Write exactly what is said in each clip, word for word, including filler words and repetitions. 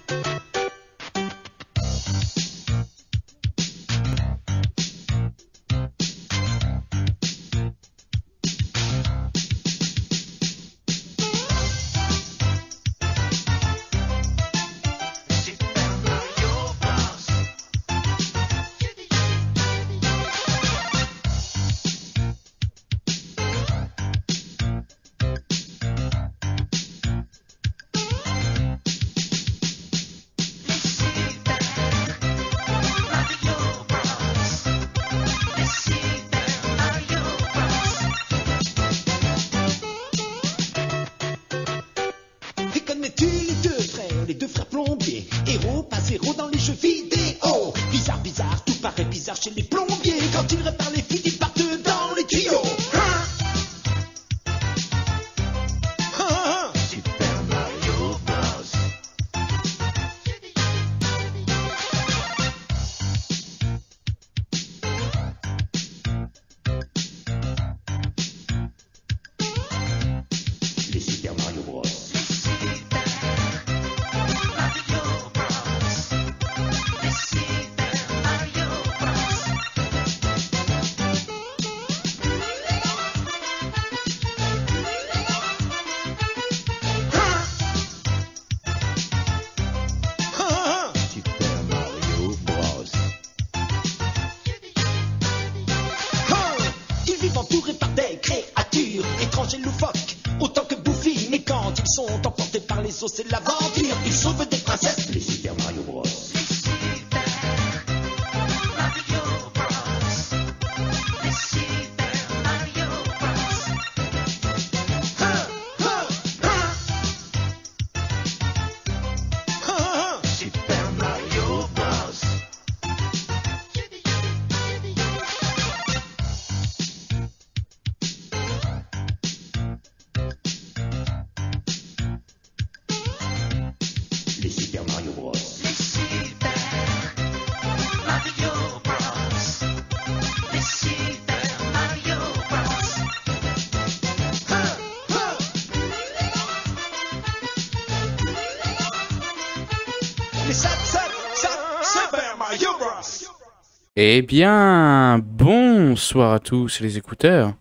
Chez les plombiers, quand ils réparent les fuites, ils partent dans les tuyaux. Hein? Hein? Super Mario Bros. Les Super Mario Bros. Entourés par des créatures étranges et loufoques, autant que Goofy, mais quand ils sont emportés par les eaux, c'est l'aventure. Ils sauvent des princesses, les Super Mario Bros. Les Super Mario Bros. Les Super Mario Bros. Les Super Mario Bros. Ha, ha. Les Super Mario Bros. Eh bien, bonsoir à tous les écouteurs.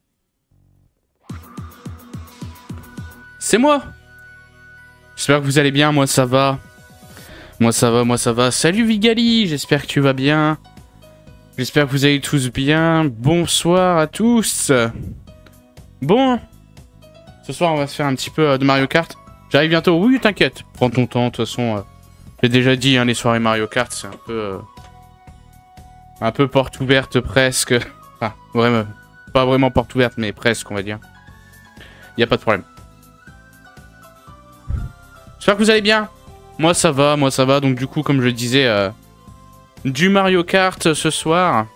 C'est moi. J'espère que vous allez bien, moi ça va. Moi ça va, moi ça va. Salut Vigali, j'espère que tu vas bien. J'espère que vous allez tous bien. Bonsoir à tous. Bon, ce soir on va se faire un petit peu de Mario Kart. J'arrive bientôt, oui t'inquiète, prends ton temps, de toute façon. Euh, J'ai déjà dit, hein, les soirées Mario Kart c'est un peu... Euh, un peu porte ouverte presque. Enfin, vraiment, pas vraiment porte ouverte mais presque on va dire. Y a pas de problème. J'espère que vous allez bien. Moi ça va, moi ça va. Donc du coup, comme je le disais, euh, du Mario Kart ce soir.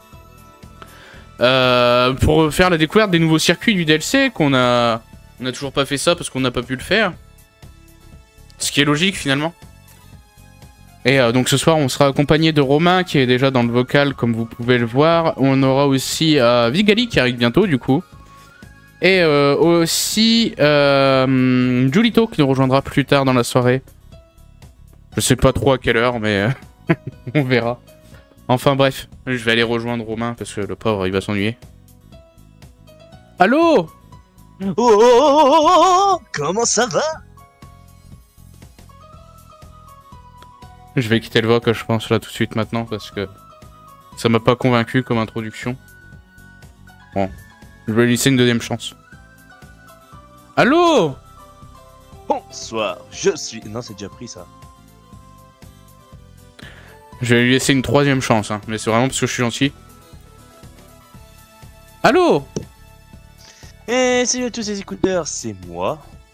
Euh, pour faire la découverte des nouveaux circuits du D L C qu'on a... On n'a toujours pas fait ça parce qu'on n'a pas pu le faire. Ce qui est logique finalement. Et euh, donc ce soir, on sera accompagné de Romain qui est déjà dans le vocal comme vous pouvez le voir. On aura aussi euh, Vigali qui arrive bientôt du coup. Et euh, aussi euh, Julito qui nous rejoindra plus tard dans la soirée. Je sais pas trop à quelle heure, mais euh, on verra. Enfin bref, je vais aller rejoindre Romain parce que le pauvre il va s'ennuyer. Allô? Oh, oh, oh, oh, oh, comment ça va? Je vais quitter le voc, je pense, là tout de suite maintenant parce que ça m'a pas convaincu comme introduction. Bon. Je vais lui laisser une deuxième chance. Allô? Bonsoir, je suis... Non, c'est déjà pris, ça. Je vais lui laisser une troisième chance, hein. Mais c'est vraiment parce que je suis gentil. Allô? Eh, salut à tous les écouteurs, c'est moi.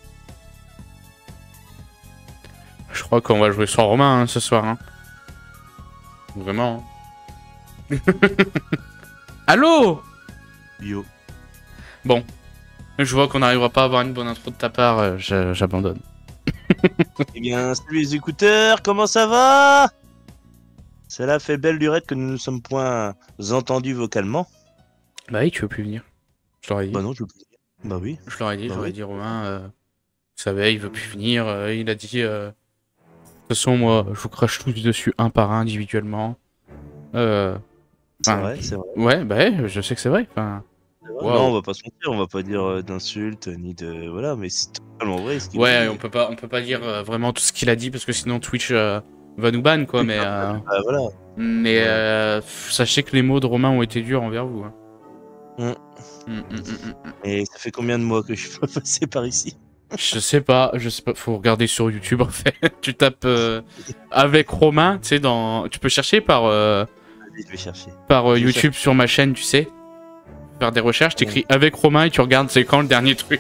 Je crois qu'on va jouer sans Romain, hein, ce soir, hein. Vraiment. Hein. Allô? Yo. Bon. Je vois qu'on n'arrivera pas à avoir une bonne intro de ta part, euh, j'abandonne. Eh bien, salut les écouteurs, comment ça va? Cela fait belle lurette que nous ne sommes point entendus vocalement. Bah oui, tu veux plus venir. Je l'aurais dit. Bah non, je veux plus venir. Bah oui. Je l'aurais dit, bah j'aurais oui. dit Romain, euh, vous savez, il veut plus venir, euh, il a dit... Euh, toute façon, moi, je vous crache tous dessus un par un individuellement. Euh... C'est Enfin, vrai, c'est vrai. Ouais, bah ouais, je sais que c'est vrai. Enfin, wow. Non, on va pas se mentir, on va pas dire euh, d'insultes ni de voilà, mais c'est totalement vrai. Ce qu'il ouais, dit. on peut pas, on peut pas dire euh, vraiment tout ce qu'il a dit parce que sinon Twitch euh, va nous ban, quoi. Mais, euh... Ah, voilà. mais Ouais. euh, sachez que les mots de Romain ont été durs envers vous. Hein. Mm. Mm, mm, mm, mm. Et ça fait combien de mois que je suis pas passé par ici? Je sais pas, je sais pas. Faut regarder sur YouTube en fait. Tu tapes euh, avec Romain, tu sais, dans. Tu peux chercher par. Euh... Allez, je vais chercher. par euh, Je vais YouTube sur ma chaîne, tu sais. Faire des recherches, t'écris Ouais. avec Romain et tu regardes c'est quand le dernier truc.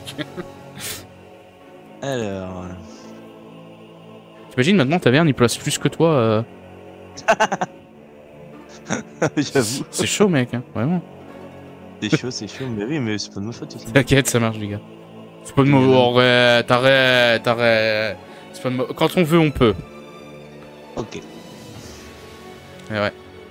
Alors. euh, T'imagines maintenant Taverne il place plus que toi. Euh... J'avoue. C'est chaud mec, hein, vraiment. C'est chaud, c'est chaud. Mais oui, mais c'est pas de ma faute aussi. T'inquiète, ça marche les gars. C'est pas de mo... Arrête, arrête, arrête. C'est pas de mo... Quand on veut, on peut. Ok. Et ouais.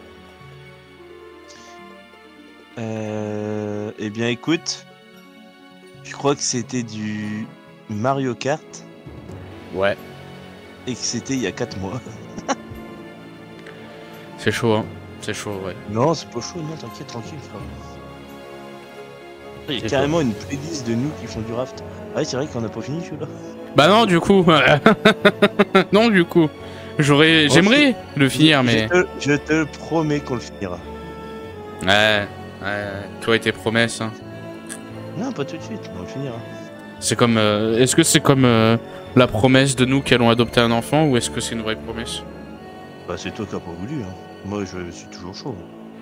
Euh... Eh bien, écoute. Je crois que c'était du Mario Kart Ouais. et que c'était il y a quatre mois. C'est chaud, hein. C'est chaud, ouais. Non, c'est pas chaud, non, t'inquiète, tranquille, frère. Il y a C'est carrément une playlist de nous qui font du raft. Ah ouais, c'est vrai qu'on a pas fini celui-là. Bah non, du coup. non, du coup. J'aurais, Oh, j'aimerais le finir, Je mais. te, je te le promets qu'on le finira. Ouais. Ouais. Toi et tes promesses. Hein. Non, pas tout de suite, on va le finira. C'est comme. Euh, est-ce que c'est comme euh, la promesse de nous qui allons adopter un enfant ou est-ce que c'est une vraie promesse? Bah, c'est toi qui as pas voulu, hein. Moi, je suis toujours chaud.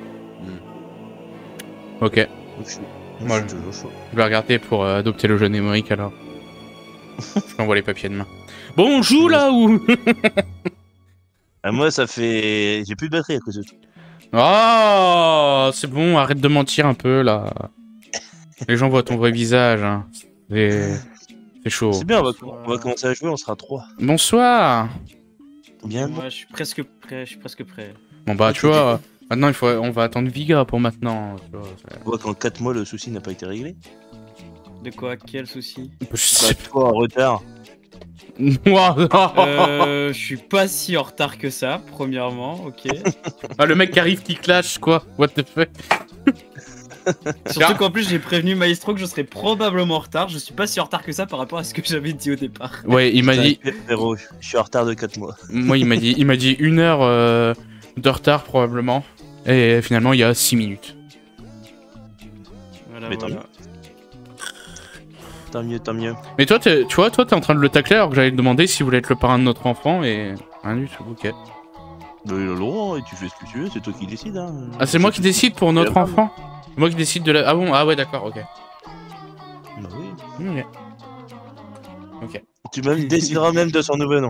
Ok. Moi, je suis, moi, Moi, je suis je- toujours chaud. Je vais regarder pour euh, adopter le jeune Émeric alors. Je t'envoie les papiers demain. Bon, on joue là ou? Ah, moi, ça fait. J'ai plus de batterie à cause de toi. Oh, c'est bon, arrête de mentir un peu là. Les gens voient ton vrai visage. Hein. C'est c'est chaud. C'est bien, on va, on va commencer à jouer, on sera trois. Bonsoir. Bien. Moi, je suis presque prêt. Je suis presque prêt. Bon bah Ok, tu vois, maintenant il faut, on va attendre Viga pour maintenant. Tu vois, c'est- On voit qu'en quatre mois, le souci n'a pas été réglé. De quoi? Quel souci? Je Bah, sais toi, en retard. Moi, Euh, je suis pas si en retard que ça, premièrement, ok. ah, le mec qui arrive qui clash quoi. What the fuck. Surtout qu'en plus j'ai prévenu Maestro que je serais probablement en retard. Je suis pas si en retard que ça par rapport à ce que j'avais dit au départ. Ouais, il m'a dit. T'inquiète, frérot, je suis en retard de quatre mois. Moi, il m'a dit, il m'a dit une heure euh, de retard probablement. Et finalement, il y a six minutes. Voilà, Mais tant voilà. Tant mieux, tant mieux. Mais toi, t'es- tu vois, toi, t'es en train de le tacler alors que j'allais te demander si vous voulez être le parrain de notre enfant et rien du tout. Ok. Bah, il a le droit, et tu fais ce que tu veux, c'est toi qui décides. Hein. Ah, c'est moi qui décide pour notre enfant. C'est moi qui décide de la. Ah bon, ah ouais, d'accord, ok. Bah oui. Ok. Ok. Tu même décideras même de son nouveau nom.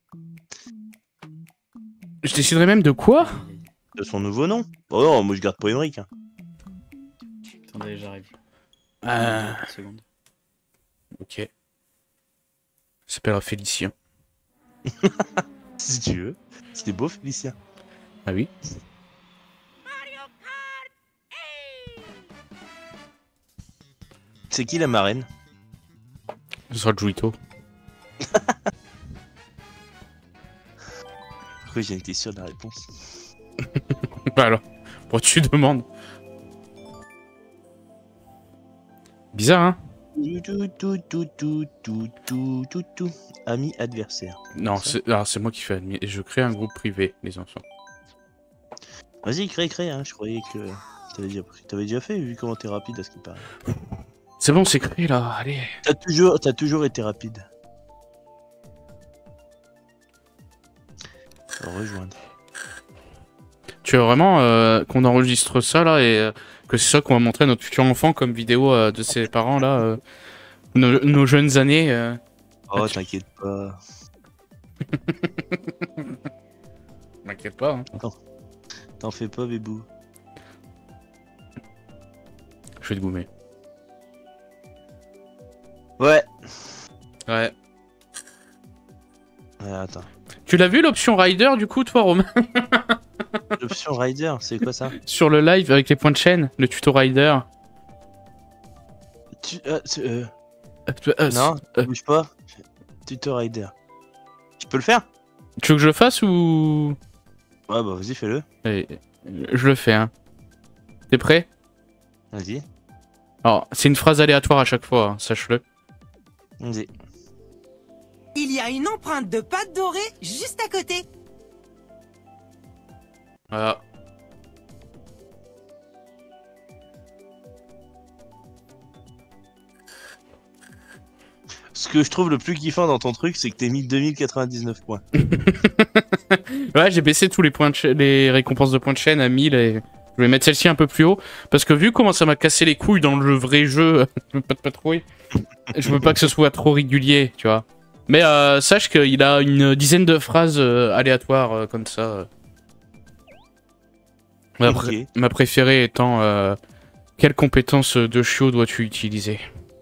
Je déciderai même de quoi? De son nouveau nom. Oh non, moi je garde pas Émeric. Hein. Attendez, j'arrive. Euh. Une seconde. Ok. Il s'appellera Félicien. Si tu veux. C'était beau, Félicien. Ah oui? C'est qui la marraine? Ce sera Juito. Pourquoi j'ai été sûr de la réponse? Bah alors, pourquoi tu demandes? Bizarre, hein? Tout, tout, tout, tout, tout, tout, tout, tout. Ami adversaire. Non, Ça. c'est alors, c'est moi qui fais admis. Et je crée un groupe privé, les enfants. Vas-y, crée, crée, hein. Je croyais que t'avais déjà, t'avais déjà fait, vu comment t'es rapide à ce qui paraît. C'est bon, c'est créé là, allez. T'as toujours, t'as toujours été rapide. Rejoindre. Tu veux vraiment euh, qu'on enregistre ça là et euh, que c'est ça qu'on va montrer à notre futur enfant comme vidéo euh, de ses parents là, euh, nos, nos jeunes années. euh. Oh, t'inquiète pas. M'inquiète pas. Hein. T'en fais pas, bébou. Je vais te goumer. Ouais. Ouais. Ouais, attends. Tu l'as vu l'option Rider du coup, toi, Romain? L'option Rider, c'est quoi ça? Sur le live avec les points de chaîne, le tuto Rider. Tu, euh, c'est, euh, Euh, euh, non, euh, bouge pas. Tuto Rider. Tu peux le faire? Tu veux que je le fasse ou... Ouais, bah vas-y, fais-le. Allez, je le fais, hein. T'es prêt? Vas-y. Alors, c'est une phrase aléatoire à chaque fois, hein, sache-le. Vas-y. Il y a une empreinte de pâte dorée juste à côté. Voilà. Ce que je trouve le plus kiffant dans ton truc, c'est que t'es mis deux mille quatre-vingt-dix-neuf points. Ouais, j'ai baissé tous les points de cha- les récompenses de points de chaîne à mille et je vais mettre celle-ci un peu plus haut parce que vu comment ça m'a cassé les couilles dans le vrai jeu, je veux pas de patrouille. Je veux pas que ce soit trop régulier, tu vois. Mais euh, sache qu'il a une dizaine de phrases euh, aléatoires euh, comme ça. euh. Ma, pré- Ok. ma préférée étant euh, quelle compétence de chiot dois-tu utiliser?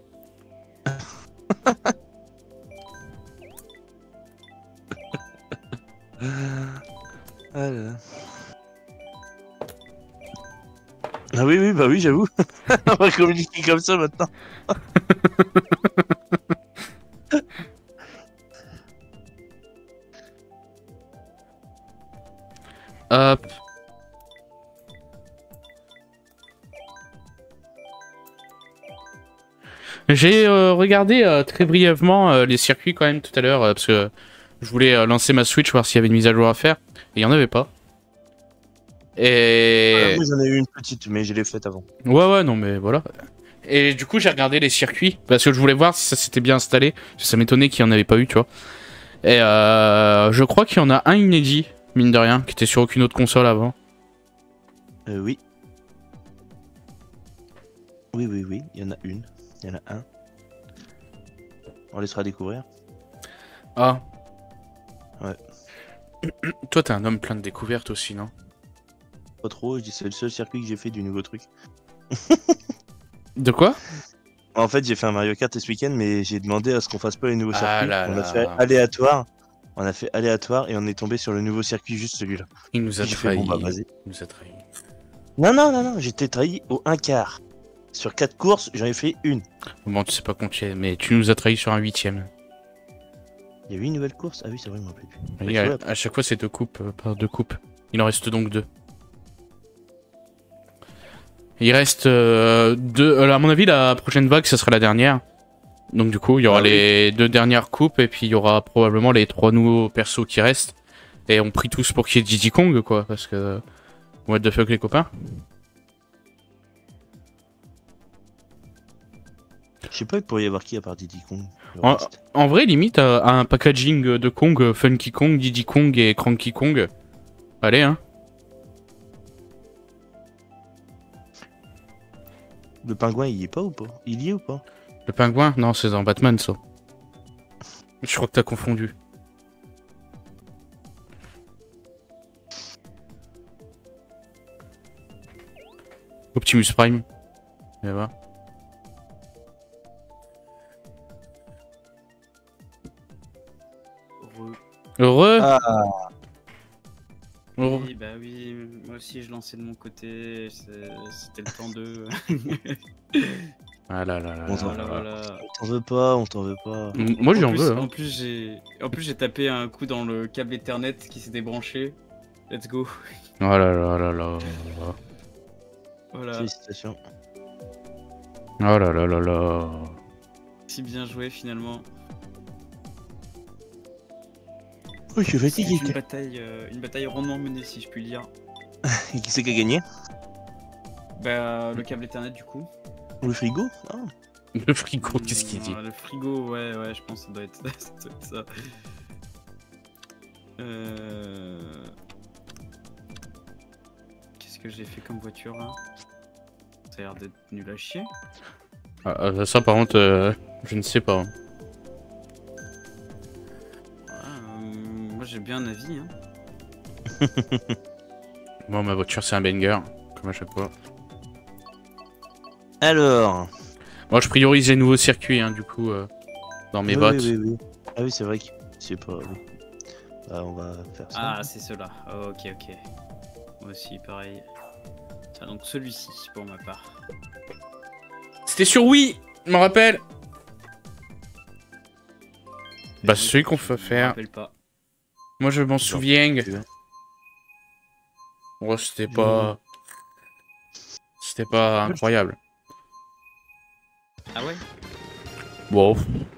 Ah, là là. Ah oui, oui, bah oui, j'avoue. On va communiquer comme ça maintenant. Hop. J'ai euh, regardé euh, très brièvement euh, les circuits quand même tout à l'heure euh, parce que je voulais euh, lancer ma Switch voir s'il y avait une mise à jour à faire et il y en avait pas. Et Moi j'en ai eu une petite, mais je l'ai faite avant. ouais ouais non mais voilà. Et du coup j'ai regardé les circuits parce que je voulais voir si ça s'était bien installé. Parce que ça m'étonnait qu'il y en avait pas eu tu vois. Et euh, je crois qu'il y en a un inédit mine de rien qui était sur aucune autre console avant. Euh, oui. Oui, oui, oui, il y en a une. Il y en a un. On laissera découvrir. Ah. Ouais. Toi t'es un homme plein de découvertes aussi non? Pas trop, je dis c'est le seul circuit que j'ai fait du nouveau truc. De quoi? En fait, j'ai fait un Mario Kart ce week-end, mais j'ai demandé à ce qu'on fasse pas les nouveaux Ah circuits. là on là. a fait aléatoire. On a fait aléatoire et on est tombé sur le nouveau circuit, juste celui-là. Il nous a J'ai fait, trahi. bon, bah, vas-y. Il nous a trahi. Non, non, non, non, j'étais trahi au un quart. Sur quatre courses, j'en ai fait une. Bon, tu sais pas compter, mais tu nous as trahi sur un huitième. Il y a eu une nouvelle course? Ah oui, c'est vrai, je m'en rappelle plus. Oui, Bah, tu à, vois, à chaque fois, c'est deux coupes euh, par deux coupes. Il en reste donc deux. Il reste euh, deux. euh, à mon avis, la prochaine vague, ça sera la dernière. Donc, du coup, il y aura Ah oui. les deux dernières coupes et puis il y aura probablement les trois nouveaux persos qui restent. Et on prie tous pour qu'il y ait Diddy Kong, quoi, parce que. What the fuck, les copains? Je sais pas, il pourrait y avoir qui à part Diddy Kong. le En, reste. en vrai, limite, à, à un packaging de Kong, euh, Funky Kong, Diddy Kong et Cranky Kong. Allez, hein. Le pingouin, il y est pas ou pas? Il y est ou pas? Le pingouin? Non, c'est dans Batman, ça. Je crois que t'as confondu. Optimus Prime. Et voilà. Heureux. Heureux. Ah, Heureux. Oui, bah oui, moi aussi je lançais de mon côté, c'est- c'était le temps de. Ah là là là Bon, là ça là voilà, là. voilà. on t'en veut pas, on t'en veut pas. M- Moi, En j'en plus- veux. En Hein. plus, j'ai, en plus j'ai tapé un coup dans le câble Ethernet qui s'est débranché. Let's go. Oh là là là là. Voilà. Félicitations. Oh là là là là. Si bien joué finalement. Oh, je suis C'est fatigué. une bataille, euh, une bataille rondement menée si je puis le dire. Et qui c'est qui a gagné? Bah le câble Ethernet du coup. Le frigo? Ah. Le frigo, qu'est-ce qu'il dit? Euh, Le frigo, ouais, ouais, je pense que ça doit être ça. doit être ça. Euh... Qu'est-ce que j'ai fait comme voiture là? Ça a l'air d'être nul à chier. Ah, ah, ça, par contre, euh, je ne sais pas. Ah, euh, moi j'ai bien un avis. Hein. Moi, ma voiture, c'est un banger, comme à chaque fois. Alors. Moi, je priorise les nouveaux circuits, hein, du coup, euh, dans mes oui, votes. oui, oui, oui. Ah oui, c'est vrai que c'est pas. Oui. Bah, on va faire ça. Ah, c'est ceux-là. Oh, ok, ok. Moi aussi, pareil. Tiens, donc celui-ci pour ma part. C'était sur Wii, je m'en rappelle. Bah, c'est celui qu'on Je fait me faire. rappelle pas. Moi, je m'en souviens. Oh, c'était pas... C'était pas incroyable. Ah ouais? Bon.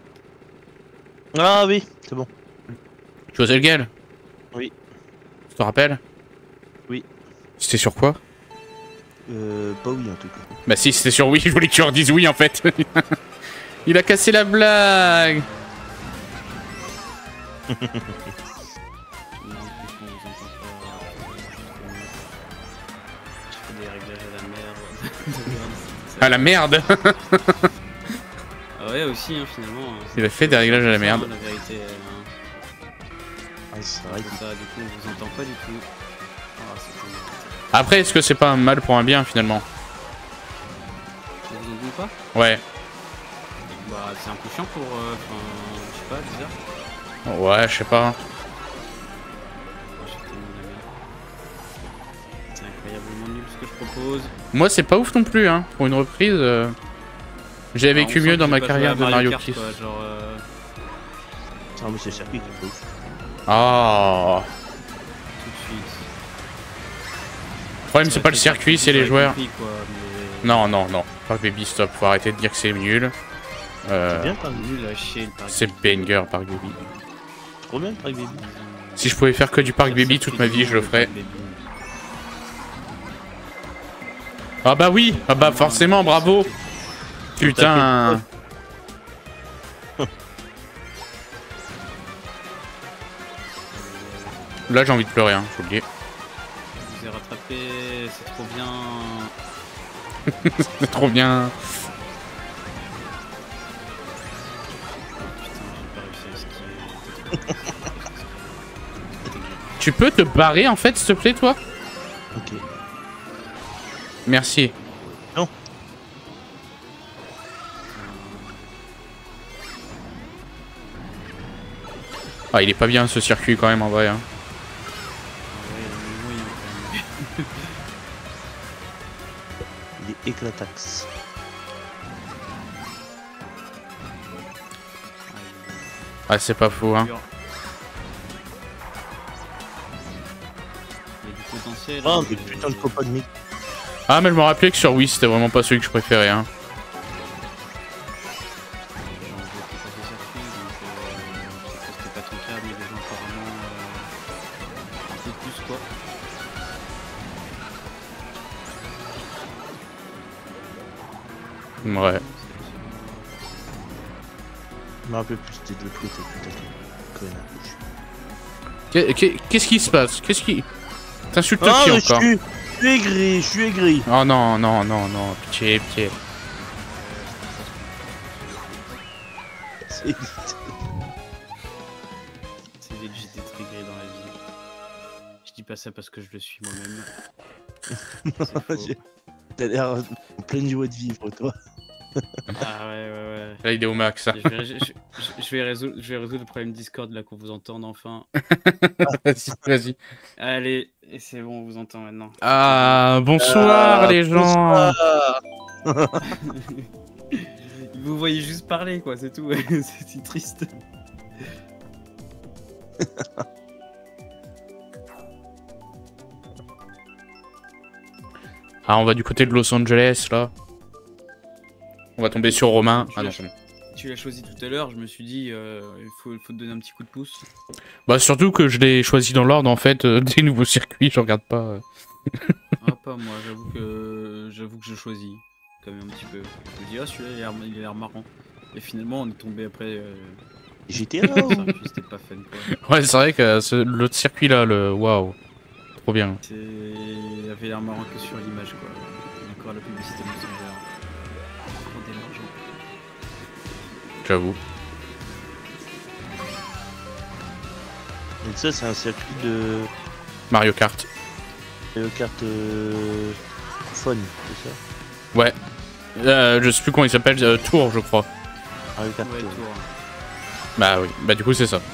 Ah oui, c'est bon. Tu vois c'est lequel? Oui. Tu te rappelles? Oui. C'était sur quoi? Euh, pas oui en tout cas. Bah si, c'était sur oui, je voulais que tu leur dises oui en fait. Il a cassé la blague. Des réglages à la merde. Ah la merde. Ah ouais aussi hein, finalement. Il a fait des réglages à la merde. La vérité. Euh... Ah, c'est vrai que ça, du coup on vous entend pas du tout. Ah, après, est-ce que c'est pas un mal pour un bien finalement? On vous entend pas? Ouais. Bah c'est un peu chiant pour... Euh, enfin, je sais pas, bizarre. Ouais, je sais pas. C'est incroyablement nul ce que je propose. Moi, c'est pas ouf non plus, hein. Pour une reprise, euh... j'ai vécu mieux dans ma carrière de Mario Kart. Genre, euh... Ah, mais c'est le circuit qui est pas ouf. Ah. Tout de suite. Le problème, c'est pas le circuit, c'est les joueurs. Compris, quoi, mais... Non, non, non. Park Baby, stop. Faut arrêter de dire que c'est nul. Euh... C'est bien Park Baby. Nul à chier le Park C'est banger, Park Baby. Trop bien Park Baby. Si je pouvais faire que du Park Baby toute ma vie, je le ferais. Ah bah oui. Ah bah forcément, bravo. Putain. Là, j'ai envie de pleurer, hein, faut le dire. Je vous ai rattrapé, c'est trop bien. C'est trop bien. Putain, j'ai pas réussi à esquiver. Tu peux te barrer en fait, s'il te plaît, toi? Ok. Merci. Non. Ah, il est pas bien ce circuit quand même en vrai. Hein. Il est éclatax. Ah, c'est pas faux, hein. Il y a du potentiel. Oh, hein, mais putain de copain de mec. Ah, mais je me rappelais que sur Wii, c'était vraiment pas celui que je préférais, hein. C'était pas ton cas, mais les gens apparemment euh, un peu plus quoi. Ouais. Je me rappelle plus, c'était de l'autre côté, putain. Qu'est- qu'est- Qu'est-ce qui se passe? Qu'est-ce qui... T'insultes Ah, qui mais encore? je suis, je suis aigri, je suis aigri. Oh non, non, non, non, pitié, pitié. C'est C'est legit d'être aigri dans la vie. Je dis pas ça parce que je le suis moi-même. C'est faux. T'as l'air en pleine joie de vivre, toi. Ah ouais, ouais, ouais. Là, il est au max. Je vais, je, je- je vais résoudre, je vais résoudre le problème Discord là qu'on vous entende enfin. Vas-y, vas-y. Allez, et c'est bon, on vous entend maintenant. Ah, bonsoir Ah, les gens. bonsoir. Vous voyez juste parler quoi, c'est tout. C'est si triste. Ah, on va du côté de Los Angeles, là. On va tomber sur Romain. Ah non, c'est bon. Tu l'as choisi tout à l'heure, je me suis dit, euh, il faut, il faut te donner un petit coup de pouce. Bah, surtout que je l'ai choisi dans l'ordre, en fait, euh, des nouveaux circuits, je regarde pas. euh. Ah, pas moi, j'avoue que j'avoue que je choisis quand même un petit peu. Je me dis, ah, celui-là, il a l'air- il a l'air marrant. Et finalement, on est tombé après. Euh... G T A sur ou... un circuit, c'était pas fun quoi. Ouais, c'est vrai que ce- l'autre circuit, là, le... Waouh. Trop bien. C'est- Il avait l'air marrant que sur l'image quoi. Et encore la publicité Messenger. Rendez l'argent. J'avoue. Donc ça, c'est un circuit de... Mario Kart. de carte euh... fun, c'est ça? Ouais. Euh, je sais plus comment il s'appelle, euh, Tour, je crois. Mario Kart Ouais, Tour. tour. Bah oui, bah du coup, c'est ça.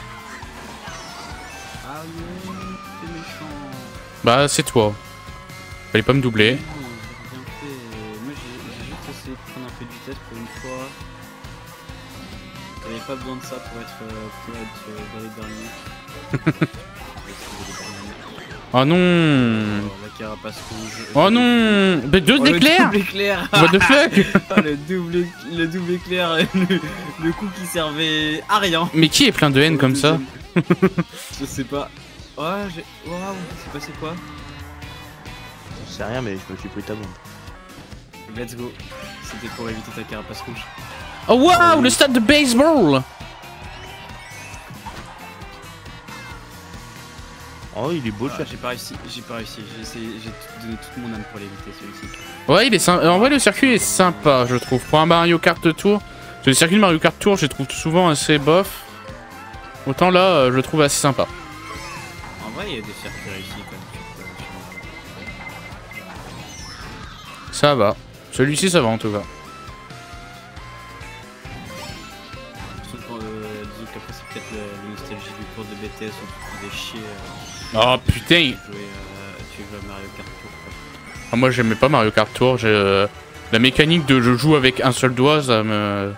Ah oui, c'est méchant. Bah, c'est toi. Fallait pas me doubler. Non, j'ai bien fait. Moi, j'ai j'ai juste essayé de prendre un peu de vitesse pour une fois. T'avais pas besoin de ça pour être, euh, pour être euh, dans les derniers. Oh non. La carapace rouge. Oh non. Mais deux Oh, le éclairs. double éclair. What the fuck. Oh, le double, le double éclair, le, le coup qui servait à rien. Mais qui est plein de haine comme ça? Je sais pas. Oh, j'ai. Waouh, c'est passé quoi? Je sais rien, mais je me suis pris ta bombe. Let's go. C'était pour éviter ta carapace rouge. Oh waouh, le stade de baseball. Oh, il est beau le Ah, chat. j'ai pas réussi, j'ai pas réussi. J'ai essayé, j'ai tout- donné toute mon âme pour l'éviter celui-ci. Ouais, il est sympa. En vrai, le circuit est sympa, je trouve. Pour un Mario Kart Tour, parce que le circuit de Mario Kart Tour, je le trouve souvent assez bof. Autant là, euh, je le trouve assez sympa. En vrai, il y a des circuits réussis quand même. Ça va. Celui-ci, ça va en tout cas. Sauf que, euh, disons qu'après, c'est peut-être la, la nostalgie du cours de B T S où tu faisais chier. Euh, Oh putain. tu jouais, euh, tu jouais à Mario Kart Tour. Quoi. Ah, moi, j'aimais pas Mario Kart Tour. j'ai, euh, La mécanique de je joue avec un seul doigt, ça me...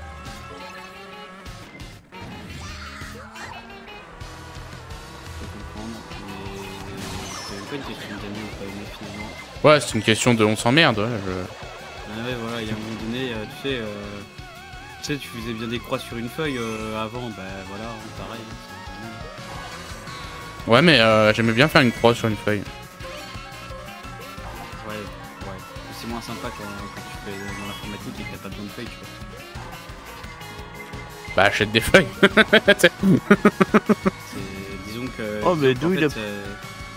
Je peux comprendre. Mais c'est même pas une question d'année ou pas aimer finalement. Ouais, c'est une question de on s'emmerde. Ouais, je... Ah ouais, voilà, il y a un moment donné, euh, tu sais, euh, tu sais, tu faisais bien des croix sur une feuille euh, avant, bah voilà, pareil. Ouais, mais euh, j'aimais bien faire une croix sur une feuille. Ouais, ouais. C'est moins sympa quand, quand tu fais dans l'informatique et que t'as pas besoin de feuilles, tu vois. Bah, achète des feuilles. C'est, disons que. Oh, mais disons d'où qu'en il a- fait, euh,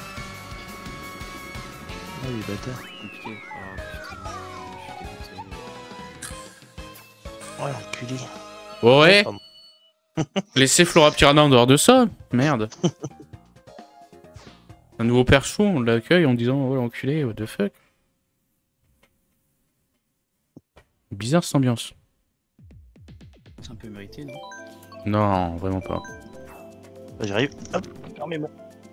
Ah, il est bâtard. compliqué. Ah, putain, je suis dégoûté. Ouais, enculé. Ouais. Pardon. Laissez Flora Piranha en dehors de ça. Merde. Un nouveau perso, on l'accueille en disant ouais, enculé, what the fuck. Bizarre cette ambiance. C'est un peu mérité, non? Non, vraiment pas. Bah, j'arrive. Hop, fermez-moi.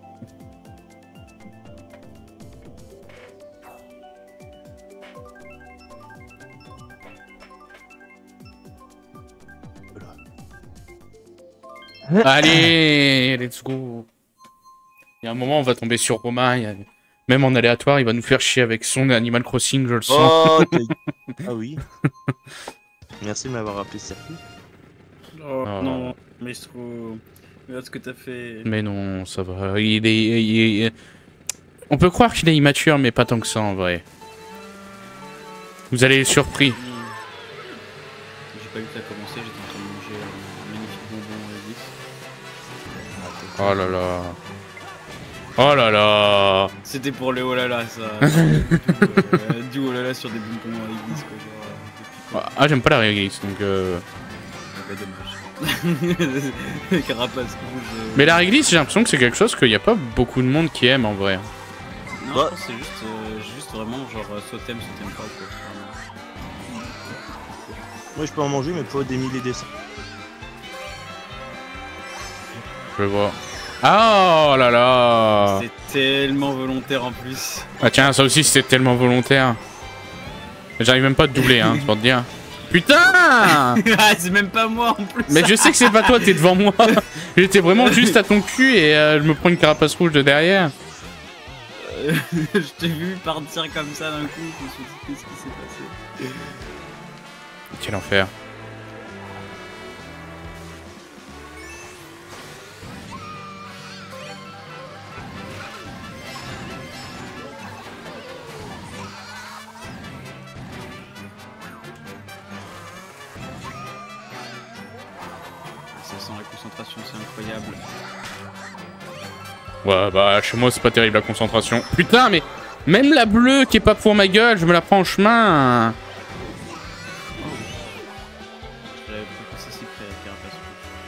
Allez, let's go. Il y a un moment, on va tomber sur Romain. il y a- Même en aléatoire, il va nous faire chier avec son Animal Crossing, je le sens. Oh, t'es- ah oui. Merci de m'avoir rappelé ce circuit. Oh, Oh. non, Maestro. Regarde ce que t'as fait. Mais non, ça va. Il est, il est- On peut croire qu'il est immature, mais pas tant que ça en vrai. Vous allez être surpris. Hmm. J'ai pas eu que t'as commencé, j'étais en train de manger un magnifique bonbon à Oh là là. Oh là là. C'était pour le oh là là, ça. euh, du oh là là sur des bonbons à l'église, quoi. Genre, euh, depuis quoi. Ah, j'aime pas la réglisse, donc... Euh... Ah bah, dommage. Carapace rouge. euh. Mais la réglisse, j'ai l'impression que c'est quelque chose qu'il n'y a pas beaucoup de monde qui aime en vrai. Non, Bah. je pense que c'est juste, euh, juste vraiment genre euh, soit t'aimes, soit t'aimes pas, quoi. Vraiment. Moi, je peux en manger, mais pas des milliers des cents. Je vois. Ah oh là là. C'est tellement volontaire en plus. Ah tiens, ça aussi c'était tellement volontaire. J'arrive même pas à te doubler, hein, c'est pour te dire. Putain. Ah, c'est même pas moi en plus. Mais je sais que c'est pas toi, t'es devant moi. J'étais vraiment juste à ton cul et euh, je me prends une carapace rouge de derrière. Euh, je t'ai vu partir comme ça d'un coup, je me suis dit qu'est-ce qui s'est passé. Quel enfer. Ça sent la concentration, c'est incroyable. Ouais, bah chez moi c'est pas terrible la concentration. Putain, mais même la bleue qui est pas pour ma gueule, je me la prends en chemin. J'avais pas pensé si près à la carapace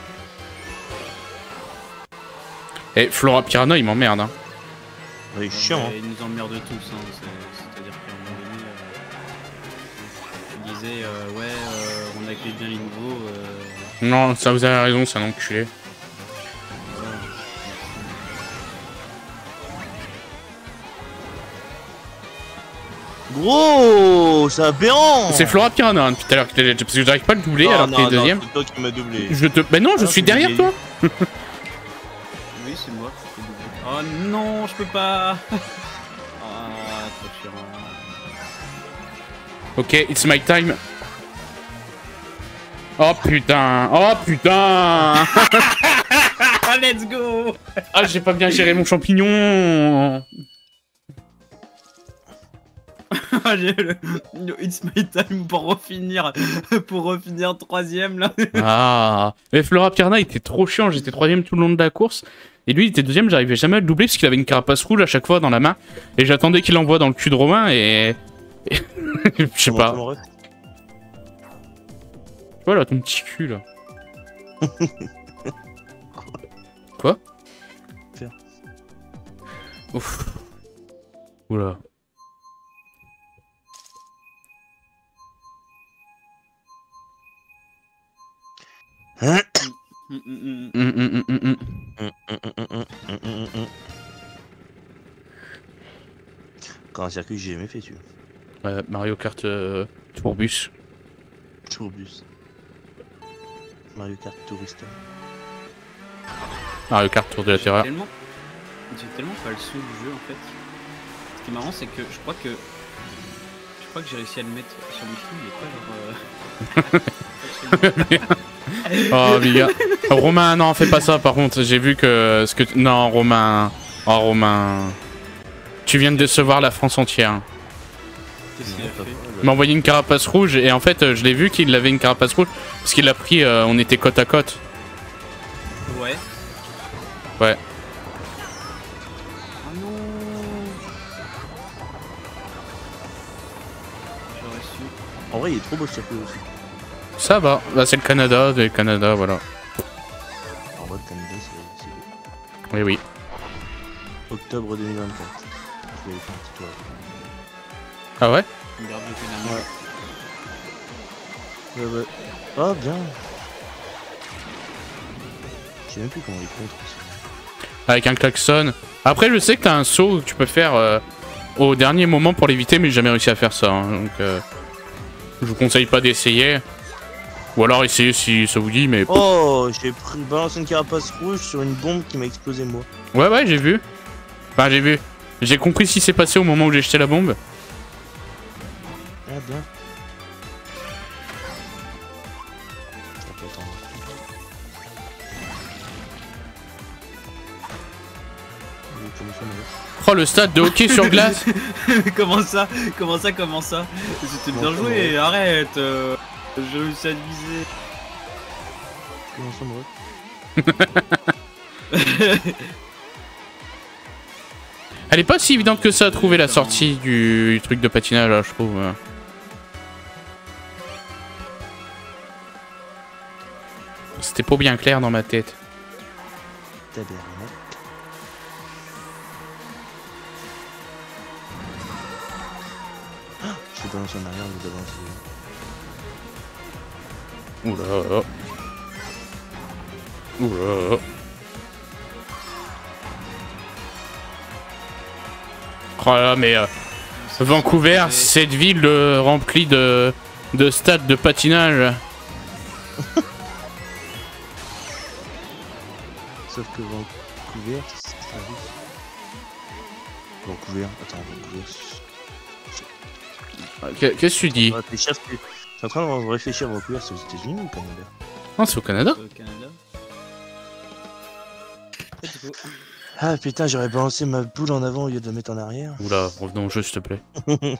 rouge. Et Flora Piranha, il m'emmerde, hein. Il est chiant. Ouais, Hein. ils nous emmerdent tous, hein. c'est- c'est-à-dire qu'à un moment donné, euh, tu disais euh, ouais, euh, on accueille bien les nouveaux. Euh, Non, ça vous avez raison, c'est un enculé. voilà. Gros, c'est aberrant. C'est Flora Piranha hein, depuis tout à l'heure, parce que j'arrive pas à le doubler Non, alors non, que t'es non, deuxième. c'est toi qui m'as doublé. Je te. Mais non, je Ah, suis c'est derrière des- toi. c'est moi. Oh non, je peux pas. Ah, trop chiant. Ok, it's my time. Oh putain, oh putain. Let's go. Ah, j'ai pas bien géré mon champignon. J'ai le... le It's my time pour refinir, pour refinir troisième là. Ah, mais Flora Pierna était trop chiant, j'étais troisième tout le long de la course. Et lui il était deuxième, j'arrivais jamais à le doubler parce qu'il avait une carapace rouge à chaque fois dans la main. Et j'attendais qu'il l'envoie dans le cul de Romain et... et... Je sais Comment pas. ça, mon ref Voilà ton petit cul là. Quoi? Faire. Ouf. Oula. Hein Mm, mm, mm. Hum, hum, hum, hum, hum. Hum, hum, hum, hum, hum, hum, hum. Encore un circuit que j'ai jamais fait, tu vois. Ouais, Mario Kart euh, Tourbus. Tourbus. Mario Kart Tourista. Mario Kart Tour de la J'ai Terreur. tellement... J'ai tellement pas le son du jeu en fait. Ce qui est marrant, c'est que je crois que je crois que j'ai réussi à le mettre sur le film, mais pas genre. Euh... Oh, les gars. Romain, non, fais pas ça par contre. J'ai vu que ce que. tu- Non, Romain. Oh, Romain. Tu viens de décevoir la France entière. Qu'est-ce qu'il a fait? Il m'a envoyé une carapace rouge et en fait, euh, je l'ai vu qu'il avait une carapace rouge parce qu'il l'a pris. euh, on était côte à côte. Ouais. Ouais. Oh non. J'aurais su. En vrai, il est trop beau ce circuit aussi. Ça va. Là, c'est le Canada. Le Canada, voilà. En vrai, le Canada, c'est c'est beau. Oui, oui. Octobre deux mille vingt-quatre. Je vais faire un petit tour. Ah ouais? Une garde de Canada. Ouais. Ouais, ouais. Oh, bien. Je sais même plus comment il contre aussi. Avec un klaxon. Après, je sais que t'as un saut que tu peux faire euh, au dernier moment pour l'éviter, mais j'ai jamais réussi à faire ça. hein, donc, euh, je vous conseille pas d'essayer. Ou alors essayez si ça vous dit, mais. Oh, j'ai pris balancé une carapace rouge sur une bombe qui m'a explosé moi. Ouais, ouais, j'ai vu. Enfin, j'ai vu. J'ai compris ce qui s'est passé au moment où j'ai jeté la bombe. Ah, bien. Ça peut attendre. Il est comme ça, mais- Oh, le stade de hockey sur glace. Comment ça? Comment ça? Comment ça? C'était bien Comment joué, ça, arrête euh, je réussi à te viser. Comment ça, moi Elle est pas si évidente que ça à trouver la sortie du truc de patinage, là, je trouve. C'était pas bien clair dans ma tête. Tabernacle. Ah, je suis balancé en arrière, je vais balancer. Oula. Oula. Oh là, mais euh, Vancouver, cette ville euh, remplie de, de stades de patinage. Sauf que Vancouver, c'est un ville. Vancouver, attends, Vancouver. Qu'est- Qu'est-ce que tu dis? Je réfléchis, je suis en train de réfléchir, Vancouver, c'est aux États-Unis ou au Canada? Non, c'est au Canada. Au Canada. Let's go. Ah putain, j'aurais balancé ma boule en avant au lieu de la mettre en arrière. Oula, revenons au jeu, s'il te plaît.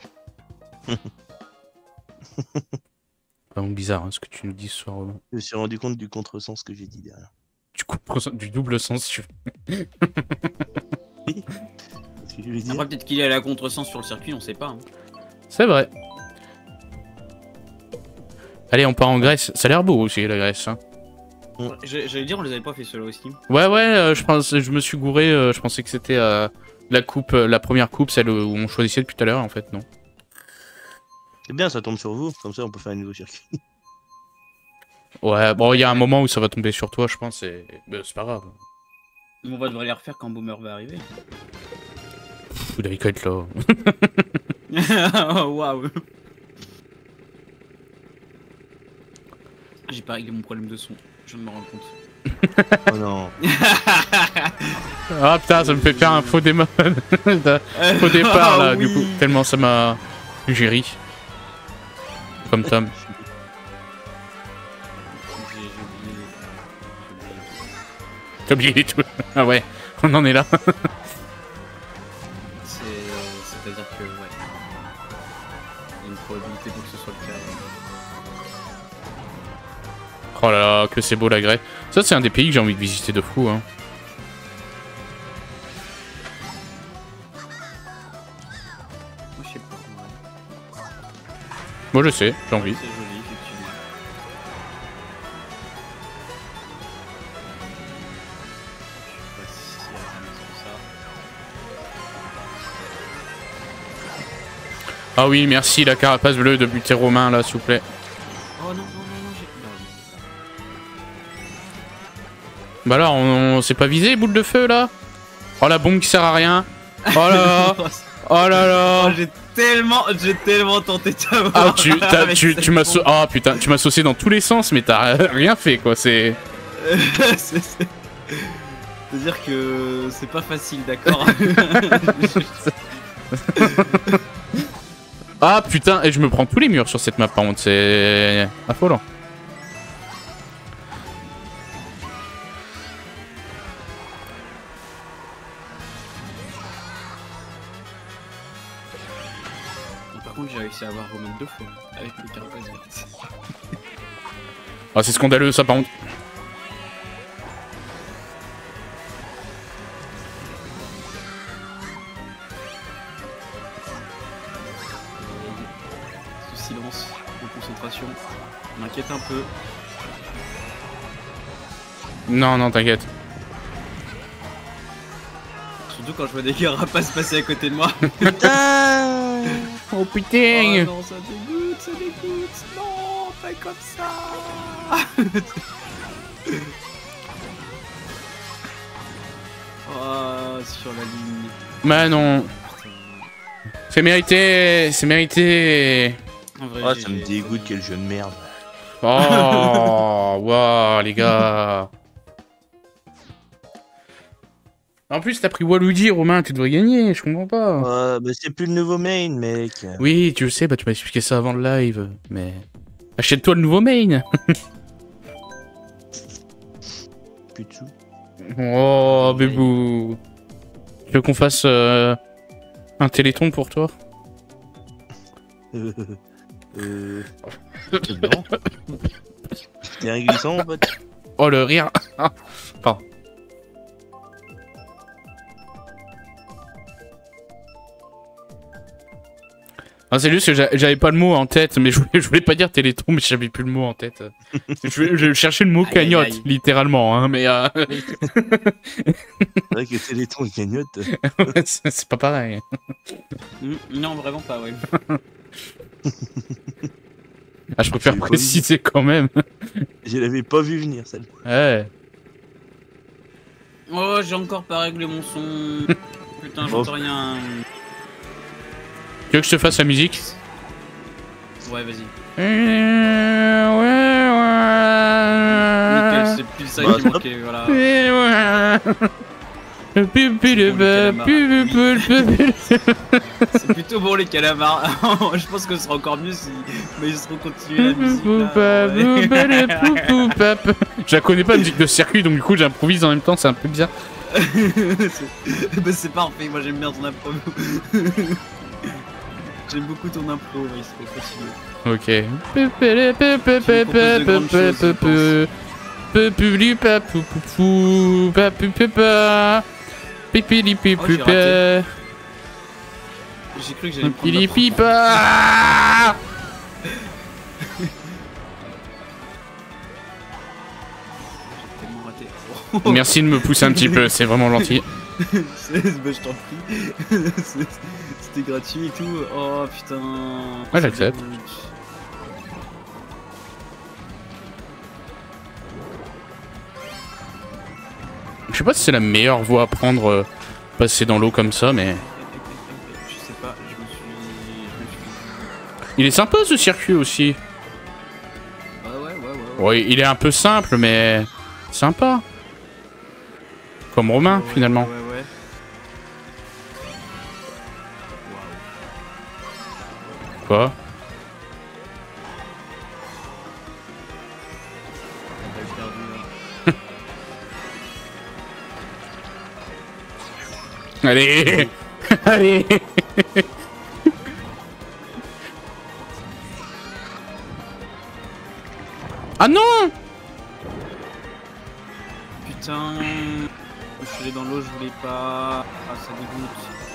Vraiment bizarre hein, ce que tu nous dis ce soir. Romain. Je me suis rendu compte du contresens que j'ai dit derrière. Du, coup, du double sens, tu veux. Qu'est-ce que je voulais dire? Après, peut-être qu'il est à la contresens sur le circuit, on sait pas. Hein. C'est vrai. Allez, on part en Grèce. Ça a l'air beau aussi, la Grèce. Hein. J'ai- J'allais dire, on les avait pas fait ceux-là aussi. Ouais, ouais, euh, je, pense, je me suis gouré. euh, je pensais que c'était euh, la coupe, euh, la première coupe, celle où on choisissait depuis tout à l'heure. En fait, non. C'est bien, ça tombe sur vous, comme ça on peut faire un nouveau circuit. Ouais, bon, il y a un moment où ça va tomber sur toi, je pense. Et bah, c'est pas grave. On va devoir les refaire quand Boomer va arriver. Fou d'Aïkot, là. Oh, waouh. J'ai pas réglé mon problème de son, je viens de me rendre compte. Oh non. Ah putain, ça me fait faire un faux démon. Faux départ là, Ah, du oui. coup. Tellement ça m'a. J'ai ri. Comme Tom. J'ai j'ai oublié. T'as oublié les tout. Ah ouais, on en est là. C'est- C'est-à-dire que, ouais. Il y a une probabilité pour que ce soit le cas. Oh là là, que c'est beau la Grèce. Ça, c'est un des pays que j'ai envie de visiter de fou. Hein. Moi, je sais pas. Ouais. Moi, je sais, j'ai envie. C'est joli, effectivement. Je sais pas si c'est à ça. Ah oui, merci la carapace bleue de buter Romain là, s'il vous plaît. Oh non, non, non, non, j'ai. Non, Bah là, on, on s'est pas visé, boule de feu là. Oh la bombe qui sert à rien. Oh là là. Oh là là. Oh, j'ai tellement, j'ai tellement tenté de t'avoir. Ah, tu, t'as- avec tu, cette tu m'as bombe. sau- ah putain, tu m'as saucé dans tous les sens, mais t'as rien fait quoi. C'est. C'est- c'est- C'est-à-dire que c'est pas facile, d'accord. Ah putain, et je me prends tous les murs sur cette map par contre, c'est affolant. Bon, par contre, j'ai réussi à avoir Roman deux fois avec le carapace verte. Ah, c'est scandaleux ça par contre. Ce silence de concentration m'inquiète un peu. Non, non, t'inquiète. Surtout quand je vois des carapaces passer à côté de moi. Putain. Oh Oh putain. non, ça dégoûte, ça dégoûte. Non, pas comme ça. Oh, sur la ligne. Bah non. C'est mérité, c'est mérité. En vrai, Oh, j'ai- ça me j'ai- dégoûte, quel jeu de merde. Oh, waouh, les gars. En plus, t'as pris Waluigi, Romain, tu devrais gagner, je comprends pas. Euh, bah, c'est plus le nouveau main, mec. Oui, tu le sais, bah tu m'as expliqué ça avant le live, mais... Achète-toi le nouveau main. Plus de sous. Oh, bébou. Tu veux qu'on fasse euh, un téléthon pour toi? Euh. euh... non. T'es un glissant, en fait. Oh, le rire. Pardon. Ah, c'est juste que j'a- j'avais pas le mot en tête, mais je voulais, je voulais pas dire téléthon, mais j'avais plus le mot en tête. Je, vais- je cherchais le mot Aïe, aïe, cagnotte, aïe. littéralement, hein, mais euh, C'est vrai que Téléthon et cagnotte. c'est c'est pas pareil. Mm, Non, vraiment pas, ouais. Ah, je préfère J'ai pas préciser quand même. Je l'avais pas vu venir, celle. Ouais. Oh, j'ai encore pas réglé mon son. Putain, Oh. j'entends rien. Tu veux que je te fasse la musique? Ouais, vas-y. Euh, Nickel, ouais, c'est plus ça Bah, qui stop. manquait, voilà. ouais, ouais. Pupu le ba- pupu le pupu. C'est plutôt bon les calamars. Je pense que ce sera encore mieux si mais ils seront continuer la musique. Là, ouais. Je la connais pas la musique de circuit, donc du coup j'improvise en même temps, c'est un peu bizarre. C'est- bah, c'est parfait, moi j'aime bien ton impro. J'aime beaucoup ton impro, oui, c'est fatigué. Ok. J'ai cru que j'allais me prendre Pili la pipa. J'ai tellement raté. Merci de me pousser un petit peu, c'est vraiment gentil. C'est- bah, je t'en prie. C'est- C'était gratuit et tout. Oh putain. Ouais, j'accepte. Je sais pas si c'est la meilleure voie à prendre, euh, passer dans l'eau comme ça, mais... Je sais pas, je me suis. Je me suis... Il est sympa ce circuit aussi. Ouais, ouais, ouais, ouais. ouais. Ouais, il est un peu simple, mais... Sympa. Comme Romain, Ouais, finalement. Ouais, ouais. Waouh. Quoi? On a perdu, là. Allez. Allez. Ah non! Putain. Je suis allé dans l'eau, je voulais pas. Ah, ça dégoûte.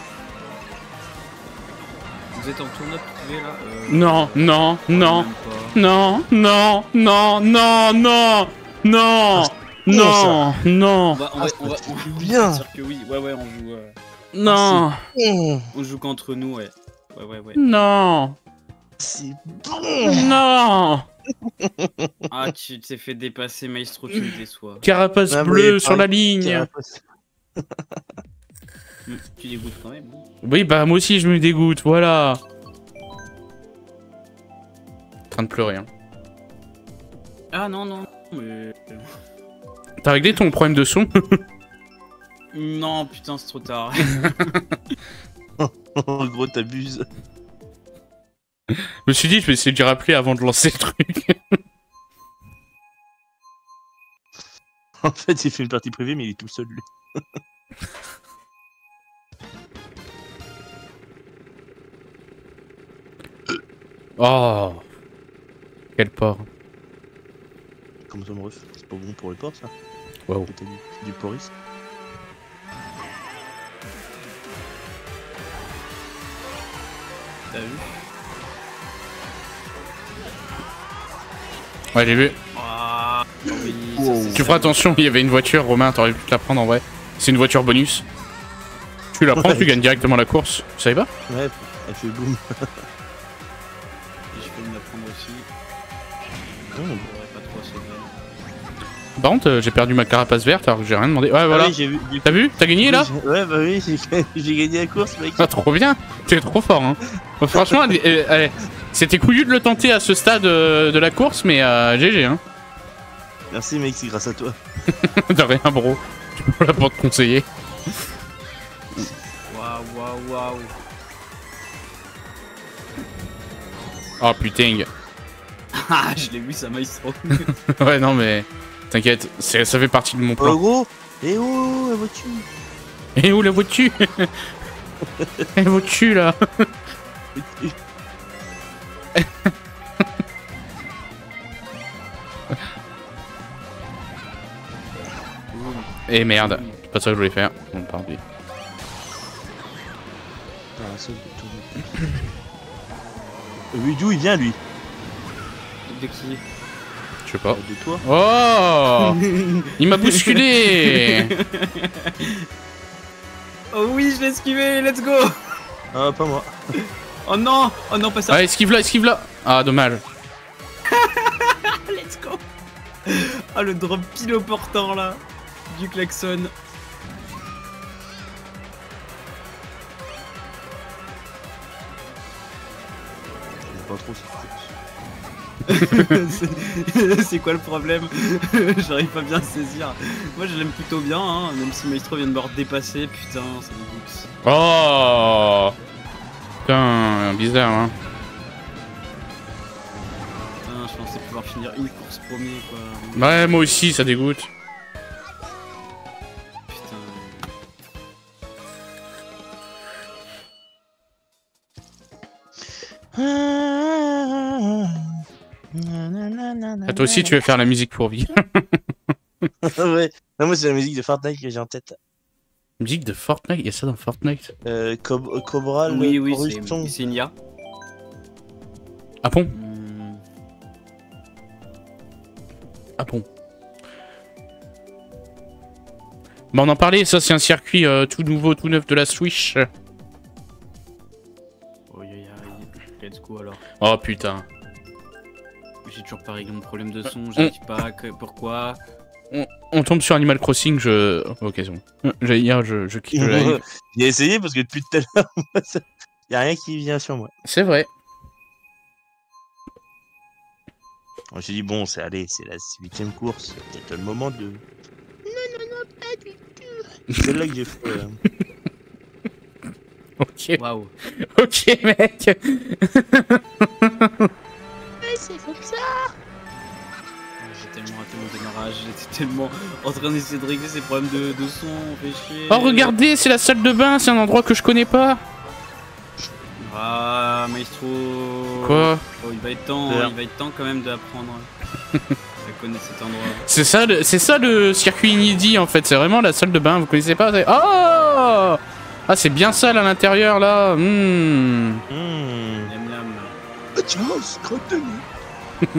Vous êtes en tournoi privé là euh... Non, non, non, même pas. non, non, non, non, non, non, non, non, On va, on va, on va, on va- bien. bien sûr que oui. Ouais, ouais, on joue. euh, non, On joue qu'entre nous, ouais. Ouais, ouais, ouais. non, C'est bon. non. Ah, tu t'es fait dépasser, Maestro, tu me déçois. Carapace Ah, bleue mais sur la pareil, ligne. Carapace. Hmm, Tu dégoûtes quand même. hein. Oui, bah moi aussi je me dégoûte, voilà. En train de pleurer. Hein. Ah non, non, mais... T'as réglé ton problème de son? Non, putain, c'est trop tard. En gros, t'abuses. Je me suis dit, je vais essayer de lui rappeler avant de lancer le truc. En fait, il fait une partie privée, mais il est tout seul, lui. Oh. Quel porc. Comme ça, me ref. C'est pas bon pour le porc, ça. Waouh. T'as du, du porris. T'as vu? Ouais, j'ai vu. Ah, oui, ça, Wow. c'est Tu feras ça. attention, il y avait une voiture, Romain, t'aurais pu te la prendre en vrai. C'est une voiture bonus. Tu la prends, Ouais. tu gagnes directement la course. Vous savez pas? Ouais, elle fait boum. Je peux me la prendre aussi. Oh. Je pourrais pas trop sauver. Par contre, euh, j'ai perdu ma carapace verte alors que j'ai rien demandé. Ouais, voilà. Ah oui, j'ai vu. du coup, T'as vu? T'as gagné là? j'ai- Ouais, bah oui, j'ai j'ai gagné la course, mec. Ah, trop bien. T'es trop fort, hein. Bon, franchement, elle- elle- elle- c'était couillu de le tenter à ce stade euh, de la course, mais euh, G G, hein. Merci, mec, c'est grâce à toi. De rien, bro. Tu peux là pour te conseiller. Waouh, waouh, waouh. Oh putain. Ah, je l'ai vu, ça Maestro. Ouais, non, mais t'inquiète, c'est- ça fait partie de mon Oh, plan. gros. Eh oh, la voiture. Et où la voiture? La voiture là. Et merde, c'est pas ça que je voulais faire. Bon, pardon. Ah, ça, je tourne. Euh, Oui, d'où il vient, lui? De qui? Je sais pas. Euh, De toi. Oh, il m'a bousculé. Oh oui, je l'ai esquivé, let's go. Ah, pas moi. Oh non, oh non, pas ça. Ah, esquive là, esquive là. Ah, dommage. Let's go. Ah, le drop pile au portant là. Du klaxon. J'aime pas trop ça. C'est- C'est quoi le problème? J'arrive pas bien à saisir. Moi je l'aime plutôt bien, hein, même si Maestro vient de me redépasser, putain, ça dégoûte. Oh. Putain, bizarre, hein. Putain, je pensais pouvoir finir une course premier quoi. Ouais, moi aussi, ça dégoûte. Putain. Ah, toi aussi, tu veux faire la musique pour vivre. Ouais. Non, moi, c'est la musique de Fortnite que j'ai en tête. Musique de Fortnite? Il y a ça dans Fortnite? Euh, Cob- Cobra, Oui, le oui, Ruston. c'est c'est une I A. Ah bon? Hmm. Ah bon? Bah on en parlait, ça c'est un circuit euh, tout nouveau, tout neuf de la Switch. Oh, aïe, aïe, let's go alors. Oh putain. J'ai toujours pas réglé mon problème de son, j'arrive pas, que, pourquoi? On tombe sur Animal Crossing, je... Ok, c'est bon. J'allais dire, je, je quitte le live. J'ai essayé parce que depuis tout à l'heure, moi, ça- y a rien qui vient sur moi. C'est vrai. Moi, j'ai dit, bon, c'est allé, c'est la huitième course. C'est peut-être le moment de. Non, non, non, pas du tout. C'est celle-là que j'ai fait. euh. Ok. Waouh. Ok, mec. J'ai tellement raté mon démarrage, j'étais tellement en train d'essayer de régler ces problèmes de, de son, fait chier. Oh, regardez, c'est la salle de bain, c'est un endroit que je connais pas. Ah, Maestro. Quoi? Oh, il va être temps, Faire. il va être temps quand même d'apprendre à connaître cet endroit. C'est ça, le- c'est ça le circuit inédit en fait, c'est vraiment la salle de bain, vous connaissez pas? c'est- Oh! Ah, c'est bien sale à l'intérieur là. Hmm. Hmm. Miam miam. Charles, crotte-nez.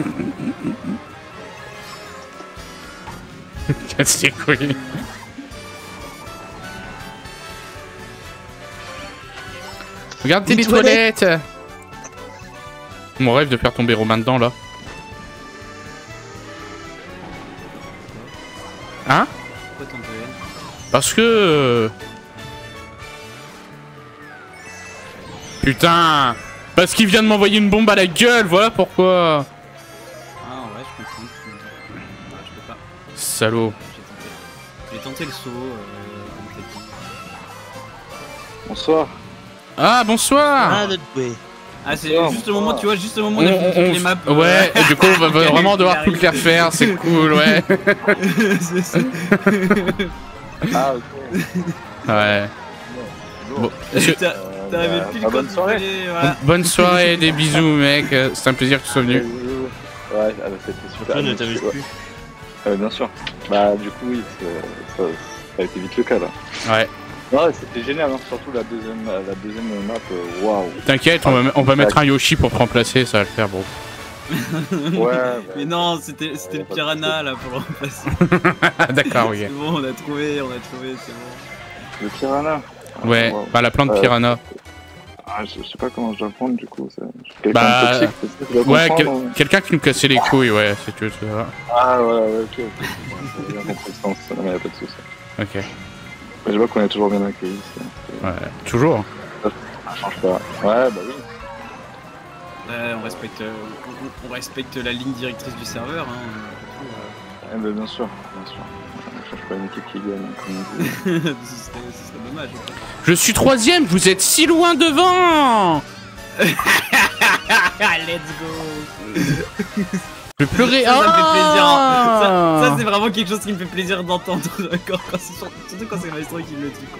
Casse les couilles. Regardez Les les toilettes. Mon rêve de faire tomber Romain dedans là. Hein? Pourquoi tant de haine? Parce que... euh, Putain! Parce qu'il vient de m'envoyer une bombe à la gueule, voilà pourquoi! Ah ouais, je comprends. Ouais, je peux pas. Salaud. J'ai tenté. J'ai tenté le saut, euh, comme t'as dit. Bonsoir. Ah, bonsoir! Ah, de jouer. Ah, c'est Bonsoir, juste le moment, bonsoir. tu vois, juste le moment On- où on a fait on- toutes les maps. euh, Ouais, et du coup, on va Quel vraiment devoir arrive. tout les refaire, c'est cool, ouais. C'est ça. Ah, ok. Ouais. Bon, je- T'as- Euh, T'arrivais bah, pile bah, quand bonne il soirée. fallait, voilà. Bonne soirée, des bisous, mec. euh, C'est un plaisir que tu sois venu. Ouais, ah bah, c'était super. Toi, ne Ah, t'amuses ouais. plus. Euh, bien sûr. Bah, du coup, oui, c'est- ça, ça a été vite le cas là. Ouais. Ouais, c'était génial, hein. Surtout la deuxième, la deuxième map. euh, Waouh. T'inquiète, on va, on va mettre un Yoshi pour te remplacer, ça va le faire, bro. Ouais, bah, Mais non, c'était c'était Ouais, le pas de piranha là pour le remplacer. D'accord, C'est ok. bon, on a trouvé, on a trouvé, c'est bon. le piranha. Ah, Ouais, waouh. bah la plante Euh, piranha. Ah, je, je sais pas comment je dois le prendre du coup. c'est- je suis quelqu'un Bah, de toxique, c'est ça que je dois Ouais, comprendre, que- hein. quelqu'un qui nous cassait les couilles, ouais, si tu veux, tu vois. Ah, ouais, ouais, ok. ok. J'ai bien compris le sens, non, mais y a pas de soucis. Ok, Mais je vois qu'on est toujours bien accueillis. c'est- c'est- ouais, toujours. Ça change pas. Ouais, bah oui. Ouais, on respecte, euh, on, on respecte la ligne directrice du serveur. Hein, Eh ben, bien sûr, bien sûr. On cherche pas une équipe qui gagne, comme on dit. ce, serait, ce serait dommage. Je suis troisième, vous êtes si loin devant! Let's go. Je vais pleurer. Ça, ça me fait plaisir. hein. Ah Ça, ça, c'est vraiment quelque chose qui me fait plaisir d'entendre. Quand, quand c'est sur- surtout quand c'est Maestro qui me le dit. Quoi.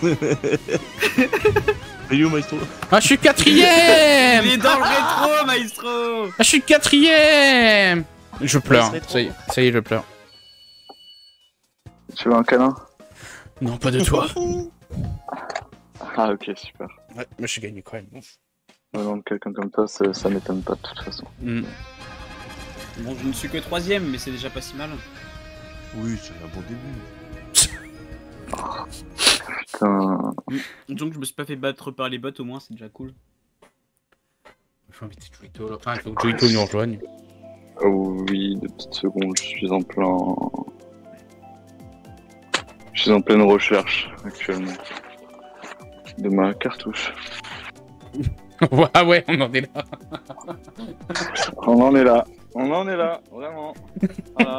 Il est où, Maestro? Ah, je suis quatrième! Il est dans le rétro, Maestro. Ah, je suis quatrième! Je pleure, Ouais, c'est ça y est, ça y est, je pleure. Tu veux un câlin? Non, pas de toi. Ah, ok, super. Ouais, mais j'ai gagné quand même. Ouais, non, quelqu'un comme toi, ça, ça m'étonne pas de toute façon. Hmm. Bon, je ne suis que troisième, mais c'est déjà pas si mal. Oui, c'est un bon début. Putain. Donc je me suis pas fait battre par les bots, au moins c'est déjà cool. Il faut inviter Juito là. Enfin, il faut que Juito nous rejoigne. Oh oui, deux petites secondes, je suis en plein. Je suis en pleine recherche actuellement. De ma cartouche. Ah ouais, on en est là. On en est là. On en est là, vraiment. Voilà.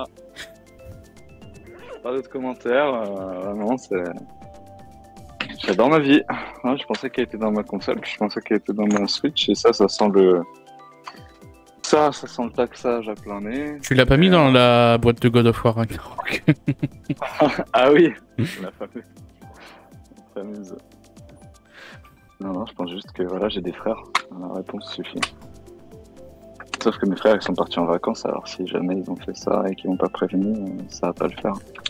Pas d'autres commentaires, euh, vraiment, c'est. J'adore ma vie. Ouais, je pensais qu'elle était dans ma console, je pensais qu'elle était dans ma Switch, et ça, ça sent le. Ça, ça sent le taxage à plein nez. Tu l'as pas mis dans la boîte de God of War Ragnarok. Ah oui, la fameuse. La fameuse. Non, non, je pense juste que voilà, j'ai des frères. La réponse suffit. Sauf que mes frères, ils sont partis en vacances, alors si jamais ils ont fait ça et qu'ils m'ont pas prévenu, euh, ça va pas le faire.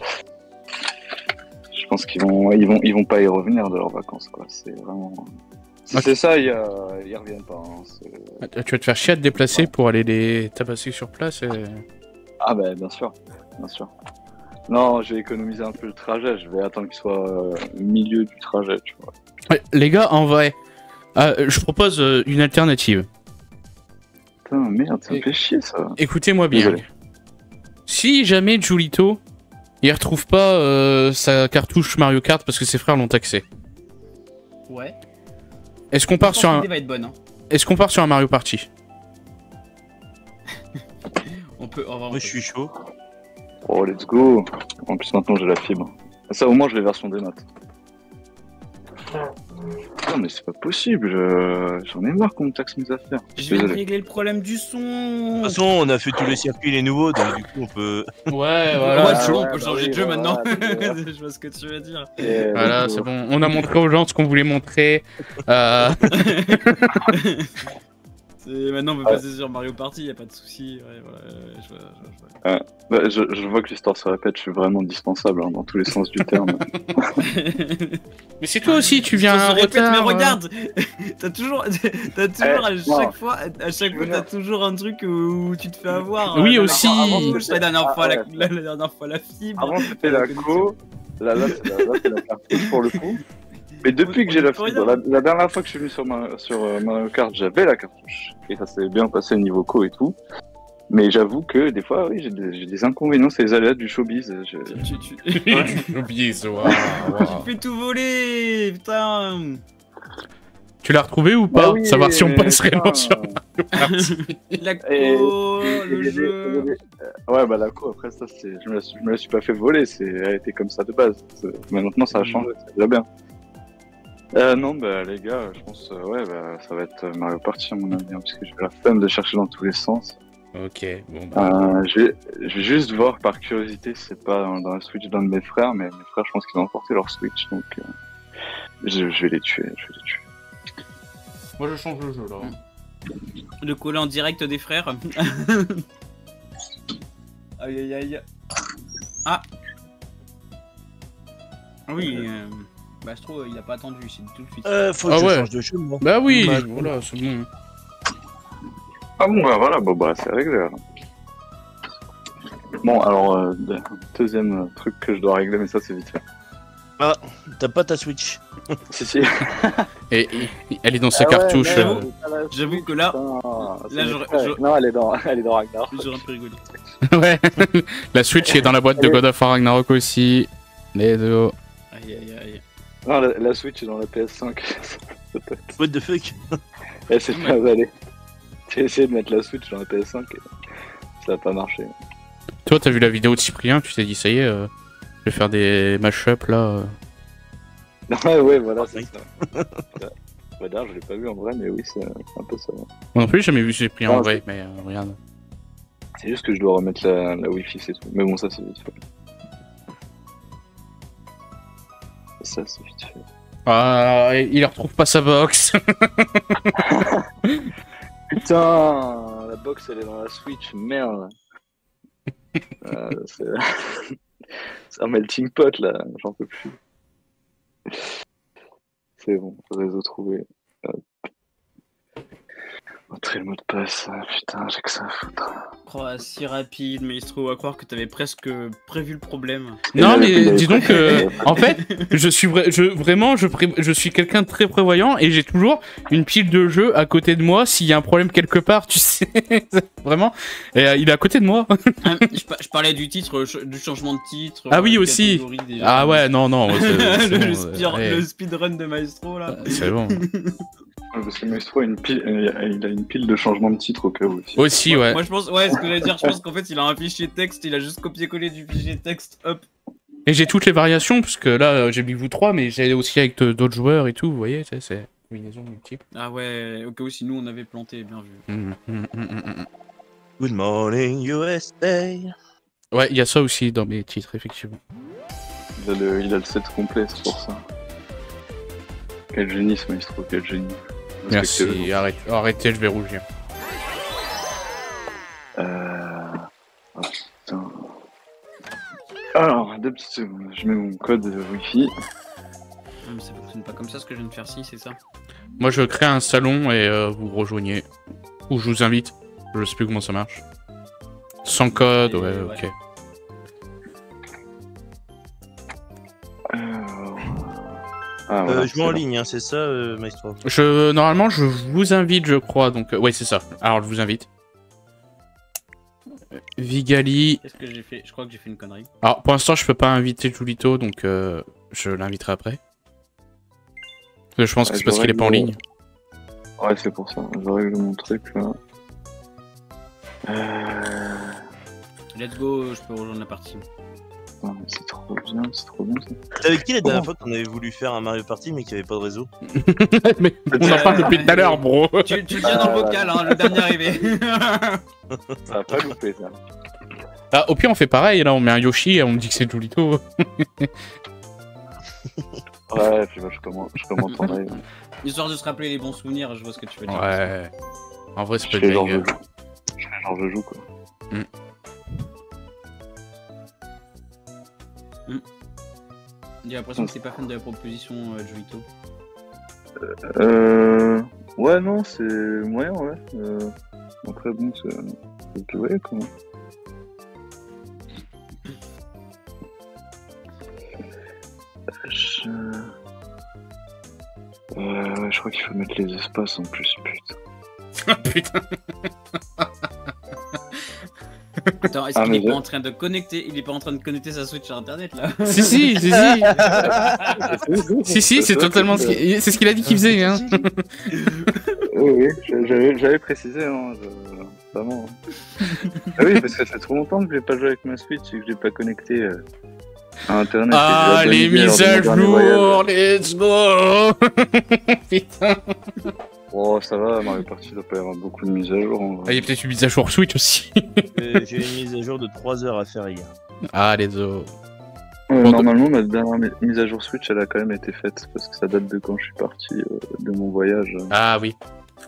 Je pense qu'ils vont, ils vont, ils vont pas y revenir de leurs vacances, quoi. C'est vraiment. Si Ok. c'est ça, ils, euh, ils reviennent pas. Hein. C'est- Tu vas te faire chier à te déplacer pour aller les tabasser sur place et... Ah bah bien sûr, bien sûr. Non, je vais économiser un peu le trajet. Je vais attendre qu'il soit euh, au milieu du trajet, tu vois. Ouais, les gars, en vrai, euh, je propose euh, une alternative. Putain, merde, ça me Et- fait chier ça. Écoutez-moi bien. Désolé. Si jamais Julito, il retrouve pas euh, sa cartouche Mario Kart parce que ses frères l'ont taxé, Ouais. est-ce qu'on part sur un, L'idée va être bonne. Hein. est-ce qu'on part sur un Mario Party? On peut. On va, on Moi, peut. je suis chaud. Oh, let's go. En plus, maintenant, j'ai la fibre. Ça, au moins, j'ai les versions des maths. Non, mais c'est pas possible. je- J'en ai marre qu'on me taxe mes affaires. Je viens de Désolé. régler le problème du son. De toute façon, on a fait tous les circuits, les nouveaux, donc du coup, on peut. Ouais, Ouais, voilà. c'est bon, on ouais, peut bah changer oui, de jeu voilà, maintenant. voilà. Je vois ce que tu veux dire. Et, Voilà, donc, c'est bon. On a montré aux gens ce qu'on voulait montrer. Euh... C'est- Maintenant, on peut Ouais. passer sur Mario Party, y a pas de souci. Ouais, voilà, ouais, je vois, je vois, je vois. bah, je, je vois que l'histoire se répète. Je suis vraiment dispensable hein, dans tous les sens du terme. Mais c'est toi aussi, tu viens Ça en se répète, retard. mais euh. regarde, t'as toujours, t'as toujours à Eh, chaque non. fois, à chaque Je fois, veux t'as dire- toujours un truc où tu te fais avoir. Oui, La aussi. dernière fois, Avant, la c'était- dernière fois, la, Ah, ouais. la- la dernière fois la fibre. Avant, c'était la co. Là, là, c'est la, là, c'est la cartouche pour le coup. Mais depuis que j'ai la fibre, la, la dernière fois que je suis venu sur, ma, sur euh, Mario Kart, j'avais la cartouche. Et ça s'est bien passé niveau co et tout. Mais j'avoue que des fois, oui, j'ai des, j'ai des inconvénients, c'est les aléas du showbiz. Je... Tu, tu, J'ai oublié ça. waouh, waouh. tu fais tout voler, putain. Tu l'as retrouvé ou pas? Bah oui, Savoir si on mais passe putain. réellement sur. La Et- co, Et le les- jeu. les- euh, Ouais, bah la co, après ça, c'est... Je, me la suis... je me la suis pas fait voler, c'est... elle était comme ça de base. C'est- Mais maintenant, ça a Mm. changé, c'est déjà bien. Euh, non, bah les gars, je pense, euh, ouais, bah, ça va être Mario Party à mon avis, hein, parce que j'ai la flemme de chercher dans tous les sens. Ok, bon bah. Euh, je, vais, je vais juste voir par curiosité si c'est pas dans, dans la Switch d'un de mes frères, mais mes frères, je pense qu'ils ont emporté leur Switch, donc euh, je, je vais les tuer, je vais les tuer. Moi je change le jeu là. De coller en direct des frères. Aïe aïe aïe. Ah. Ah oui, euh, Bastro, il a pas attendu, c'est tout de suite. Euh, faut que Ah je ouais. change de jeu, moi. Bah oui, Bah, voilà, c'est bon. Ah bon, bah voilà, bon, bah c'est réglé alors. Bon, alors, euh, deuxième truc que je dois régler, mais ça c'est vite fait. Ah, t'as pas ta Switch. Si, si. Et, et- elle est dans sa Ah ouais, cartouche. mais euh, j'avoue- J'avoue que là, Putain, c'est là, mes j'aurais- frères. j'aurais- Non, elle est dans, elle est dans Ragnar. j'aurais un peu rigolé. ouais. La Switch est dans la boîte de God of War Ragnarok aussi. Les deux. Aïe aïe aïe. Non, la, la Switch est dans la P S cinq. Ça peut être- What the fuck. Elle s'est pas avalée. J'ai essayé de mettre la Switch dans la P S cinq et ça a pas marché. Toi, t'as vu la vidéo de Cyprien, tu t'es dit, ça y est, euh, je vais faire des mash-up là. euh. Ouais, ouais, voilà, c'est ça. Bah, d'ailleurs, je l'ai pas vu en vrai, mais oui, c'est un peu ça. Moi non plus, j'ai jamais vu Cyprien en Non, vrai, mais euh, regarde. C'est juste que je dois remettre la, la Wi-Fi, c'est tout. Mais bon, ça, c'est vite fait. Ça, c'est vite fait. Ah, il retrouve pas sa box. Putain, la box, elle est dans la Switch, merde. euh, c'est... c'est un melting pot, là, j'en peux plus. C'est bon, réseau trouvé. Hop. Entrer le mot de passe, ah, putain, j'ai que ça à foutre. Oh, si rapide, Maestro, à croire que t'avais presque prévu le problème. Non, Et mais j'avais- dis donc, euh, en fait, je suis vra- je, vraiment, je, pré- je suis quelqu'un de très prévoyant et j'ai toujours une pile de jeux à côté de moi s'il y a un problème quelque part, tu sais. Vraiment. Et euh, il est à côté de moi. Ah, je, pa- je parlais du titre, euh, ch- du changement de titre. Ah oui, euh, aussi. catégorie déjà. Ah ouais, non, non. c'est- c'est le, bon, le euh, speed- ouais. le speedrun de Maestro là. C'est bon. Parce que Maestro a une pile, il a une pile de changement de titre au cas où aussi. Aussi, ouais. Moi je pense, ouais, ce que j'allais dire, je pense qu'en fait il a un fichier texte, il a juste copié-collé du fichier texte, hop. Et j'ai toutes les variations, parce que là, euh, j'ai mis vous trois, mais j'ai aussi avec euh, d'autres joueurs et tout, vous voyez, c'est- c'est combinaison multiple. Ah ouais, au cas où si nous on avait planté, bien vu. Mm, mm, mm, mm, mm. Good morning, U S A. Ouais, il y a ça aussi dans mes titres, effectivement. Il a le, il a le set complet, c'est pour ça. Quel génie ce Maestro, quel génie. Respectez-le. Merci, arrête, arrêtez, je vais rougir. Euh... Oh putain. Alors, deux petites secondes, je mets mon code Wi-Fi. Ah, mais ça fonctionne pas comme ça ce que je viens de faire, si, c'est ça. Moi, je crée un salon et euh, vous rejoignez. Ou je vous invite. Je sais plus comment ça marche. Sans code, Et ouais, ouais. ok. Euh... Ah, voilà, Euh, je c'est vais en bon. ligne, hein, c'est ça, euh, Maestro. Je, normalement, je vous invite, je crois. Donc, euh, ouais, c'est ça. Alors, je vous invite. Euh, Vigali. Qu'est-ce que j'ai fait? Je crois que j'ai fait une connerie. Alors, pour l'instant, je peux pas inviter Julito, donc euh, je l'inviterai après. Je pense que Ouais, c'est parce je qu'il est pas en règle- ligne. Ouais, c'est pour ça. Je règle mon truc là. Euh... Let's go, je peux rejoindre la partie. Putain, c'est trop bien, c'est trop bien ça. T'es avec qui la dernière fois qu'on avait voulu faire un Mario Party mais qu'il n'y avait pas de réseau? Mais on en parle depuis tout à l'heure, bro. Tu, tu le tiens dans le vocal, hein, le dernier arrivé. Ça va pas louper ça. Ah, au pire, on fait pareil, là, on met un Yoshi et on me dit que c'est Julito. Ouais, puis moi je commente, je commente en live. Histoire de se rappeler les bons souvenirs, je vois ce que tu veux dire. Ouais. En vrai, c'est Je pas fais genre je dingue. joue. Je fais genre je joue quoi. J'ai l'impression que t'es pas fan de la proposition euh, Julito. Euh... Ouais, non, c'est moyen, ouais. Euh... Après, bon, c'est... c'est ouais, comment. Je... Euh, ouais, je crois qu'il faut mettre les espaces en plus, putain. Ah, putain. Attends, est-ce Ah, qu'il mais est je- pas en train de connecter Il est pas en train de connecter sa Switch à internet là? Si, si, si, si. Si, si, c'est totalement ce qu'il c'est ce qu'il a dit qu'il faisait, hein. Oui, oui, j'avais, j'avais précisé, hein, je... vraiment. Ah oui, parce que ça fait trop longtemps que je l'ai pas joué avec ma Switch et que je l'ai pas connecté euh, à internet. Ah, Et que les j'ai abandonné mises à lors de mon dernier jour, voyage. let's go. Putain. Oh, ça va, Mario Party doit pas y avoir beaucoup de mises à jour. En Ah, vrai. il y a peut-être une mise à jour Switch aussi. Euh, J'ai une mise à jour de trois heures à faire hier. Ah, les os. Ouais, Bon, normalement, ma dernière mi- mise à jour Switch, elle a quand même été faite parce que ça date de quand je suis parti euh, de mon voyage. Ah oui.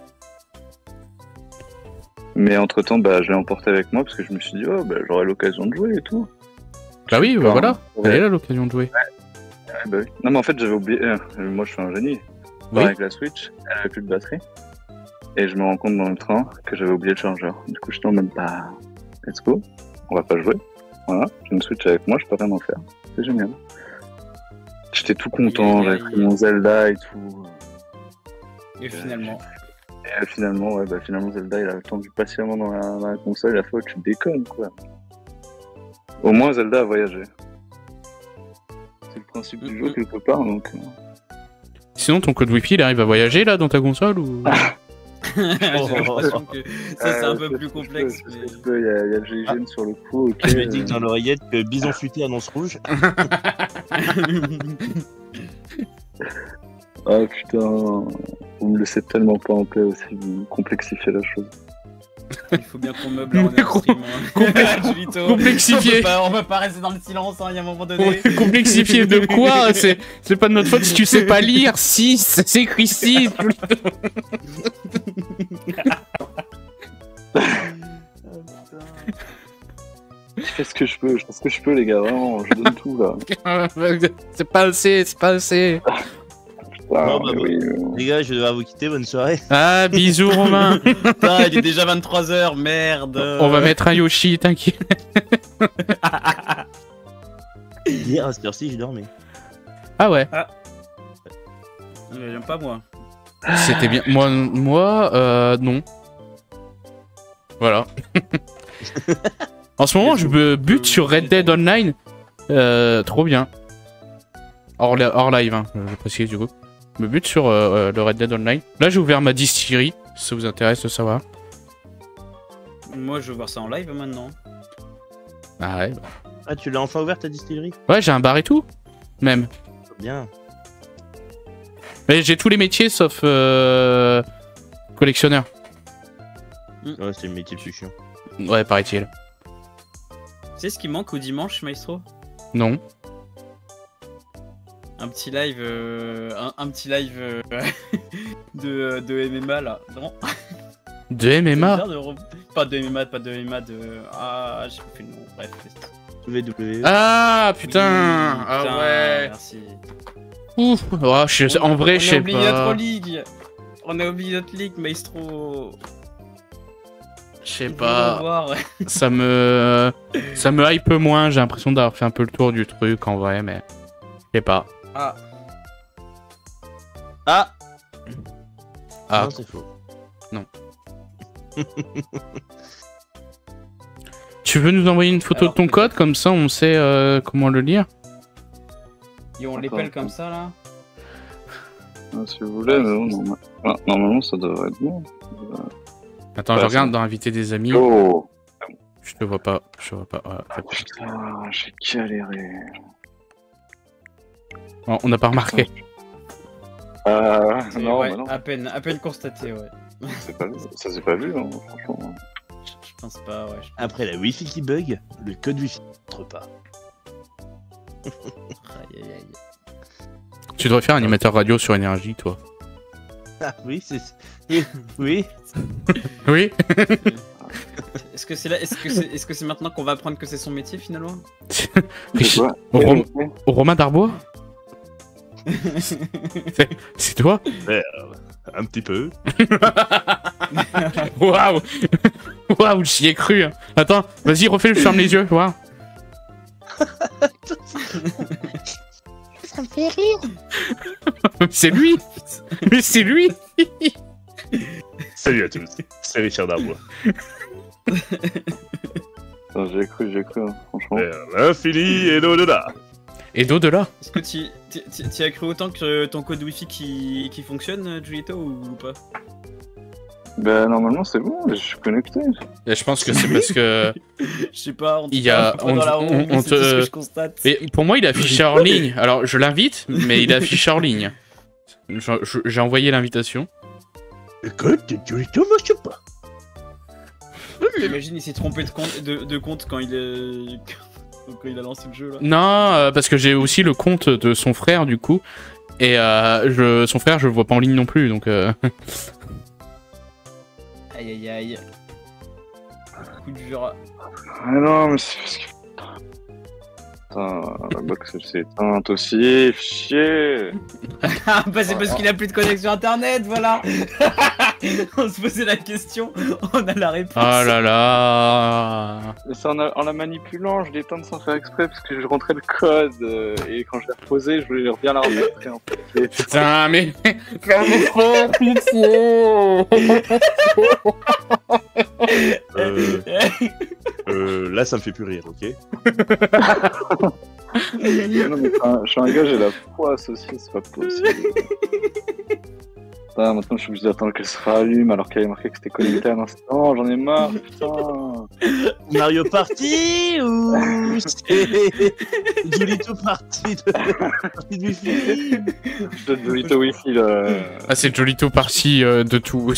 Mais entre temps, bah, je l'ai emporté avec moi parce que je me suis dit, oh, bah, j'aurai l'occasion de jouer et tout. Bah oui, bah Enfin, voilà. Elle ouais. est là l'occasion de jouer. Ouais, bah oui. Non, mais en fait, j'avais oublié. euh, moi, je suis un génie. Oui. Avec la Switch, elle avait plus de batterie. Et je me rends compte dans le train que j'avais oublié le chargeur. Du coup, je suis en mode, bah, let's go. On va pas jouer. Voilà, j'ai une Switch avec moi, je peux rien en faire. C'est génial. J'étais tout content, j'avais pris mon Zelda et tout. Et finalement. Et euh, finalement, ouais, bah finalement Zelda il a attendu patiemment dans la, dans la console, la fois tu déconnes quoi. Au moins Zelda a voyagé. C'est le principe du jeu quelque part donc. euh. Sinon, ton code Wi-Fi, il arrive à voyager là dans ta console ou... J'ai l'impression que ça c'est Euh, un peu je sais plus ce que je complexe. peux, je sais mais- ce que je peux, Il y, a- il y a le G I G N sur le coup, ok. Je me dis euh, que dans l'oreillette que Bison Futé annonce rouge. Ah putain, vous me laissez tellement pas en paix aussi, vous complexifiez la chose. Il faut bien qu'on meuble en air stream. Hein. Julito. Complexifié. On peut pas, on peut pas rester dans le silence, hein, il y a un moment donné. Complexifié de quoi? C'est c'est pas de notre faute si tu sais pas lire. six, c'est écrit six. Je fais ce que je peux, je fais ce que je peux les gars, vraiment, je donne tout là. C'est pas assez, c'est pas assez. Ah, Non, bah, mais oui, euh, Les gars, je vais devoir vous quitter, bonne soirée. Ah, bisous Romain. Putain, il est déjà vingt-trois heures, merde. On va mettre un Yoshi, t'inquiète. Hier, à cette heure-ci, je dormais. Ah ouais, J'aime pas moi. c'était bien. Moi, moi, euh, non. Voilà. En ce moment, je me bute sur Red Dead Online. Euh, trop bien. Hors, li- hors live, hein, je précise du coup. Je me bute sur euh, euh, le Red Dead Online. Là, j'ai ouvert ma distillerie, si ça vous intéresse de savoir. Moi je veux voir ça en live maintenant. Ah ouais, bah. Ah, tu l'as enfin ouvert ta distillerie? Ouais, j'ai un bar et tout, même. Bien. Mais j'ai tous les métiers sauf euh, collectionneur. Ouais, c'est le métier le plus chiant. Ouais, paraît-il. Tu sais ce qui manque au dimanche, Maestro? Non. Un petit live, euh, un, un petit live euh, de, de M M A là. Non. De M M A. C'est bizarre de re- Pas de M M A, pas de M M A, de. Ah, j'ai pas fait le nom. Bref. W W E. Ah putain. Oui, Ah putain, ouais. Merci. Ouf. Oh, je- en vrai, on je a sais oublié pas. notre ligue. On a oublié notre ligue, Maestro. Je sais Faut pas. le voir. Ça me, ça me hype moins. J'ai l'impression d'avoir fait un peu le tour du truc en vrai, mais je sais pas. Ah. Ah Ah. Non, c'est faux. Tu veux nous envoyer une photo Alors, de ton peut-être. code comme ça, on sait euh, comment le lire. Et on l'épelle comme ça là. ah, si vous voulez, mais bon, norma- ah, normalement ça devrait être bon. Attends, Ouais, je regarde c'est- dans inviter des amis. Oh, Je te vois pas, je te vois pas. Ouais, t'as- Putain, j'ai galéré. Oh, on n'a pas remarqué. Euh, C'est- non, ouais, bah non, à peine, à peine constaté, ouais. c'est pas, ça s'est pas vu, hein, franchement. Je, je pense pas, ouais. je- Après la Wi-Fi qui bug, le code Wi-Fi ne rentre pas. Aïe, aïe, aïe. Tu devrais faire animateur radio sur énergie, toi. Ah oui, c'est... Oui, oui. Oui. Est-ce que c'est là, est-ce que c'est, est-ce que c'est maintenant qu'on va apprendre que c'est son métier finalement? C'est quoi Rom- Romain Darbois. C'est- C'est toi? Un petit peu. Waouh. Waouh, j'y ai cru. hein. Attends, vas-y, refais, je ferme les yeux, voir. Ça me fait rire. C'est lui. Mais c'est lui. Salut à tous, c'est Richard Darbois. Putain, J'ai cru, j'ai cru, hein, franchement. Vers l'infini et l'au-delà. Et d'au-delà. Est-ce que tu tu- tu- tu as cru autant que ton code wifi qui, qui fonctionne, Julito, ou pas? Bah, normalement, c'est bon, je suis connecté. Et je pense que c'est parce que. Je sais pas, on Il y a- pas on- dans la on- honte, on c'est tout ce te- que je constate. Et pour moi, il est affiché hors ligne. Alors, je l'invite, mais il est affiché hors ligne. Je- je- J'ai envoyé l'invitation. Écoute, tu ne marche pas. J'imagine il s'est trompé de compte, de, de compte quand il est... quand il a lancé le jeu là. Non, euh, parce que j'ai aussi le compte de son frère, du coup. Et euh, je, son frère, je le vois pas en ligne non plus, donc. Euh... Aïe aïe aïe. Coup de dur. Ah non, mais c'est parce que. Putain, la box elle s'est éteinte aussi, chier. Ah bah c'est parce qu'il a plus de connexion internet, voilà. On se posait la question, on a la réponse. Oh là là. Mais c'est en, en la manipulant, je l'ai éteinte sans faire exprès parce que je rentrais le code euh, et quand je l'ai reposé, je voulais bien la remettre et en fait, je l'ai éteinte. Putain, mais. Ça me fait pitié. Euh, euh, là, ça me fait plus rire, ok? Non, mais enfin, je suis un gars, j'ai la poisse aussi, c'est pas possible. Putain, maintenant je suis obligé d'attendre qu'elle se rallume alors qu'elle avait marqué que c'était connecté à l'instant, j'en ai marre, putain. Mario Party ou c'est Julito Party de, party de Wi-Fi? Je te Jolito Wi-Fi là. Ah, c'est Jolito par-ci euh, de tout.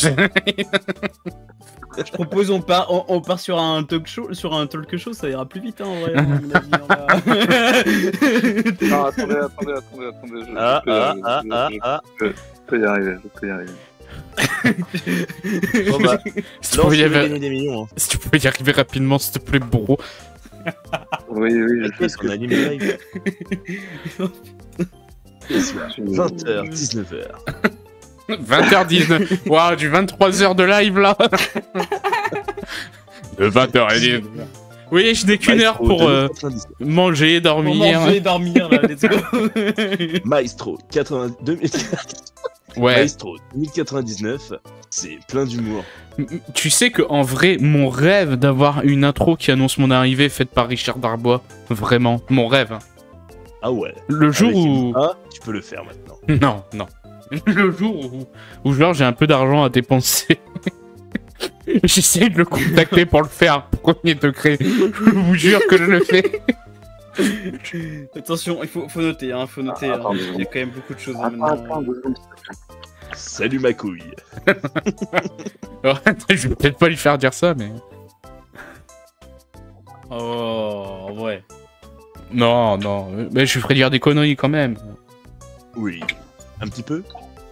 Je propose on part, on, on part sur un talk show, sur un talk show, ça ira plus vite hein, en vrai. à mon avis, on va- Non, attendez, attendez, attendez, attendez. Je, Ah, je peux y ah, arriver, ah, je- ah, je- ah. Je peux y arriver, je peux y arriver. Bon bah, Si tu lance pouvais y le arriver- gagner des millions. Hein. si tu pouvais y arriver rapidement, s'il te plaît, bro. Oui, oui, je fais Qu'est-ce ce qu'on que anime le live? Ce soir, tu vingt heures, dix-neuf heures. vingt heures dix-neuf. Waouh, du vingt-trois heures de live là. De vingt heures dix-neuf. Oui, je n'ai qu'une heure pour euh, manger, Pour dormir. manger et dormir là, let's go. Maestro quatre-vingt-deux mille Ouais. Maestro deux mille quatre-vingt-dix-neuf, c'est plein d'humour. Tu sais que en vrai, mon rêve d'avoir une intro qui annonce mon arrivée faite par Richard Darbois, vraiment, mon rêve. hein. Ah ouais. Le jour Avec où... une A, tu peux le faire maintenant. Non, non. Le jour où, où genre j'ai un peu d'argent à dépenser. J'essaie de le contacter pour le faire, premier degré. Je vous jure que je le fais. Attention, il faut, faut noter, hein, faut noter. Ah, hein. attends, Il y a quand même beaucoup de choses Attends, maintenant. attends, deux secondes. Salut ma couille. Alors, je vais peut-être pas lui faire dire ça, mais... Oh, en vrai. Non, non. Mais je lui ferais dire des conneries quand même. Oui. Un petit peu.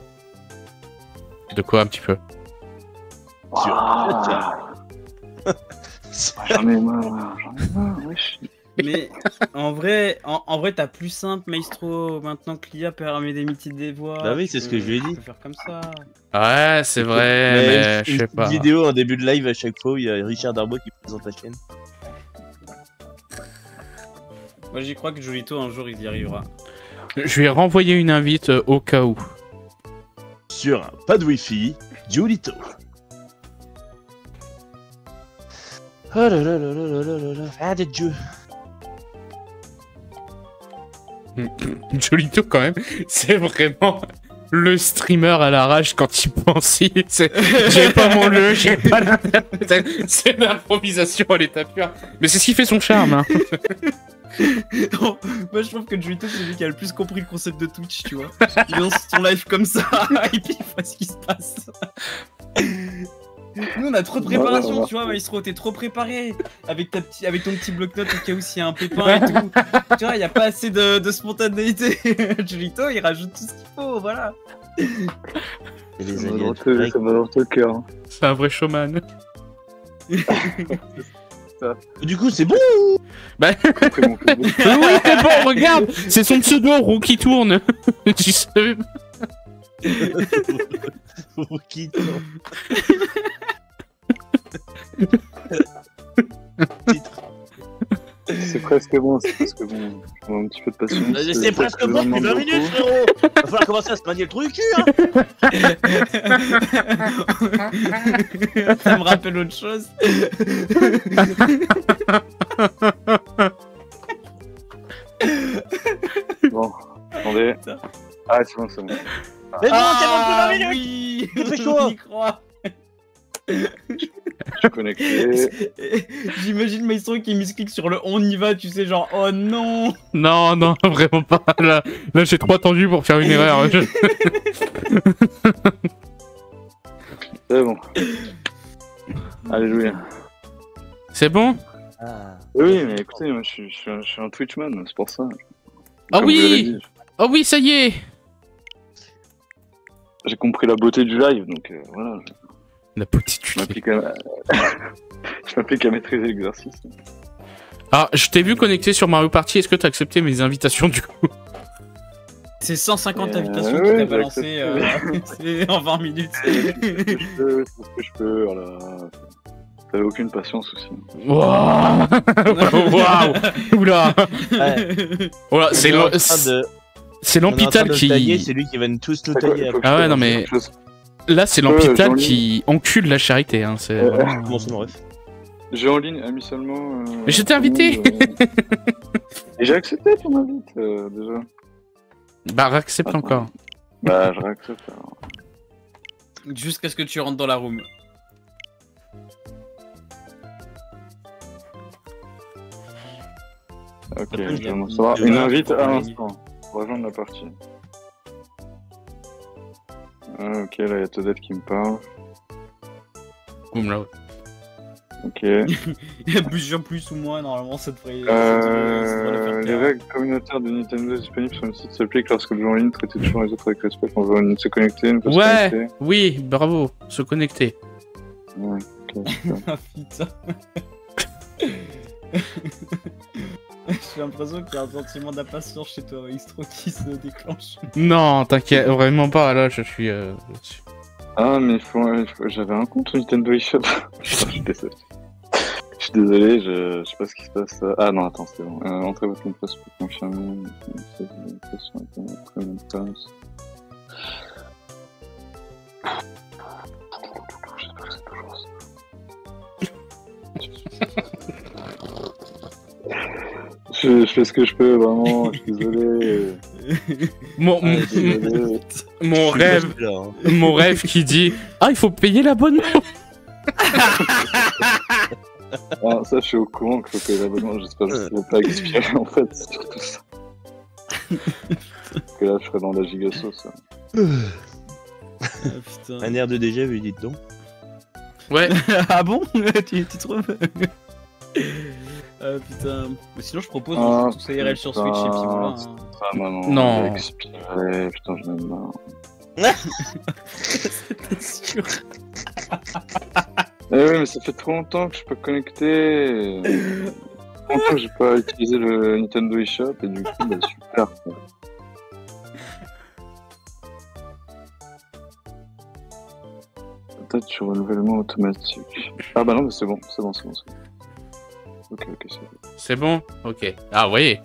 De quoi, un petit peu? Sur Ah, J'en ai marre, j'en ai marre, wesh. Mais en vrai, en, en vrai, t'as plus simple, Maestro, maintenant que l'I A permet d'imiter des voix. Bah oui, tu c'est ce peux- que je lui ai dit. tu peux faire comme ça. Ouais, c'est vrai, Mais mais une- je une sais petite pas. vidéo en début de live à chaque fois où il y a Richard Darbois qui présente la chaîne. Moi, j'y crois que Jolito, un jour, il y arrivera. Je lui ai renvoyé une invite euh, au cas où. Sur un pas de Wi-Fi, Julito. Oh là là là là là là là là. Ah, des dieux. Jolito quand même, c'est vraiment le streamer à l'arrache quand il pense. il- c'est- J'ai pas mon jeu, j'ai pas l'internet. C'est l'improvisation à l'état pur. Mais c'est ce qui fait son charme. Hein. Non, moi je trouve que Julito c'est lui qui a le plus compris le concept de Twitch, tu vois. Il lance son live comme ça et puis il voit ce qui se passe. Nous on a trop de préparation, Ouais, ouais, tu vois, Maestro, t'es trop préparé avec, ta petit, avec ton petit bloc-notes au cas où s'il y a un pépin et tout. Tu vois, il n'y a pas assez de, de spontanéité. Julito il rajoute tout ce qu'il faut, voilà. Et les Ça m'a aléas dans du le- direct. ça m'a dans le cœur. hein. C'est un vrai showman. Du coup, c'est bon. Après mon public. Mais oui, c'est bon, regarde. C'est son pseudo, roux qui tourne. Tu savais pas. Qui C'est presque bon, c'est presque bon. Je vois un petit peu de passion. C'est presque bon depuis vingt minutes, frérot. Va falloir commencer à se manier le trou du cul, hein. Ça me rappelle autre chose. Bon, attendez. Ah, c'est bon, c'est bon. Mais bon, Ah, c'est bon depuis vingt minutes. oui. C'est très chaud. On y croit. Je suis connecté. J'imagine Maestro qui misclique sur le on y va, tu sais, genre oh non. Non, non, vraiment pas. Là, là j'ai trop attendu pour faire une erreur. Je- C'est bon. Alléluia. C'est bon? Ah. Oui, mais écoutez, moi je suis, je suis, un, je suis un Twitchman, c'est pour ça. Ah Comme oui. vous l'avez dit, Oh oui, ça y est. j'ai compris la beauté du live, donc euh, voilà. Je La petite je m'applique à... je m'applique à maîtriser l'exercice. Ah, je t'ai vu connecté sur Mario Party. Est-ce que t'as accepté mes invitations du coup? C'est cent cinquante Euh, invitations ouais, qu'il t'a j'ai balancé euh, c'est en vingt minutes. Je peux, je fais ce que je peux, voilà. T'avais aucune patience aussi. Waouh. Waouh. Oula. Ouais. Voilà, c'est On est en l'hô- train de- c'est on est en train l'hôpital de le tailler, qui. c'est lui qui va nous tous nous Faut que- tailler. faut que Ah je ouais, non, fasse mais- quelque chose. Là, c'est Euh, l'hôpital Jean-Louis. qui encule la charité. Hein. C'est Euh, vraiment- Comment c'est mon ref? J'ai en ligne amicalement. Euh, Mais je t'ai tout le invité. monde, euh, Et j'ai accepté ton invite euh, déjà. Bah, réaccepte Attends. encore. Bah, je réaccepte alors. Jusqu'à ce que tu rentres dans la room. Ok, Après, je il y a vais m'en une- savoir. une- Une invite à une- l'instant. Pour rejoindre la partie. Ah, ok, là, il y a Todette qui me parle. Boum là. Ok. Il y a plusieurs plus ou moins, normalement, ça devrait, ça devrait- ça devrait la Euh, faire les taire. règles communautaires de Nintendo disponibles sur le site s'appliquent lorsque le jeu en ligne traite toujours les autres avec respect. On veut se connecter, ne pas se Ouais. connecter. Oui, bravo. Se connecter. Ouais, ok. super. Ah putain. J'ai l'impression qu'il y a un sentiment d'impatience chez toi, Maestro, qui se déclenche. Non, t'inquiète, vraiment pas. Là, je suis. euh, là-dessus. Ah, mais il faut, il faut- j'avais un compte sur Nintendo eShop. Je suis désolé. Je suis désolé, je... je sais pas ce qui se passe. Ah non, attends, c'est bon. Euh, entrez votre mot de passe pour confirmer. J'espère que c'est toujours ça. Je, je fais ce que je peux, vraiment, je suis désolé. Mon, Ah, mon, désolé. mon rêve, Là, hein. mon rêve qui dit ah, il faut payer l'abonnement. Ah, ça, je suis au courant qu'il faut payer l'abonnement. J'espère juste qu'il va pas expirer, en fait, c'est surtout ça. Parce que là, je serais dans la giga sauce. hein. Ah putain. Un air de déjà vu, dites donc. Ouais. Ah bon? tu, tu trouves? Ah putain. Mais sinon, je propose Ah, on tous I R L sur Switch et puis voilà. hein. Ah, non, non. Non. il va expirer. Putain, je m'aime bien. T'es sûr? Eh oui, mais ça fait trop longtemps que je suis pas connecté. Trop longtemps que j'ai pas utilisé le Nintendo eShop et du coup, bah, super. Quoi. Peut-être sur renouvellement automatique. Ah bah non, mais c'est bon, c'est bon, c'est bon. c'est bon. Ok, ok, c'est bon. C'est bon. Ok. Ah, vous voyez.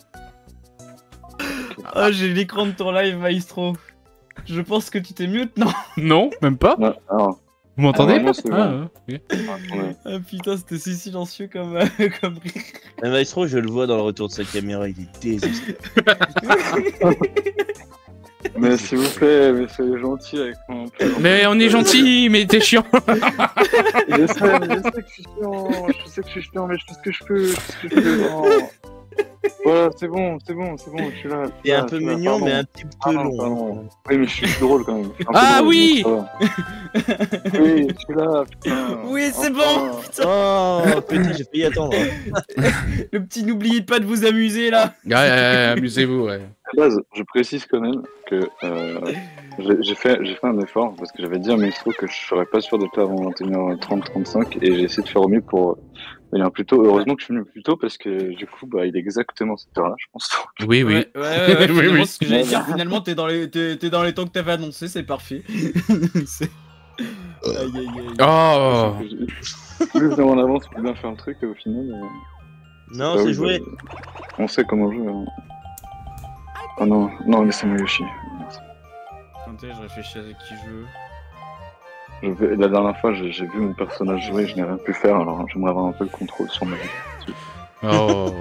Ah, j'ai l'écran de ton live, Maestro. Je pense que tu t'es mute, non? Non, même pas. Ouais, alors, Vous m'entendez? Ah, vraiment, c'est Ah, bon. ouais, ok. attendez. Ah putain, c'était si silencieux comme, comme rire. Un maestro, je le vois dans le retour de sa caméra, il est désespéré. Mais s'il vous plaît, mais soyez gentil avec moi. Mais on est gentil, mais t'es chiant. Je sais, mais je sais que je suis chiant, je sais que je suis chiant, mais je fais ce que je peux, je fais ce que je peux. Non. Voilà, c'est bon, c'est bon, c'est bon, je suis là. T'es un peu mignon, mais un petit peu pardon, long. pardon. Oui, mais je suis drôle quand même. Ah oui. Oui, je suis là, putain. Oui, c'est Enfin. bon. Oh, petit, j'ai failli attendre. Le petit, n'oubliez pas de vous amuser là. Ouais, ouais, ouais, amusez-vous, ouais. À la base, je précise quand même que euh, j'ai j'ai fait, j'ai fait un effort parce que j'avais dit à Maestro que je serais pas sûr d'être là avant vingt et une heures trente trente-cinq et j'ai essayé de faire au mieux pour venir plus tôt. Heureusement que je suis venu plus tôt parce que du coup, bah, il est exactement cette heure-là, je pense. Oui, oui. Ouais, ouais, ouais, ouais, Oui, finalement, oui. ce que j'allais dire, finalement, t'es dans les, t'es, t'es dans les temps que t'avais annoncé, c'est parfait. C'est- Aïe, aïe, aïe. Oh. Plus je en avance, plus bien faire le truc et au final. euh, Non, bah c'est oui, joué. bah, on sait comment jouer. Hein. Oh non, non, laissez-moi Yoshi. Attendez, je réfléchis avec qui je veux. Je vais- La dernière fois, j'ai j'ai vu mon personnage jouer, je n'ai rien pu faire, alors j'aimerais avoir un peu le contrôle sur ma vie. Oh.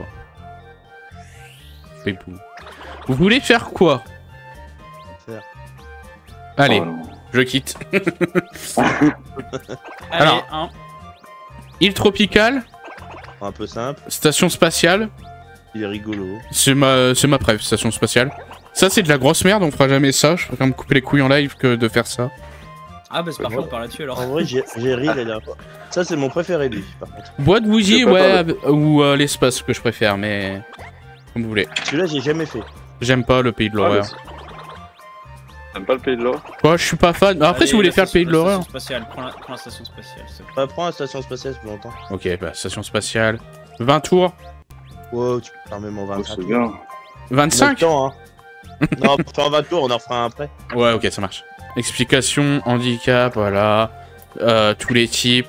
Pépou. Vous voulez faire quoi? Faire. Allez, Oh, non. je quitte. Allez, Alors. hein. Île tropicale, Un peu simple, station spatiale. il est rigolo. C'est ma, c'est ma préf, station spatiale. Ça, c'est de la grosse merde, on fera jamais ça. Je préfère me couper les couilles en live que de faire ça. Ah, bah c'est parfait, on part là-dessus alors. En vrai, j'ai j'ai ri la dernière fois. Ça, c'est mon préféré, lui, par contre. Boîte bougie, Je peux ouais, pas ab- ou euh, l'espace que je préfère, mais. Comme vous voulez. Celui-là, j'ai jamais fait. J'aime pas le pays de Ah, l'horreur. mais c'est- T'aimes pas le pays de l'or? Moi, je suis pas fan. Après, Allez, si vous voulez la faire le station- pays de la l'horreur. station spatiale, prends la, prends la station spatiale. s'il te plaît. Pas prendre la station spatiale plus longtemps. Ok, bah, station spatiale. vingt tours. Wow, tu peux faire même en Oh, vingt-cinq. c'est bien. On a le vingt-cinq. temps, hein. Non, pour faire vingt tours, on en fera un après. Ouais, ok, ça marche. Explication, handicap, voilà. Euh, tous les types.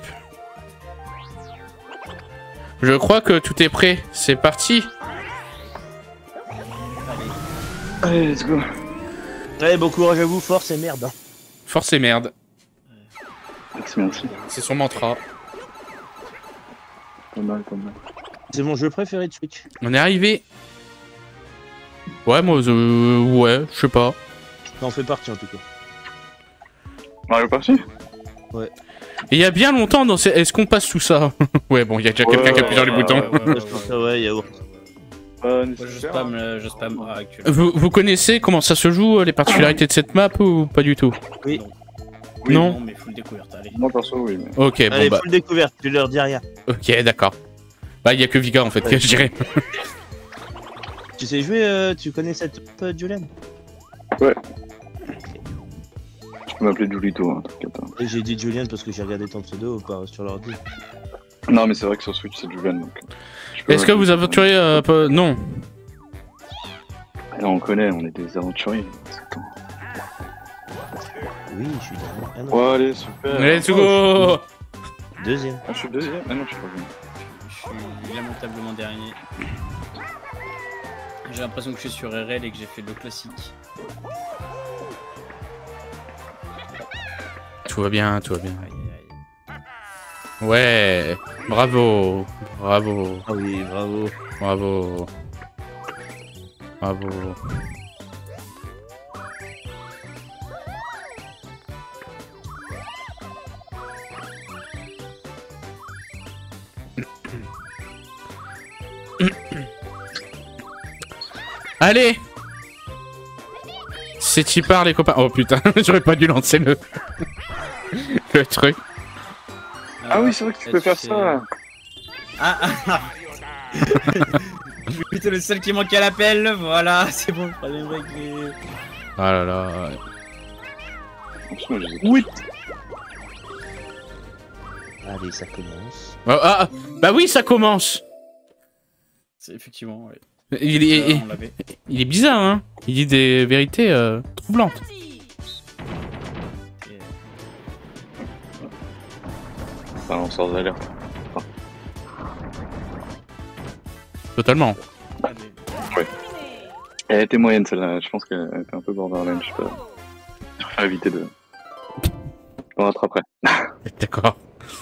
Je crois que tout est prêt. C'est parti. Allez, let's go. Allez, bon courage à vous, force et merde. hein. Force et merde. Merci, merci. C'est son mantra. Pas mal, pas mal. C'est mon jeu préféré de Switch. On est arrivé. Ouais, moi, euh, ouais, je sais pas. Ça en fait partie en tout cas. Mario Party? Et il y a bien longtemps dans ces... Est-ce qu'on passe tout ça? Ouais, bon, il y a déjà Ouais, quelqu'un qui ouais, appuie sur les ouais, boutons. Ouais, ouais, ouais, Ouais, je pense que ouais. ouais, yaourt. Pas Moi, je nécessaire. spam, euh, je spam ah, actuellement. Vous, vous connaissez comment ça se joue, les particularités de cette map ou pas du tout? Oui. Oui, Non. Non, mais full découverte, allez. Moi perso, oui. Mais... Ok, bon Allez, bah, full découverte, tu leur dis rien. ok, d'accord. Bah, il y a que Vika en fait, que je dirais. Tu sais jouer, euh, tu connais cette map, euh, Julian? Tu peux m'appeler Julito, hein, t'inquiète. hein. Et j'ai dit Julian parce que j'ai regardé ton pseudo par, sur l'ordi. Non, mais c'est vrai que sur Switch, c'est Julian, donc... je peux Est-ce que m'appeler vous Julian. aventurez euh, peu... Non. Ah non, on connaît, on est des aventuriers. c'est tout. Oui, je suis dernier. Ah non, Ouais, allez, super. Let's go. deuxième. Ah, je suis le deuxième? Ah non, je suis pas bien. Je suis lamentablement dernier. J'ai l'impression que je suis sur R L et que j'ai fait le classique. Tout va bien, tout va bien. Aïe, aïe, aïe. Ouais, bravo, bravo, Ah oui, bravo. bravo, bravo. Allez, c'est y part les copains. Oh putain, j'aurais pas dû lancer le le truc. Ah oui, c'est vrai que tu peux faire ça. Ah, ah, ah. Je suis plutôt le seul qui manque à l'appel, voilà, c'est bon, le problème réglé. Ah là là. En plus, moi, je les ai- Oui. Allez, ça commence. Ah, ah, bah oui, ça commence. C'est effectivement, ouais. Il est, Euh, on l'avait. il est bizarre, hein. Il dit des vérités euh, troublantes. Et, Enfin, on sort d'alerte. Totalement. euh, allez. Elle était moyenne celle-là, je pense qu'elle était un peu borderline, je sais pas. Je préfère éviter de. On rattraperait. D'accord.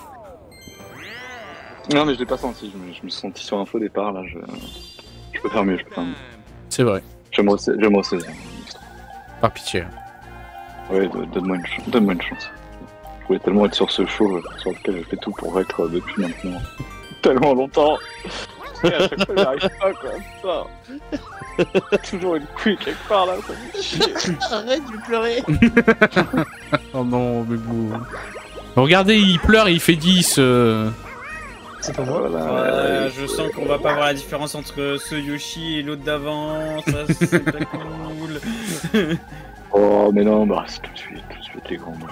Non, mais je l'ai pas senti, je me, je me suis senti sur un faux départ là, je. Je peux faire mieux, je peux faire mieux. C'est vrai. Je vais me ressaisir. Je vais me ressaisir. Par pitié. Ouais, do- donne-moi une, ch- donne-moi une chance. Je voulais tellement être sur ce show euh, sur lequel je fais tout pour être euh, depuis maintenant tellement longtemps. Et à chaque fois, j'arrive pas, quoi. Putain. Toujours une couille quelque part là, ça me fait chier. Arrête de pleurer. Oh non, mais vous... Regardez, il pleure et il fait dix. Euh... C'est pas moi. Voilà, Ouais, euh, je sens qu'on va pas voir la différence entre ce Yoshi et l'autre d'avant. Ça, c'est pas cool. Oh, mais non, bah, c'est tout de suite, tout de suite les grands mots.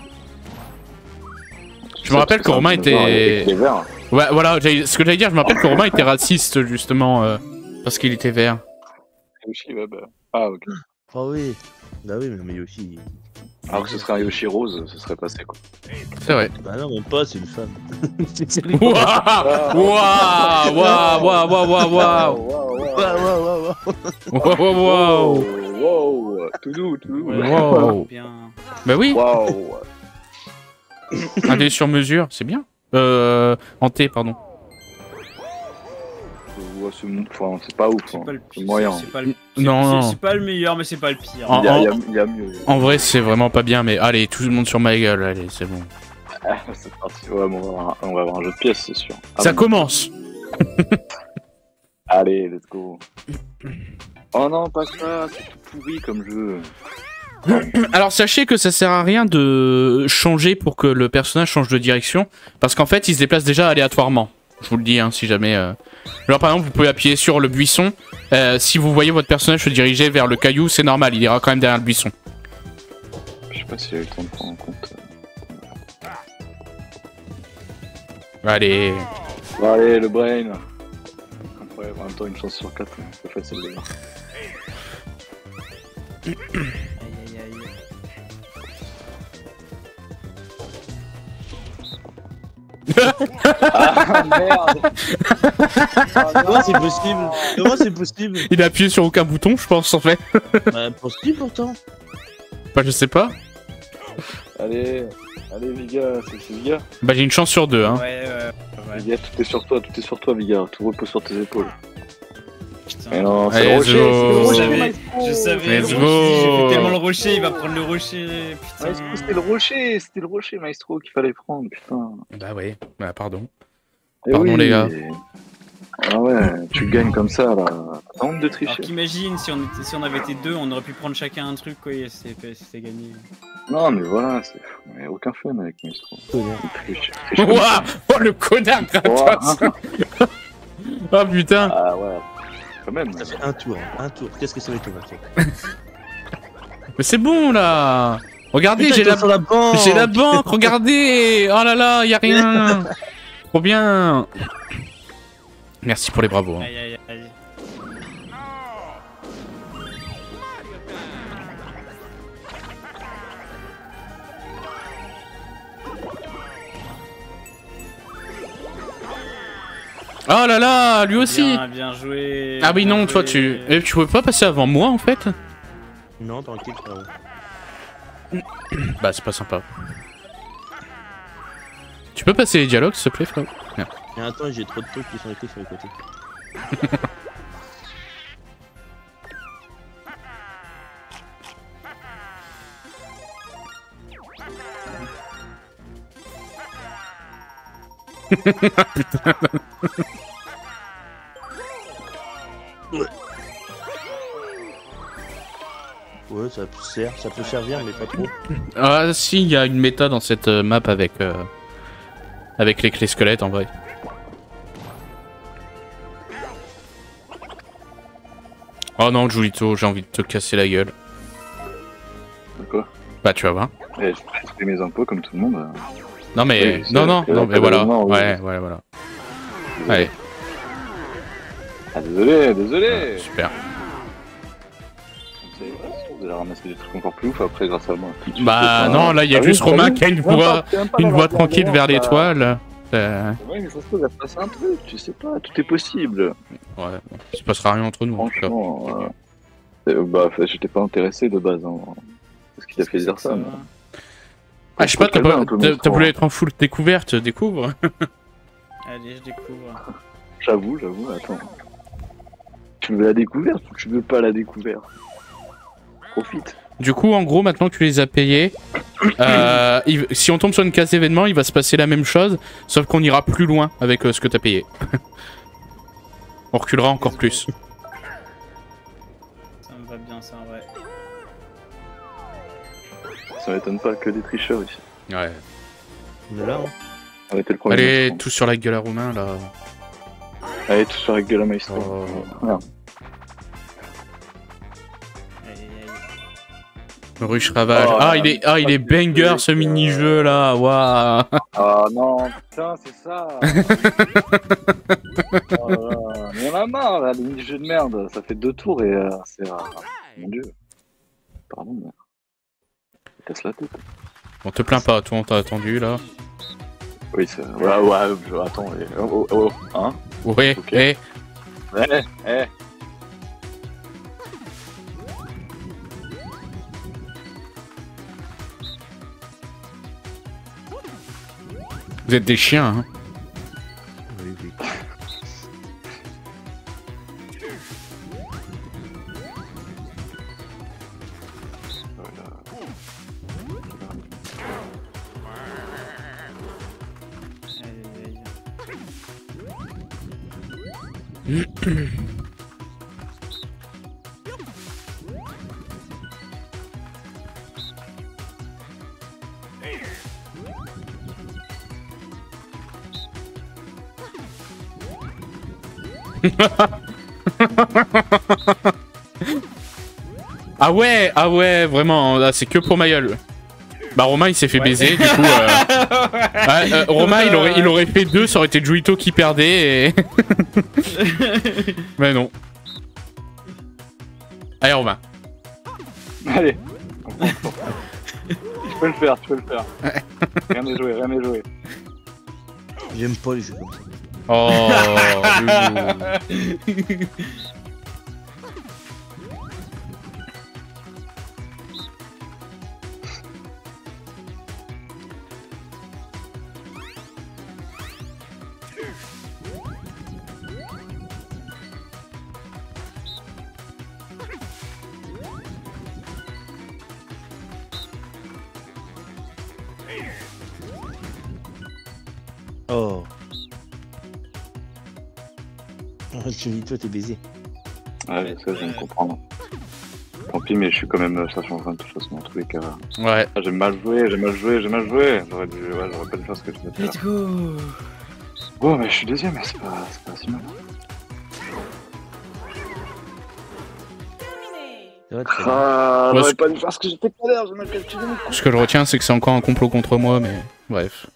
Je me rappelle que Romain était... Les verts. Ouais, voilà, j'allais- ce que j'allais dire, je me rappelle que Romain était raciste, justement, euh, parce qu'il était vert. Yoshi, ouais, bah. Ah, ok. Oh oui. Bah oui, mais, mais Yoshi. Alors que ce serait un Yoshi rose, ce serait passé, quoi. C'est vrai. Bah non, même pas, c'est une femme. Waouh Waouh Waouh Waouh Waouh Waouh Waouh Waouh, waouh, waouh, waouh. Waouh Waouh Waouh Wow, tout doux, tout doux. Ouais, Wow. bien. Bah oui, Wow. un dé sur mesure, c'est bien. Euh... En T, pardon. Ouais, c'est mon- enfin, c'est pas ouf, C'est hein. pas le C'est pire. moyen. C'est pas le... c'est- Non, c'est- non. C'est pas le meilleur, mais c'est pas le pire. En- Il y a, il y a- il y a mieux. En vrai, c'est vraiment pas bien, mais allez, tout le monde sur ma gueule, allez, c'est bon. Ah, c'est parti. Ouais, mais on va, avoir un, on va avoir un jeu de pièces, c'est sûr. Ah, Ça bon. commence. Allez, let's go. Oh non, pas ça, c'est tout pourri comme jeu. Alors sachez que ça sert à rien de changer pour que le personnage change de direction, parce qu'en fait il se déplace déjà aléatoirement. Je vous le dis, hein, si jamais... Euh... Genre par exemple vous pouvez appuyer sur le buisson, euh, si vous voyez votre personnage se diriger vers le caillou, c'est normal, il ira quand même derrière le buisson. Je sais pas si j'ai eu le temps de prendre en compte. Allez... Bon, allez, le brain. Incroyable, en même temps une chance sur quatre, hein. C'est facile de voir. Aïe, aïe, aïe. Ah merde. Comment c'est possible? Comment c'est possible? Il a appuyé sur aucun bouton, je pense, en fait. Bah, possible pourtant. Bah je sais pas. Allez, allez Viga, c'est c'est Viga. Bah j'ai une chance sur deux, hein. Ouais, ouais, ouais. Viga, tout est sur toi, tout est sur toi Viga, tout repose sur tes épaules. Putain. Mais non, c'est Allez, le rocher, let's go. c'est le Je rocher, savais, maestro. je savais, Let's le go. rocher, j'ai fait tellement le rocher, il va prendre le rocher, putain. Maestro, c'était le rocher, c'était le rocher maestro qu'il fallait prendre, putain. Bah ouais, bah pardon. Eh Pardon, oui. les gars. Ah ouais, tu gagnes comme ça là. T'as honte de Alors tricher. qu'imagine, si on, était, si on avait été deux, on aurait pu prendre chacun un truc, quoi, et c'était c'était gagné. Non mais voilà, c'est fou. Mais aucun fun avec maestro. Il triche. Il triche. Ouah Oh le connard gratos. Oh putain. Ah ouais, quand même. Ça fait un tour, hein, un tour. Qu'est-ce que ça va être maintenant? Mais c'est bon là. Regardez, Putain, j'ai ils sont la... sur la banque. j'ai la banque, regardez. Oh là là, y a rien. Trop bien. Merci pour les bravos. hein. Aïe, aïe, aïe. Oh là là, lui aussi. Bien, bien joué. Ah oui bien non, toi joué. tu... Eh, tu pouvais pas passer avant moi en fait. Non, tranquille, frérot. Bah c'est pas sympa. Tu peux passer les dialogues s'il te plaît frère? Mais attends, j'ai trop de trucs qui sont écrits sur les côtés. Ouais, ça sert, ça peut servir, mais pas trop. Ah si, il y a une méta dans cette euh, map avec... euh, avec les clés squelettes en vrai. Oh non Julito, j'ai envie de te casser la gueule. Quoi? Bah tu vas voir. Eh, je fais mes impôts comme tout le monde. euh. Non mais... Oui, c'est- non non, c'est non vrai, mais voilà. non, oui. Ouais, ouais, voilà. Allez, Ah désolé, désolé. super. C'est vrai, vous allez ramasser des trucs encore plus ouf après grâce à moi. Bah non, là il y a Ah juste oui, Romain t'as qui a une vu voix, Même pas une dans voix la tranquille bande-annonce, vers là. l'étoile. Euh, Ouais, mais ça se trouve, il va se passer un truc, tu sais pas, tout est possible. Ouais, bon, il se passera rien entre nous en tout cas. Franchement, euh, euh, bah, enfin, j'étais pas intéressé de base. Hein. Parce qu'il a fait dire ça. mais- Ah je sais pas, t'as Calme pas- un peu, t'as- mon t'as voulu frère. être en full découverte, découvre. Allez, je découvre. J'avoue, j'avoue, attends. Tu veux la découverte ou tu veux pas la découverte? Profite. Du coup, en gros, maintenant que tu les as payés, euh, il- si on tombe sur une case d'événement, il va se passer la même chose, sauf qu'on ira plus loin avec euh, ce que t'as payé. On reculera encore plus. Ça me va bien, ça, ouais. Ça m'étonne pas que des tricheurs ici. Ouais. On est là, hein. Arrêtez le premier. Allez, match. tous sur la gueule à Romain, là. Allez, tous sur la gueule à Maestro. Oh. Voilà. Aïe, aïe, aïe. Rush ravage. Oh, ah, là, il est, ah, il est là, banger, là, ce là. mini-jeu, là. Waouh. Ah non, putain, c'est ça. Oh là là. Mais on en a marre, là, le mini-jeu de merde. Ça fait deux tours et euh, c'est... euh, Mon dieu. Pardon, mais... Casse la tête. On te plaint pas, toi, on t'a attendu, là. Oui, c'est... Ouais, ouais, je... attends, et... oh, oh, oh, hein. Ouais, Ok. eh. Eh, eh. Vous êtes des chiens, hein. Oui, oui. Aïe, aïe, aïe. Ah ouais, ah ouais, vraiment, là, c'est que pour ma gueule. Bah Romain il s'est fait Ouais. baiser, du coup... Euh... ouais, euh, Romain il aurait, il aurait fait deux, ça aurait été Juito qui perdait et... Mais non. Allez Romain. Allez. Tu peux le faire, tu peux le faire. Rien n'est joué, rien n'est joué. J'aime pas les jeux comme ça. Oh, loulou. Oh. Ah, tu me dis, toi, t'es baisé. Ouais, ça, je viens de comprendre. Tant pis, mais je suis quand même... Ça change rien de toute façon, dans tous les cas. Ouais. Ah, j'ai mal joué, j'ai mal joué, j'ai mal joué. J'aurais dû... ouais, j'aurais pas dû faire ce que je devais faire. go. Bon, mais je suis deuxième, mais c'est pas, c'est pas si mal. C'est vrai, tu fais bien. Ah, Ouais, j'aurais c'est- pas dû faire ce que j'étais pas l'air, j'ai mal calculé mon coup. Ce que je retiens c'est que c'est encore un complot contre moi, mais bref.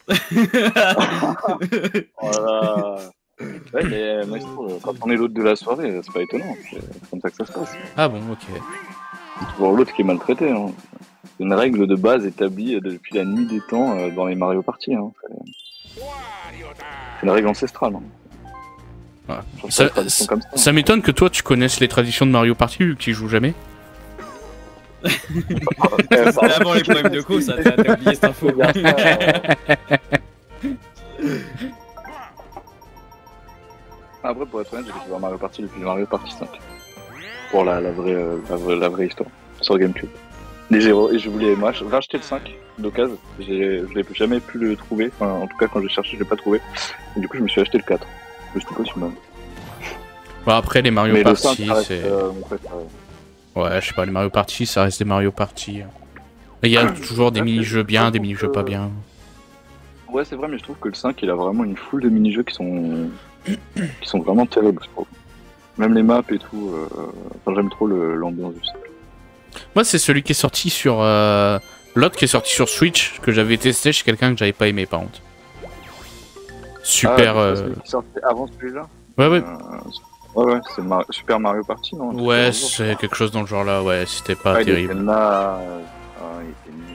Voilà. Ouais, mais Maestro, euh, quand on est l'autre de la soirée, c'est pas étonnant. C'est comme ça que ça se passe. Ah bon, ok. C'est toujours l'autre qui est maltraité. Hein. C'est une règle de base établie depuis la nuit des temps euh, dans les Mario Party. Hein. C'est c'est une règle ancestrale. Hein. Ouais. Je pense Ça- pas les traditions comme ça. Ça m'étonne que toi tu connaisses les traditions de Mario Party vu que tu y joues jamais. Ouais, ça- Avant les problèmes de co, ça t'as t'as oublié cette info. Bien sûr, euh. Après, pour être honnête, j'ai découvert Mario Party depuis Mario Party cinq. Pour la, la, vraie, euh, la, vraie, la vraie histoire. Sur GameCube. Et, j'ai- et je voulais m'ach- racheter le cinq d'occasion. J'ai- Je n'ai jamais pu le trouver. Enfin, en tout cas, quand j'ai cherché, je l'ai pas trouvé. Et du coup, je me suis acheté le quatre. Je sais pas si mal. Bon, après les Mario Mais le Party cinq, ça reste c'est... euh, mon préféré. Ouais, je sais pas, les Mario Party ça reste des Mario Party. Il y a toujours des Ouais, mini-jeux c'est- bien, je des trouve mini-jeux que- pas bien. Ouais, c'est vrai, mais je trouve que le cinq, il a vraiment une foule de mini-jeux qui sont, qui sont vraiment terribles, je trouve. Même les maps et tout. euh, Enfin, j'aime trop le- l'ambiance du cinq. Moi c'est celui qui est sorti sur... euh, L'autre qui est sorti sur Switch, que j'avais testé chez quelqu'un que j'avais pas aimé par contre. Super... Ah, euh, c'est celui qui sortait avant celui-là. Ouais, ouais. Euh, ouais, ouais, c'est Mar- Super Mario Party, non? Ouais, Super c'est quelque chose dans le genre là, ouais, c'était pas Ah, il était terrible. là. euh, Ah, il était nul.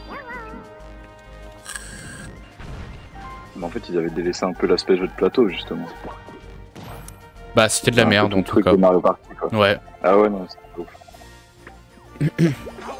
Mais en fait, ils avaient délaissé un peu l'aspect jeu de plateau, justement. Bah, c'était de la C'est un peu merde tout en le tout truc cas. de Mario Party, quoi. Ouais. Ah ouais, non, c'est ouf. Ouais,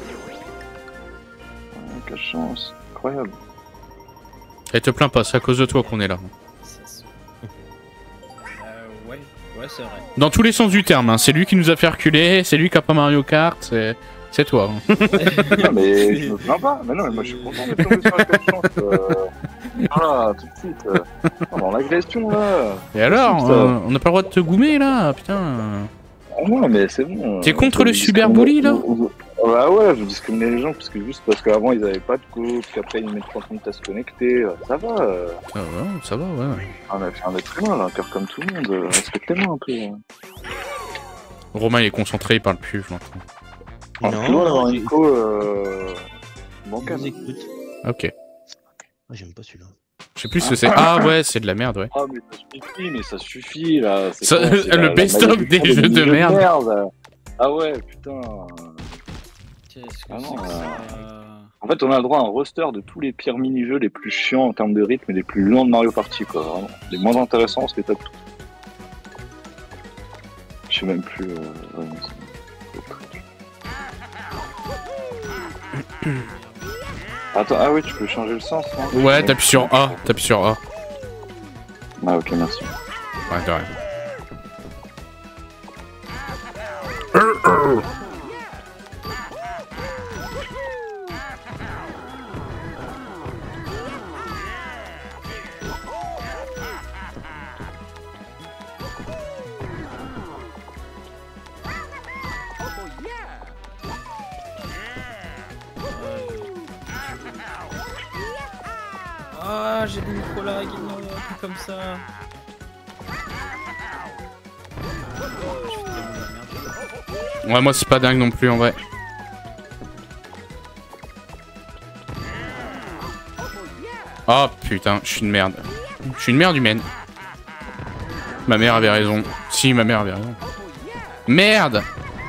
quelle chance. Incroyable. Et te plains pas, c'est à cause de toi qu'on est là. Ça se- Euh, ouais, ouais, c'est vrai. Dans tous les sens du terme, hein. C'est lui qui nous a fait reculer, c'est lui qui a pas Mario Kart, c'est... C'est toi. Hein. Non, mais je me plains pas. Mais non, mais moi je suis content d'être tombé sur la quatre chance. Euh... Voilà, tout de suite. Euh... Dans l'agression là. Et alors, Ça. euh, on n'a pas le droit de te goumer là, putain. Ah non, mais c'est bon. T'es contre Je le discrimine- cyberbully, là Bah ouais, je discrimine les gens parce que juste parce qu'avant ils avaient pas de coupe, qu'après ils mettent trente minutes à se connecter. euh, Ça va. euh. Ça va, ça va, ouais. On a fait un être humain là, un cœur comme tout le monde. euh, Respectez-moi un peu. hein. Romain il est concentré, il parle plus, je l'entends. Ah, tu vois, avoir une écho euh... Je bancal. vous écoute. Ok. Ah, j'aime pas celui-là. Je sais plus ce que c'est. Ah ouais, c'est de la merde, ouais. Ah mais ça suffit, mais ça suffit là. c'est Ça- quoi, c'est le la- la best-of malédiction des jeux de merde. Ah ouais, putain. Qu'est-ce que Ah c'est non, que euh, ça? En fait, on a le droit à un roster de tous les pires mini-jeux les plus chiants en termes de rythme et les plus lents de Mario Party, quoi. Vraiment. Les moins intéressants, c'est les top tout. Je sais même plus. Euh... ouais, non, c'est- Attends, ah oui, tu peux changer le sens. Hein. Ouais, t'appuies sur A, t'appuies sur A. Ah ok, merci. Ouais, de rien. Ah, j'ai des micro lag, non, plus comme ça. Je fais tellement de la merde. Ouais, moi c'est pas dingue non plus en vrai. Oh putain, je suis une merde. Je suis une merde humaine. Ma mère avait raison. Si, ma mère avait raison. Merde!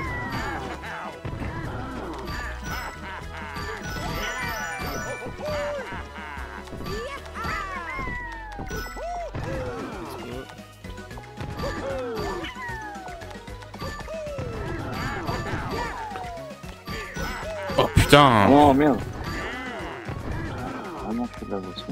Oh putain! Oh merde. Ah non, fais de la voix.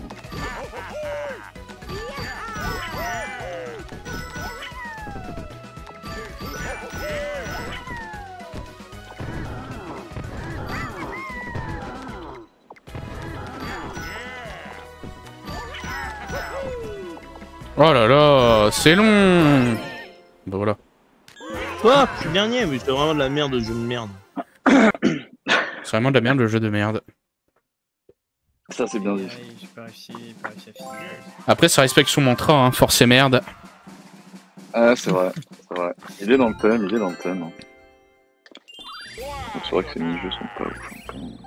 Oh là là, c'est long! Bah voilà. Quoi? Je suis dernier, mais c'est vraiment de la merde, jeu de merde. C'est vraiment de la merde le jeu de merde. Ça, c'est bien dit. Ouais, j'ai pas réussi, j'ai pas réussi à finir. Après, ça respecte son mantra, hein, force et merde. Ah, c'est vrai, c'est vrai. Il est dans le thème, il est dans le thème. hein. Donc, c'est vrai que ces mini-jeux sont pas ouf. hein, quand même.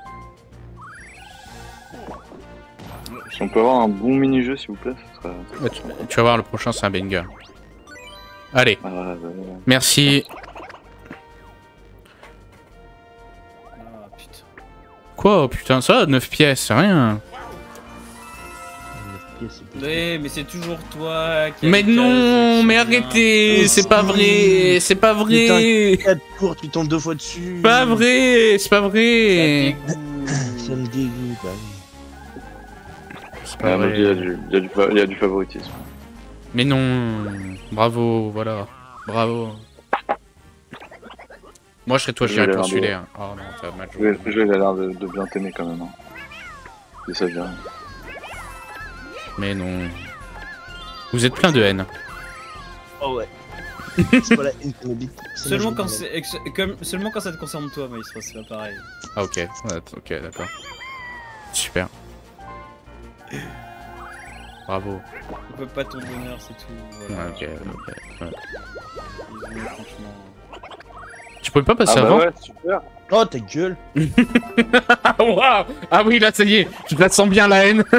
Si on peut avoir un bon mini-jeu, s'il vous plaît, ce serait... Bah, tu, tu vas voir, le prochain c'est un banger. Allez, Ah, ouais, ouais, ouais. merci. Ah putain. Quoi? Oh, putain, ça, neuf pièces, c'est rien. Ouais, mais c'est toujours toi qui. a Mais les non, cases mais qui sont bien. arrêtez, c'est pas vrai, c'est pas vrai. quatre tours, tu tombes deux fois dessus. Pas vrai, c'est pas Ça vrai. dégoûte. Ça me dégoûte, bah oui. C'est Ah, pas donc, il y, a vrai. du, il, y a du, fa- il y a du favoritisme. Mais non, bravo, voilà, bravo. Moi je serais toi, je Je vais suis un aller consulaire. Oh non, t'as mal Je joué. vais, je vais, il a l'air de, de bien t'aimer quand même. Hein. Et ça vient. Mais non. Vous êtes plein de haine. Oh ouais. C'est pas la haine qui m'habite. c'est Seulement la quand, joie. c'est, ex- comme, seulement quand ça te concerne toi, Maïs, c'est pas pareil. Ah ok, ouais, ok, d'accord. Super. Bravo. On peut pas ton bonheur, c'est tout. Voilà. Ouais, ok, ok. Ouais. Ils ont, franchement. Tu pouvais pas passer Ah bah avant? ouais, super. Oh ta gueule. Ah, waouh. Ah oui, là ça y est, je la sens bien la haine.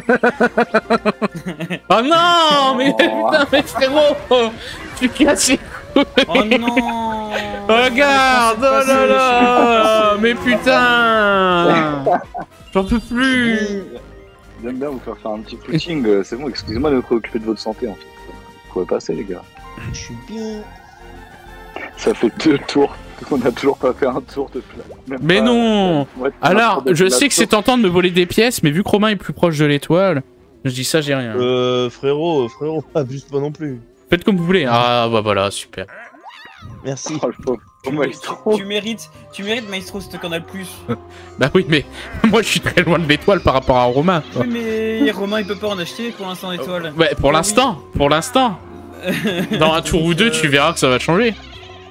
Oh non, mais Oh. putain, mais frérot, je suis cassé. Oh non. Regarde, oh là là, mais putain, j'en peux plus. J'aime bien vous faire faire un petit footing. euh, C'est bon, excusez-moi de me préoccuper de votre santé en fait. Vous pouvez passer, les gars. Je suis bien. Ça fait deux tours. On a toujours pas fait un tour de plat. Même Mais pas, non. euh, ouais, Alors, un tour de je plat sais que c'est tour. tentant de me voler des pièces, mais vu que Romain est plus proche de l'étoile, je dis ça, j'ai rien. Euh, frérot, frérot, abuse pas non plus. Faites comme vous voulez. Ah bah voilà, super. Merci. Oh, le pauvre Tu, Maestro. tu mérites, tu mérites Maestro, c'est toi qu'on a le plus. Bah oui, mais moi je suis très loin de l'étoile par rapport à Romain. Oui, mais Romain il peut pas en acheter pour l'instant l'étoile. Ouais, pour Ah l'instant, pour l'instant. Dans un tour ou deux, tu verras que ça va changer. Ouais,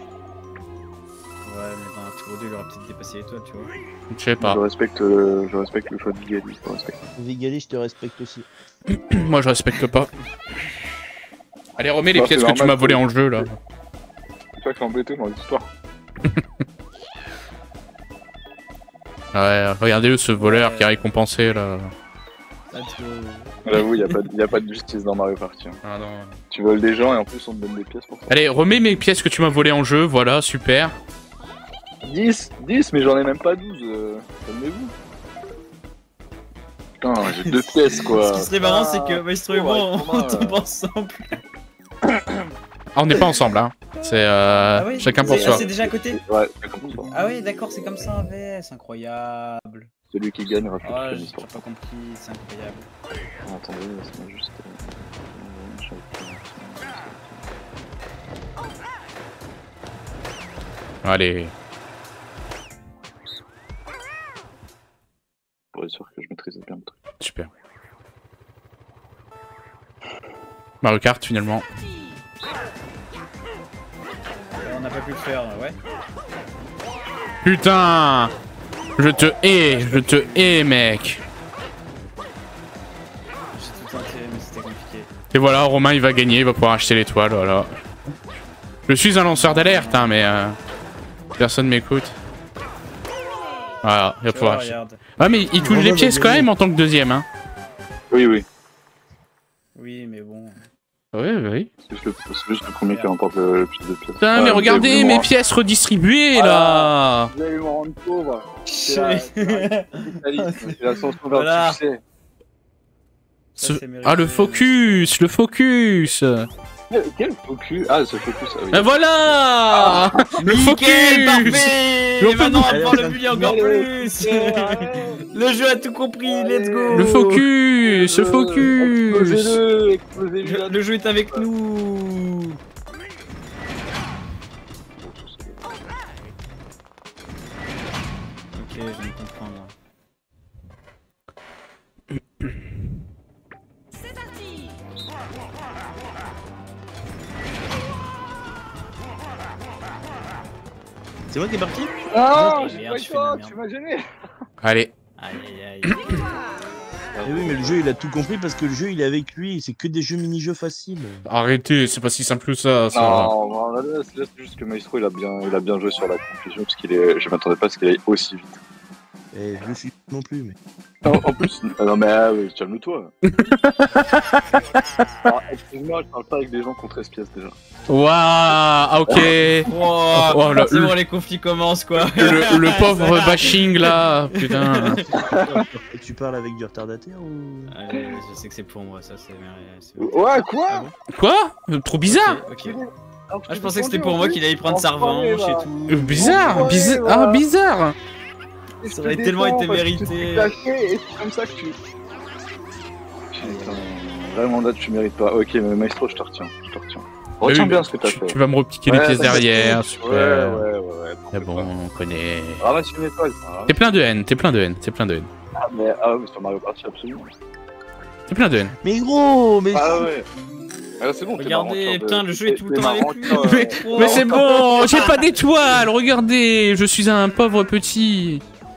mais dans un tour ou deux, il aura peut-être dépassé l'étoile, tu vois. Je sais pas. Je respecte, euh, je respecte le choix de Vigali. Je le respecte. Vigali, je te respecte aussi. Moi je respecte pas. Allez, remets les Bah, pièces c'est que tu normal m'as volées que- en jeu là. C'est toi qui l'as embêté dans l'histoire. Ouais, regardez ce voleur qui est récompensé là. Let's go. J'avoue, y a pas, de- y a pas de justice dans Mario Party. Hein. Ah non. Tu voles des gens et en plus on te donne des pièces pour ça. Allez, remets mes pièces que tu m'as volées en jeu, voilà, super. dix, dix, mais j'en ai même pas douze. Euh... Calmez-vous. Putain, j'ai deux pièces quoi. Ce qui serait marrant, c'est que Maestro et moi, on, ouais, on tombe ensemble. Ah, on n'est pas ensemble, hein. C'est euh, Ah ouais, chacun pour c'est- soi. C'est déjà à côté. Ouais, c'est comme ça. Ah ouais, d'accord, c'est comme ça, ouais, c'est incroyable. Celui qui gagne rajoute Ah, une j'ai histoire. toujours pas compris, c'est incroyable. Oh, attendez, laisse-moi juste. euh, euh, Allez. Pour être sûr que je maîtrise bien le truc. Super. Mario Kart finalement. Euh, On n'a pas pu le faire, ouais. Putain! Je te hais, je te hais, mec. J'ai tout tenté, mais c'était compliqué. Et voilà, Romain il va gagner, il va pouvoir acheter l'étoile, voilà. Je suis un lanceur d'alerte, hein, mais euh, personne m'écoute. Voilà, il va Tu pouvoir vois, acheter. regarde. Ah, mais il touche Romain les va pièces quand gagner. même en tant que deuxième, hein. Oui, oui. Oui, mais bon. Oui, oui. C'est juste le, c'est juste le premier qui remporte le, le plus de pièces. Putain, Ah, mais vous regardez avez voulu mes me pièces redistribuées là. Vous allez me rendre pauvre. C'est la, Voilà. c'est la capitalisme, c'est l'ascension vers Voilà. le succès. Ce- c'est mérité. Ah, le focus, le focus. Quel, quel focus? Ah, ce focus, ah oui. Et voilà. Le Nickel, focus. parfait. Le Et maintenant, on va focus. pouvoir le bully encore Allez, plus. Le jeu a tout compris, let's go. Le focus, le focus. Explosez-le, explosez-le. Le, le jeu est avec nous. Ok, je viens de comprendre. C'est moi qui est parti? Ah, Oh, j'ai merde, pas eu je fais toi, de la tu m'as gêné. Allez. Aïe aïe aïe. Eh oui, mais le jeu il a tout compris parce que le jeu il est avec lui. C'est que des jeux mini-jeux faciles. Arrêtez, c'est pas si simple que ça. ça. Non, non, là, là, c'est là, c'est juste que Maestro il a bien, il a bien joué sur la conclusion parce qu'il est, je m'attendais pas à ce qu'il aille aussi vite. Et je suis non plus, mais. En, en plus, ah non mais ah, oui, calme-toi. Alors, excuse-moi, je parle pas avec des gens qui ont treize pièces déjà. Waouh, ah, ok. Wow, Oh, le- c'est bon, les conflits commencent quoi. Le, le pauvre bashing là, putain. Et tu parles avec du retardataire ou. Allez, je sais que c'est pour moi, ça c'est. c'est- Ouais, quoi? Ah bon Quoi? Trop bizarre. Ok, ok. Ah, je pensais que c'était pour moi qu'il allait prendre sa revanche et tout. Euh, Bizarre, Ouais, bizarre, voilà. ah bizarre. Ça aurait tellement été mérité. Et c'est comme ça que tu. Putain, vraiment là tu mérites pas. Ok, mais Maestro, je te retiens. Je te retiens. Retiens Oui, bien ce que t'as tu, fait. tu vas me repiquer les Ouais, pièces ça, derrière, Ouais, super. ouais, ouais, ouais. C'est bon, on connaît. Ramasse une étoile. Hein. T'es plein de haine, t'es plein de haine, t'es plein de haine. Ah, mais, ah, mais sur Mario Party, absolument. T'es plein de haine. Mais gros, mais. Ah ouais. Ah, c'est bon, t'es Regardez, marrant, putain, de- le jeu est tout le t'es temps avec marrant, lui. toi, Mais, euh, mais c'est bon, j'ai pas d'étoile, regardez, je suis un pauvre petit.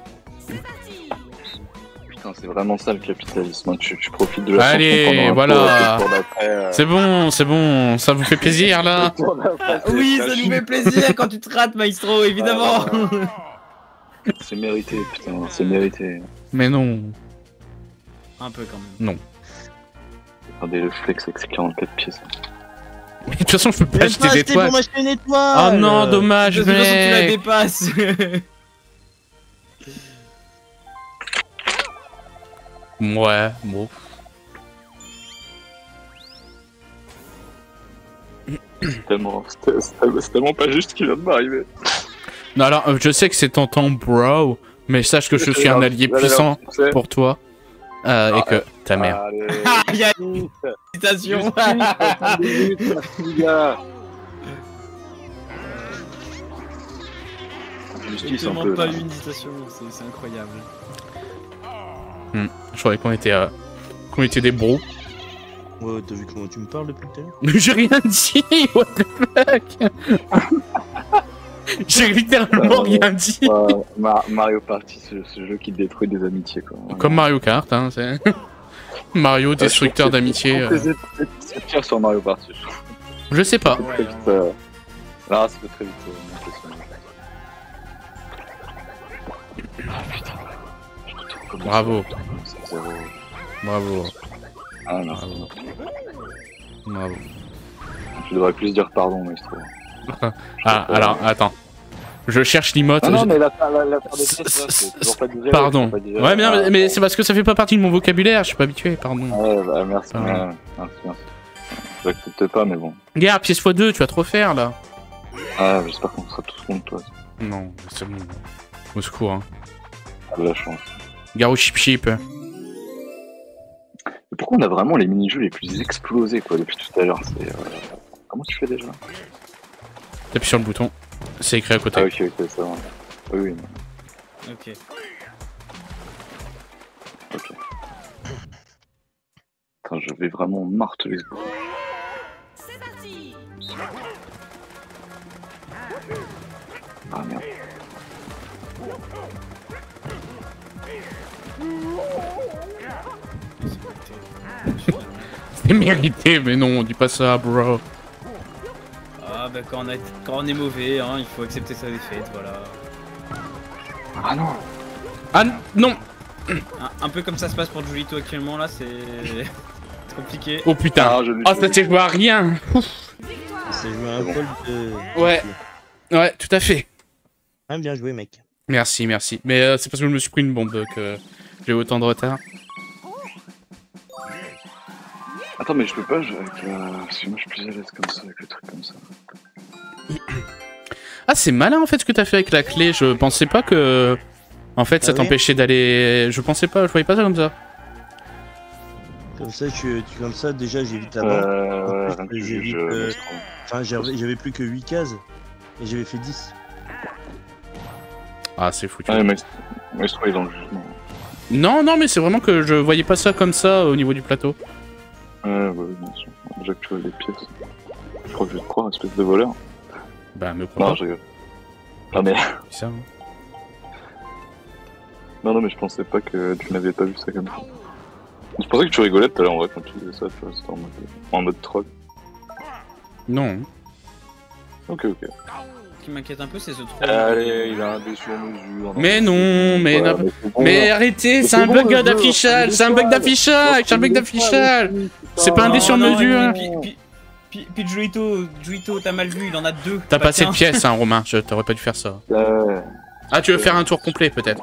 Putain, c'est vraiment ça le capitalisme. Hein. Tu, tu profites de la Allez, chanson pendant un voilà. tour, et le tour d'après, euh, C'est bon, c'est bon, ça vous fait plaisir là. le tour d'après, c'est Oui, la ça nous chute. fait plaisir quand tu te rates, Maestro, évidemment. C'est mérité, putain, c'est mérité. Mais non. Un peu quand même. Regardez le flex avec ses quarante-quatre pièces. Mais de toute façon, je peux pas J'ai acheter pas acheté d'étoiles. pour m'acheter une Oh étoile. non, dommage, De toute façon, tu la mec. dépasses. Ouais, bon. C'est tellement, c'est- c'est c'est tellement pas juste ce qui vient de m'arriver. Non, alors, euh, je sais que c'est tentant, bro, mais sache que je suis un allié Allez, puissant succès. pour toi. Euh, et que ta mère. Allez, Il y a vite, une citation. vite, attendez, vite, merci, les gars. J'ai justice un tellement peu. pas là. eu une hésitation, c'est c'est incroyable. Hmm. Je croyais qu'on était, euh, qu'on était des bros. Ouais, t'as vu comment tu me parles depuis tout à l'heure? Mais j'ai rien dit, what the fuck. J'ai littéralement Euh, rien dit. Ouais, Mar- Mario Party, ce, ce jeu qui détruit des amitiés quoi. Comme Mario Kart, hein, c'est... Mario, Ouais, destructeur je trouve que d'amitié. c'est- euh. C'est c'est- c'est pire sur Mario Party. Je trouve. Je sais pas. C'est Ouais, très hein. vite. Euh... Là, ça peut très vite euh, monter sur Mario Party. Ah putain. Je retourne commencer. Bravo. C'est zéro. Bravo. Ah non. Bravo. Bravo. Je devrais plus dire pardon, mais je trouve. Ah, alors, attends. Je cherche l'emote. Non, non, je- mais la fin la, la fin des pièces, là, c'est toujours pas digéré. Pardon. c'est pas digéré. Ouais, mais, non, Ah, mais- mais c'est parce que ça fait pas partie de mon vocabulaire, je suis pas habitué, pardon. Ouais, bah merci. Ah. Ouais, merci, merci. J'accepte pas, mais bon. Regarde, pièce fois deux, tu vas trop faire là. Ah, j'espère qu'on sera tous contre toi. Non, c'est bon. Au secours, hein. T'as de la chance. Garou chip chip. Mais pourquoi on a vraiment les mini-jeux les plus explosés, quoi, depuis tout à l'heure? C'est. Euh... Comment tu fais déjà? T'appuies sur le bouton, c'est écrit à côté. Ah, ok, ok, ça va. Oui, oui, Ok. ok. Attends, je vais vraiment marteler ce bouton. C'est parti. Ah merde. C'est mérité, mais non, dis pas ça, bro. Ah bah quand on, a... quand on est mauvais, hein, il faut accepter sa défaite, voilà. Ah non! Ah n- non. Un, un peu comme ça se passe pour Julito actuellement, là, c'est... c'est compliqué. Oh putain. Ah, je l'ai Oh, joué. ça s'est joué à rien. C'est joué un C'est bon. pôle de. Ouais. Ouais, tout à fait. Ah, bien joué, mec. Merci, merci. Mais euh, c'est parce que je me suis pris une bombe que j'ai eu autant de retard. Attends, mais je peux pas jouer avec. Euh... Parce que moi je suis plus à l'aise comme ça, avec le truc comme ça. Ah, c'est malin en fait ce que t'as fait avec la clé. Je pensais pas que. En fait, ça Ah oui t'empêchait d'aller. Je pensais pas, je voyais pas ça comme ça. Comme ça, tu, tu, comme ça déjà, j'évite la mort. Euh. En Ouais, plus, rien que j'ai je- vite, je- euh, je trouve. Enfin, j'avais j'avais plus que huit cases. Et j'avais fait dix. Ah, c'est foutu. Ouais, mais. Mais je trouve dans le jugement. Non, non, mais c'est vraiment que je voyais pas ça comme ça au niveau du plateau. Ouais, bah oui, bien sûr. Déjà que tu vois les pièces. Je crois que je vais te croire, espèce de voleur. Bah, me crois Non, pas. je rigole. Ah, mais. C'est ça, hein. Non, non, mais je pensais pas que tu n'avais pas vu ça comme ça. Je pensais que tu rigolais tout à l'heure en vrai quand tu disais ça, tu vois, c'était en mode, en mode troll. Non. Ok, ok. Ce qui m'inquiète un peu, c'est ce trou. Allez, il a un dé sur mesure. Mais non, mais. Ouais, non. mais c'est bon, Mais là. arrêtez, Mais c'est c'est un bon, bug le jeu, d'affichage, c'est un bug d'affichage, c'est un bug d'affichage. C'est pas un dé sur non, mesure. et Puis, puis, puis, puis Julito, Julito, t'as mal vu, il en a deux. T'as pas assez de qu'un. pièces, hein, Romain, je t'aurais pas dû faire ça. Ouais. Ah, tu veux faire un tour complet, peut-être?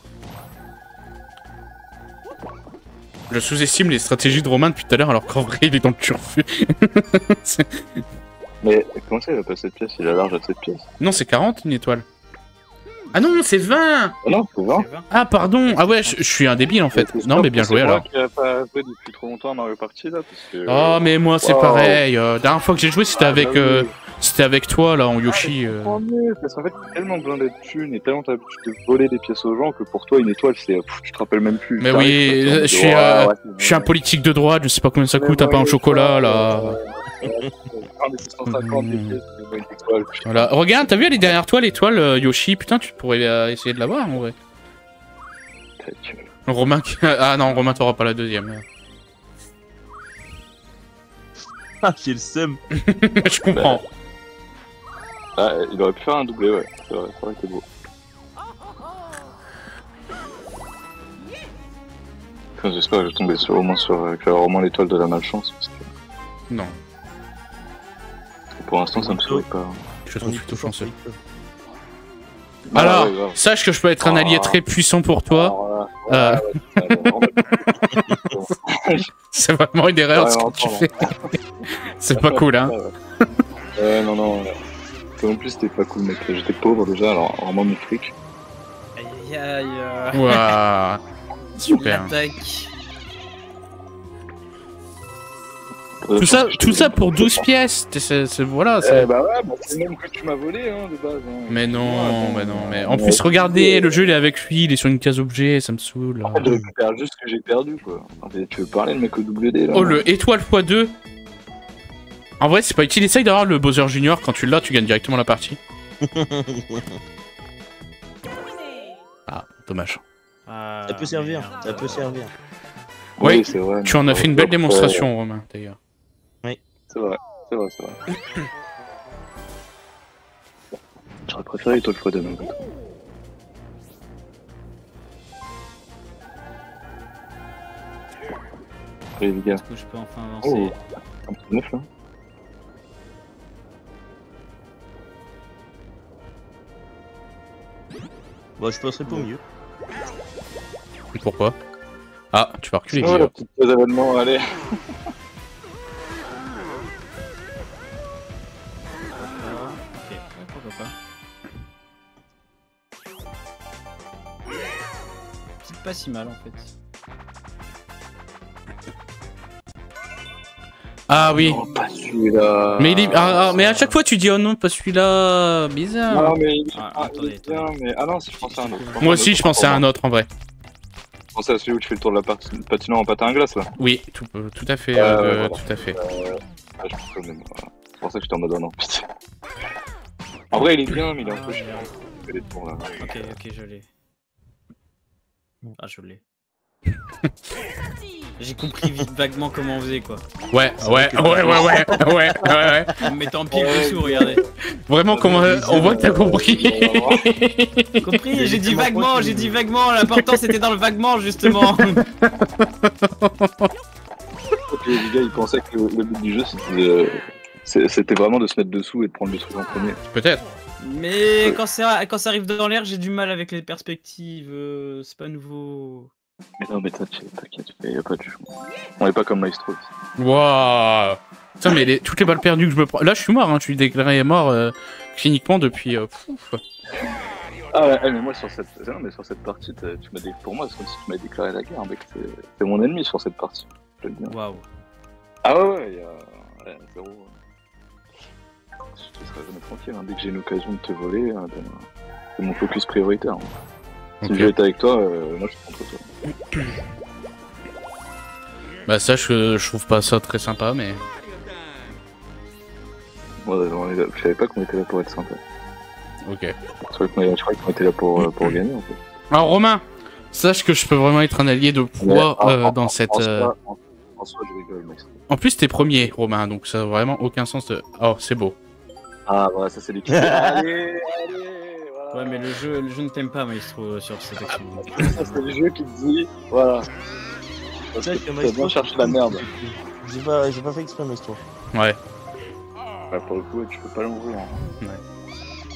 Je sous-estime les stratégies de Romain depuis tout à l'heure, alors qu'en vrai, il est dans le turfu. C'est- Mais comment ça, il a pas cette pièce? Il a large à cette pièce. Non, c'est quarante, une étoile. Ah non, c'est vingt. Ah non, c'est vingt. C'est vingt. Ah, pardon. Ah ouais, je, je suis un débile, en fait. C'est Non, sûr mais bien que joué, c'est alors. moi qui a pas joué depuis trop longtemps à Mario Party, là, parce que... Oh, mais moi, c'est Wow. pareil. Euh, dernière fois que j'ai joué, c'était Ah, avec, bah oui. euh, c'était avec toi, là, en Yoshi. euh. Tant mieux, parce qu'en fait, t'as tellement besoin d'être thune et tellement t'as l'habitude de voler des pièces aux gens que pour toi, une étoile, c'est... pff, tu te rappelles même plus. Mais T'arrives, oui, tu te dis, je suis, ouais, euh, ouais, c'est Je suis un bon. politique de droite, je sais pas combien ça Mais coûte, un pain au ouais, chocolat, ouais, là. ouais, ouais, un des cent cinquante des pièces, c'est une étoile. Voilà. Regarde, t'as vu, elle est derrière toi, l'étoile, euh, Yoshi. Putain, tu pourrais euh, essayer de l'avoir, en vrai. Ta gueule. Romain qui... Ah non, Romain, t'auras pas la deuxième. Ah, j'ai le seum. Je comprends. Ah, il aurait pu faire un doublé, ouais. C'est vrai, ça aurait été beau. Enfin, j'espère que je vais tomber sur, au moins sur, euh, que j'aurai au moins l'étoile de la malchance, parce que, Non, parce que pour l'instant, ça me sourit pas. je On trouve est plutôt plus fort chanceux. que toi. Alors, Ah, ouais, grave. sache que je peux être un allié Ah. très puissant pour toi. Alors, Euh. ouais, ouais, ouais, ouais, ouais. C'est vraiment une erreur Ouais, ce que non, tu pardon. fais. C'est pas cool, hein. Ouais, ouais. Ouais, non, non. ouais. En plus, c'était pas cool, mec. J'étais pauvre déjà, alors vraiment mes fric. Aïe aïe aïe. Ouah. Super. L'attaque. Tout ça, tout ça pour douze pièces. C'est, c'est, voilà. Eh bah ouais, bah c'est même que tu m'as volé hein, de base. Hein. Mais non, mais non, mais en plus regardez, le jeu il est avec lui, il est sur une case objet, ça me saoule. En fait, je récupère juste ce que j'ai perdu quoi. Tu veux parler le mec au W D là? Oh le étoile fois deux. En vrai c'est pas utile, essaye d'avoir le Bowser Junior, quand tu l'as tu gagnes directement la partie. Ah, dommage. Ah, Ça peut servir, merde. ça peut servir. Oui, Oui, c'est vrai. Tu en as fait une belle démonstration Romain d'ailleurs. C'est vrai, c'est vrai, c'est vrai. J'aurais préféré étoile fois deux. Allez les gars. Est-ce que je peux enfin avancer? Oh, un petit neuf là. Bon, je passerai pas au mieux. Pourquoi? Ah, tu vas reculer. Oh, la petite pause événement, allez. Ok, ouais, pourquoi pas. C'est pas si mal en fait. Ah oui. Non, pas celui-là. Mais, il est... ah, ah, mais à chaque fois tu dis oh non pas celui-là, bizarre. Non mais il... Ah, ah, attendez, il est bien, mais... Ah non, si je pensais à un autre. Moi aussi je pensais à un autre en vrai. Je pensais à celui où tu fais le tour de la pat... patinoire en patin à glace là. Oui, tout, euh, tout à fait, Euh, euh, ouais, voilà. tout à fait. Euh... Ah, je pense que même, voilà. C'est pour ça que j'étais en mode oh non, putain. En vrai il est bien, mais il est un peu cher. Il fait les tours là. Ok, ok, je l'ai. Ah, je l'ai. J'ai compris vite vaguement comment on faisait quoi. Ouais, ouais, ouais, ouais, ouais, ouais, ouais, ouais. En me mettant pile dessous, regardez. Vraiment, comment on voit que t'as compris. Compris, j'ai dit vaguement, j'ai dit vaguement, l'important c'était dans le vaguement justement. Ok, les gars ils pensaient que le, le but du jeu c'était de... c'était vraiment de se mettre dessous et de prendre le truc en premier. Peut-être. Mais quand ça, quand ça arrive dans l'air, j'ai du mal avec les perspectives, euh, c'est pas nouveau. Mais non, mais t'inquiète, t'inquiète, y'a pas de jeu. On est pas comme Maestro. Waouh. Putain, mais les... toutes les balles perdues que je me prends. Là, je suis mort, hein. Je suis déclaré mort euh, cliniquement depuis. Euh, pouf. Ah ouais, mais moi sur cette, non, mais sur cette partie, tu m'as dit, pour moi, c'est comme si tu m'avais déclaré la guerre, mec. C'est mon ennemi sur cette partie. Je te le dis. Waouh. Ah ouais, ouais, y'a ouais, zéro. Je te serai jamais tranquille. Hein. Dès que j'ai une occasion de te voler, hein, ben, c'est mon focus prioritaire. Hein. Si Okay. je vais être avec toi, euh, moi je suis contre toi. Bah ça, je, je trouve pas ça très sympa, mais... Ouais, on est là... Je savais pas qu'on était là pour être sympa. Ok. Je croyais qu'on était là pour, pour gagner en fait. Alors Romain, sache que je peux vraiment être un allié de poids Ouais, euh, en, dans en, cette... En, euh... soi, en, en soi, je rigole, Max. En plus, t'es premier, Romain, donc ça a vraiment aucun sens de... Oh, c'est beau. Ah, voilà, ça c'est l'équipe. Allez, allez, voilà. Ouais, mais le jeu, le jeu ne t'aime pas, Maestro, sur cette action. Ça c'est le jeu qui te dit, voilà. C'est vrai que T'as Maestro, bien cherché la merde. J'ai pas, j'ai pas fait exprès, Maestro. Ouais. Ouais, pour le coup, tu peux pas l'envoyer. Hein. Ouais.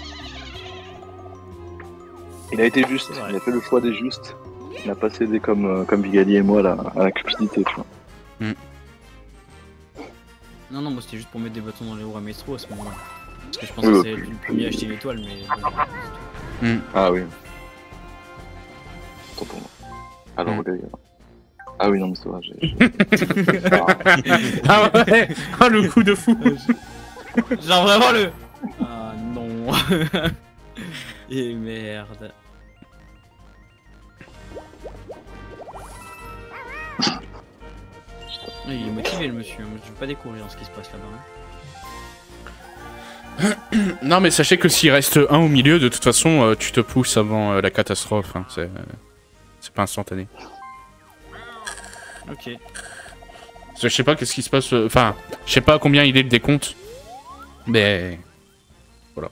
Il a été juste, Ouais. il a fait le choix des justes. Il a pas cédé comme, euh, comme Vigali et moi là, à la cupidité, tu vois. Non, non, moi c'était juste pour mettre des bâtons dans les roues à Maestro à ce moment-là. Parce que je pensais Oui, que ouais. c'est le premier à acheter l'étoile, mais bon. Mm. Ah oui. Tant pour moi. Alors, Mm. regarde. Ah oui, non, mais c'est vrai, j'ai. j'ai- Ah ouais. Oh, le coup de fou. Genre vraiment le... Ah non. Et merde. Il est motivé le monsieur, je veux pas découvrir ce qui se passe là-bas. Hein. Non, mais sachez que s'il reste un au milieu, de toute façon, euh, tu te pousses avant euh, la catastrophe. Hein. C'est euh, c'est pas instantané. Ok. Parce que je sais pas qu'est-ce qui se passe. euh, Enfin, je sais pas combien il est le décompte. Mais... Voilà.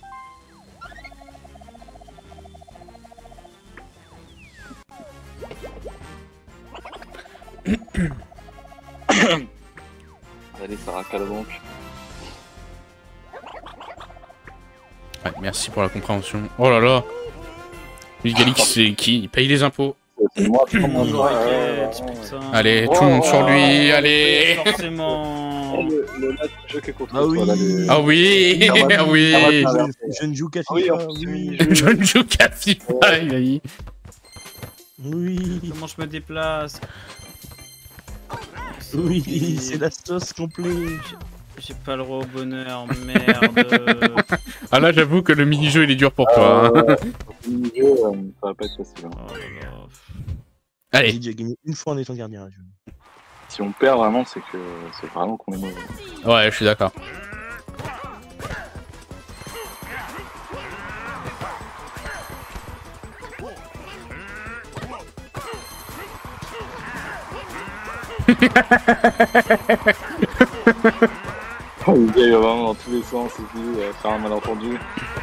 Allez, Sarah Calbanque. Ouais, merci pour la compréhension. Oh là là. Vigalix, c'est qui? Il paye les impôts. C'est moi, je prends mon Mon droit. raquette, putain. Allez, Oh, tout le monde oh, sur lui, oh, allez. Forcément. Le, le là, du jeu qui est contre Ah toi, oui. là, les- Ah oui, Ça va, ah oui. ça va, Je, ça va. je ne joue qu'à Ah oui, FIFA, en plus, oui. oui. Je ne joue qu'à FIFA, il a dit. Oui. Comment je me déplace? Oui, c'est la sauce complète. J'ai pas le droit au bonheur, merde. Ah là, j'avoue que le mini-jeu il est dur pour toi. Hein. Euh, le mini-jeu, euh, ça va pas être facile. Hein. Oh là là. Allez. J'ai déjà gagné une fois en étant gardien. Je... Si on perd vraiment, c'est que c'est vraiment qu'on est mauvais. Ouais, je suis d'accord. Oh, le gars il va vraiment dans tous les sens et puis euh, faire un malentendu.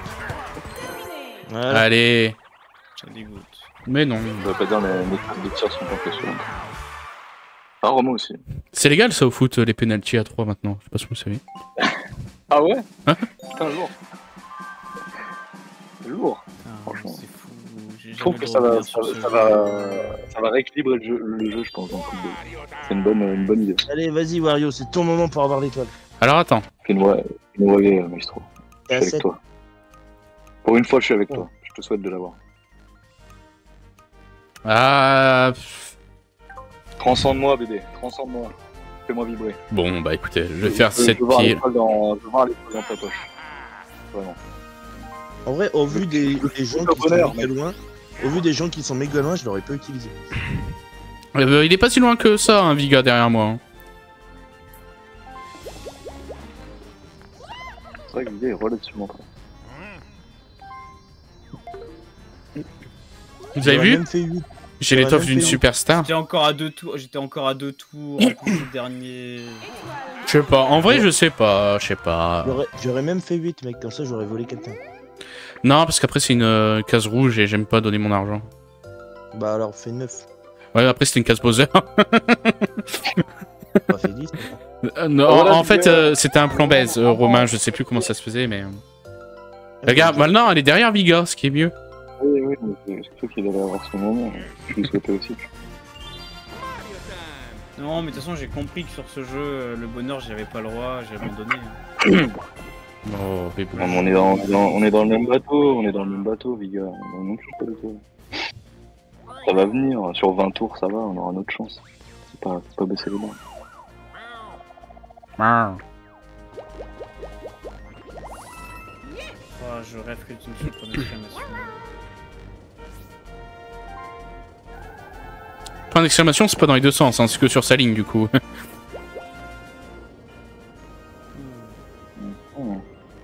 Voilà. Allez. Ça dégoûte. Mais non. Ça veut pas dire les méthodes de tir sont pas précieuses. Ah, Romain aussi. C'est légal ça au foot, les pénaltys à trois maintenant. Je sais pas si vous savez. Ah ouais Hein? Putain, lourd. Lourd. Putain, Franchement. c'est fou. J'ai Je trouve jamais que le ça droit de va, dire ça, sur va- ce ça jeu. va, ça va rééquilibrer le jeu, le jeu, je pense, dans le football. C'est une bonne, une bonne idée. Allez, vas-y, Wario, c'est ton moment pour avoir l'étoile. Alors attends. Fais-moi, fais-moi rêver, Maestro. T'es Je à suis avec sept. toi. Pour une fois, je suis avec toi. Je te souhaite de l'avoir. Ah. Transcende-moi, bébé. Transcende-moi. Fais-moi vibrer. Bon bah écoutez, je vais faire Je- je sept veux voir pieds. l'étoile dans, je veux voir l'étoile dans ta poche. Vraiment. En vrai, au vu des, des gens Au qui sont bonheur, méga mec. loin, au vu des gens qui sont méga loin, je l'aurais pas utilisé. Euh, il est pas si loin que ça, un Viga derrière moi. Hein. C'est vrai que l'idée est relativement près. Vous avez J'aurais vu? même fait huit. J'ai j'aurais l'étoffe même d'une fait- superstar. J'étais encore à deux tours. J'étais encore à deux tours. En plus, le dernier. Je sais pas. En vrai, je sais pas. Je sais pas. J'aurais- J'aurais même fait huit, mec, comme ça j'aurais volé quelqu'un. Non, parce qu'après c'est une euh, case rouge et j'aime pas donner mon argent. Bah alors, fais neuf. Ouais, après c'était une case Bowser. Pas fait dix. Euh, non, Ah, voilà, en tu fait, viens. euh, c'était un plan baise, euh, Romain. Je sais plus comment ça se faisait, mais. Regarde, maintenant elle est derrière Viga, ce qui est mieux. Oui, oui, mais c'est surtout qu'il allait avoir son moment. Je lui souhaitais aussi. Non, mais de toute façon, j'ai compris que sur ce jeu, euh, le bonheur, j'y avais pas le droit. J'ai abandonné. Oh, mais bon. Non, mais on est dans, dans- on est dans le même bateau, on est dans le même bateau, Viga. On non plus pas le tout. Ça va venir, sur vingt tours, ça va, on aura notre chance. C'est pas, c'est pas baisser les mains. Ah. Oh, je rêve que tu me fasses pas d'exclamation. Point d'exclamation, c'est pas dans les deux sens, hein, c'est que sur sa ligne du coup. Hmm.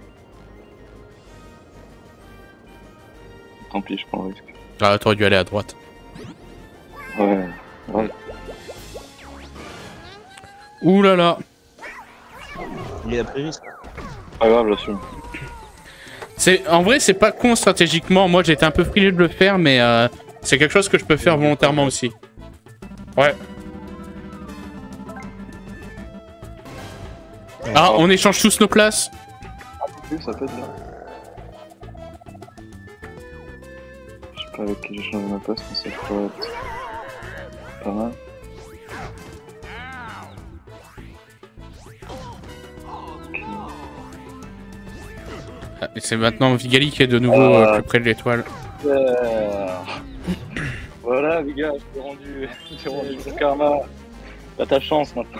Tant pis, je prends le risque. Ah, t'aurais dû aller à droite. Ouais, ouais. Ouh là là. Il a pris risque. Pas grave, j'assume. C'est, en vrai, c'est pas con stratégiquement. Moi, j'étais un peu frileux de le faire, mais euh, c'est quelque chose que je peux faire volontairement aussi. Ouais. Ah, on échange tous nos places. Oui, ça peut être bien. Je sais pas avec qui j'ai changé ma place, mais ça pourrait être pas mal. Ah, et c'est maintenant Vigali qui est de nouveau euh, Ah. plus près de l'étoile. Euh, Voilà, les gars, je t'ai rendu, je t'ai rendu ton karma. T'as ta chance maintenant.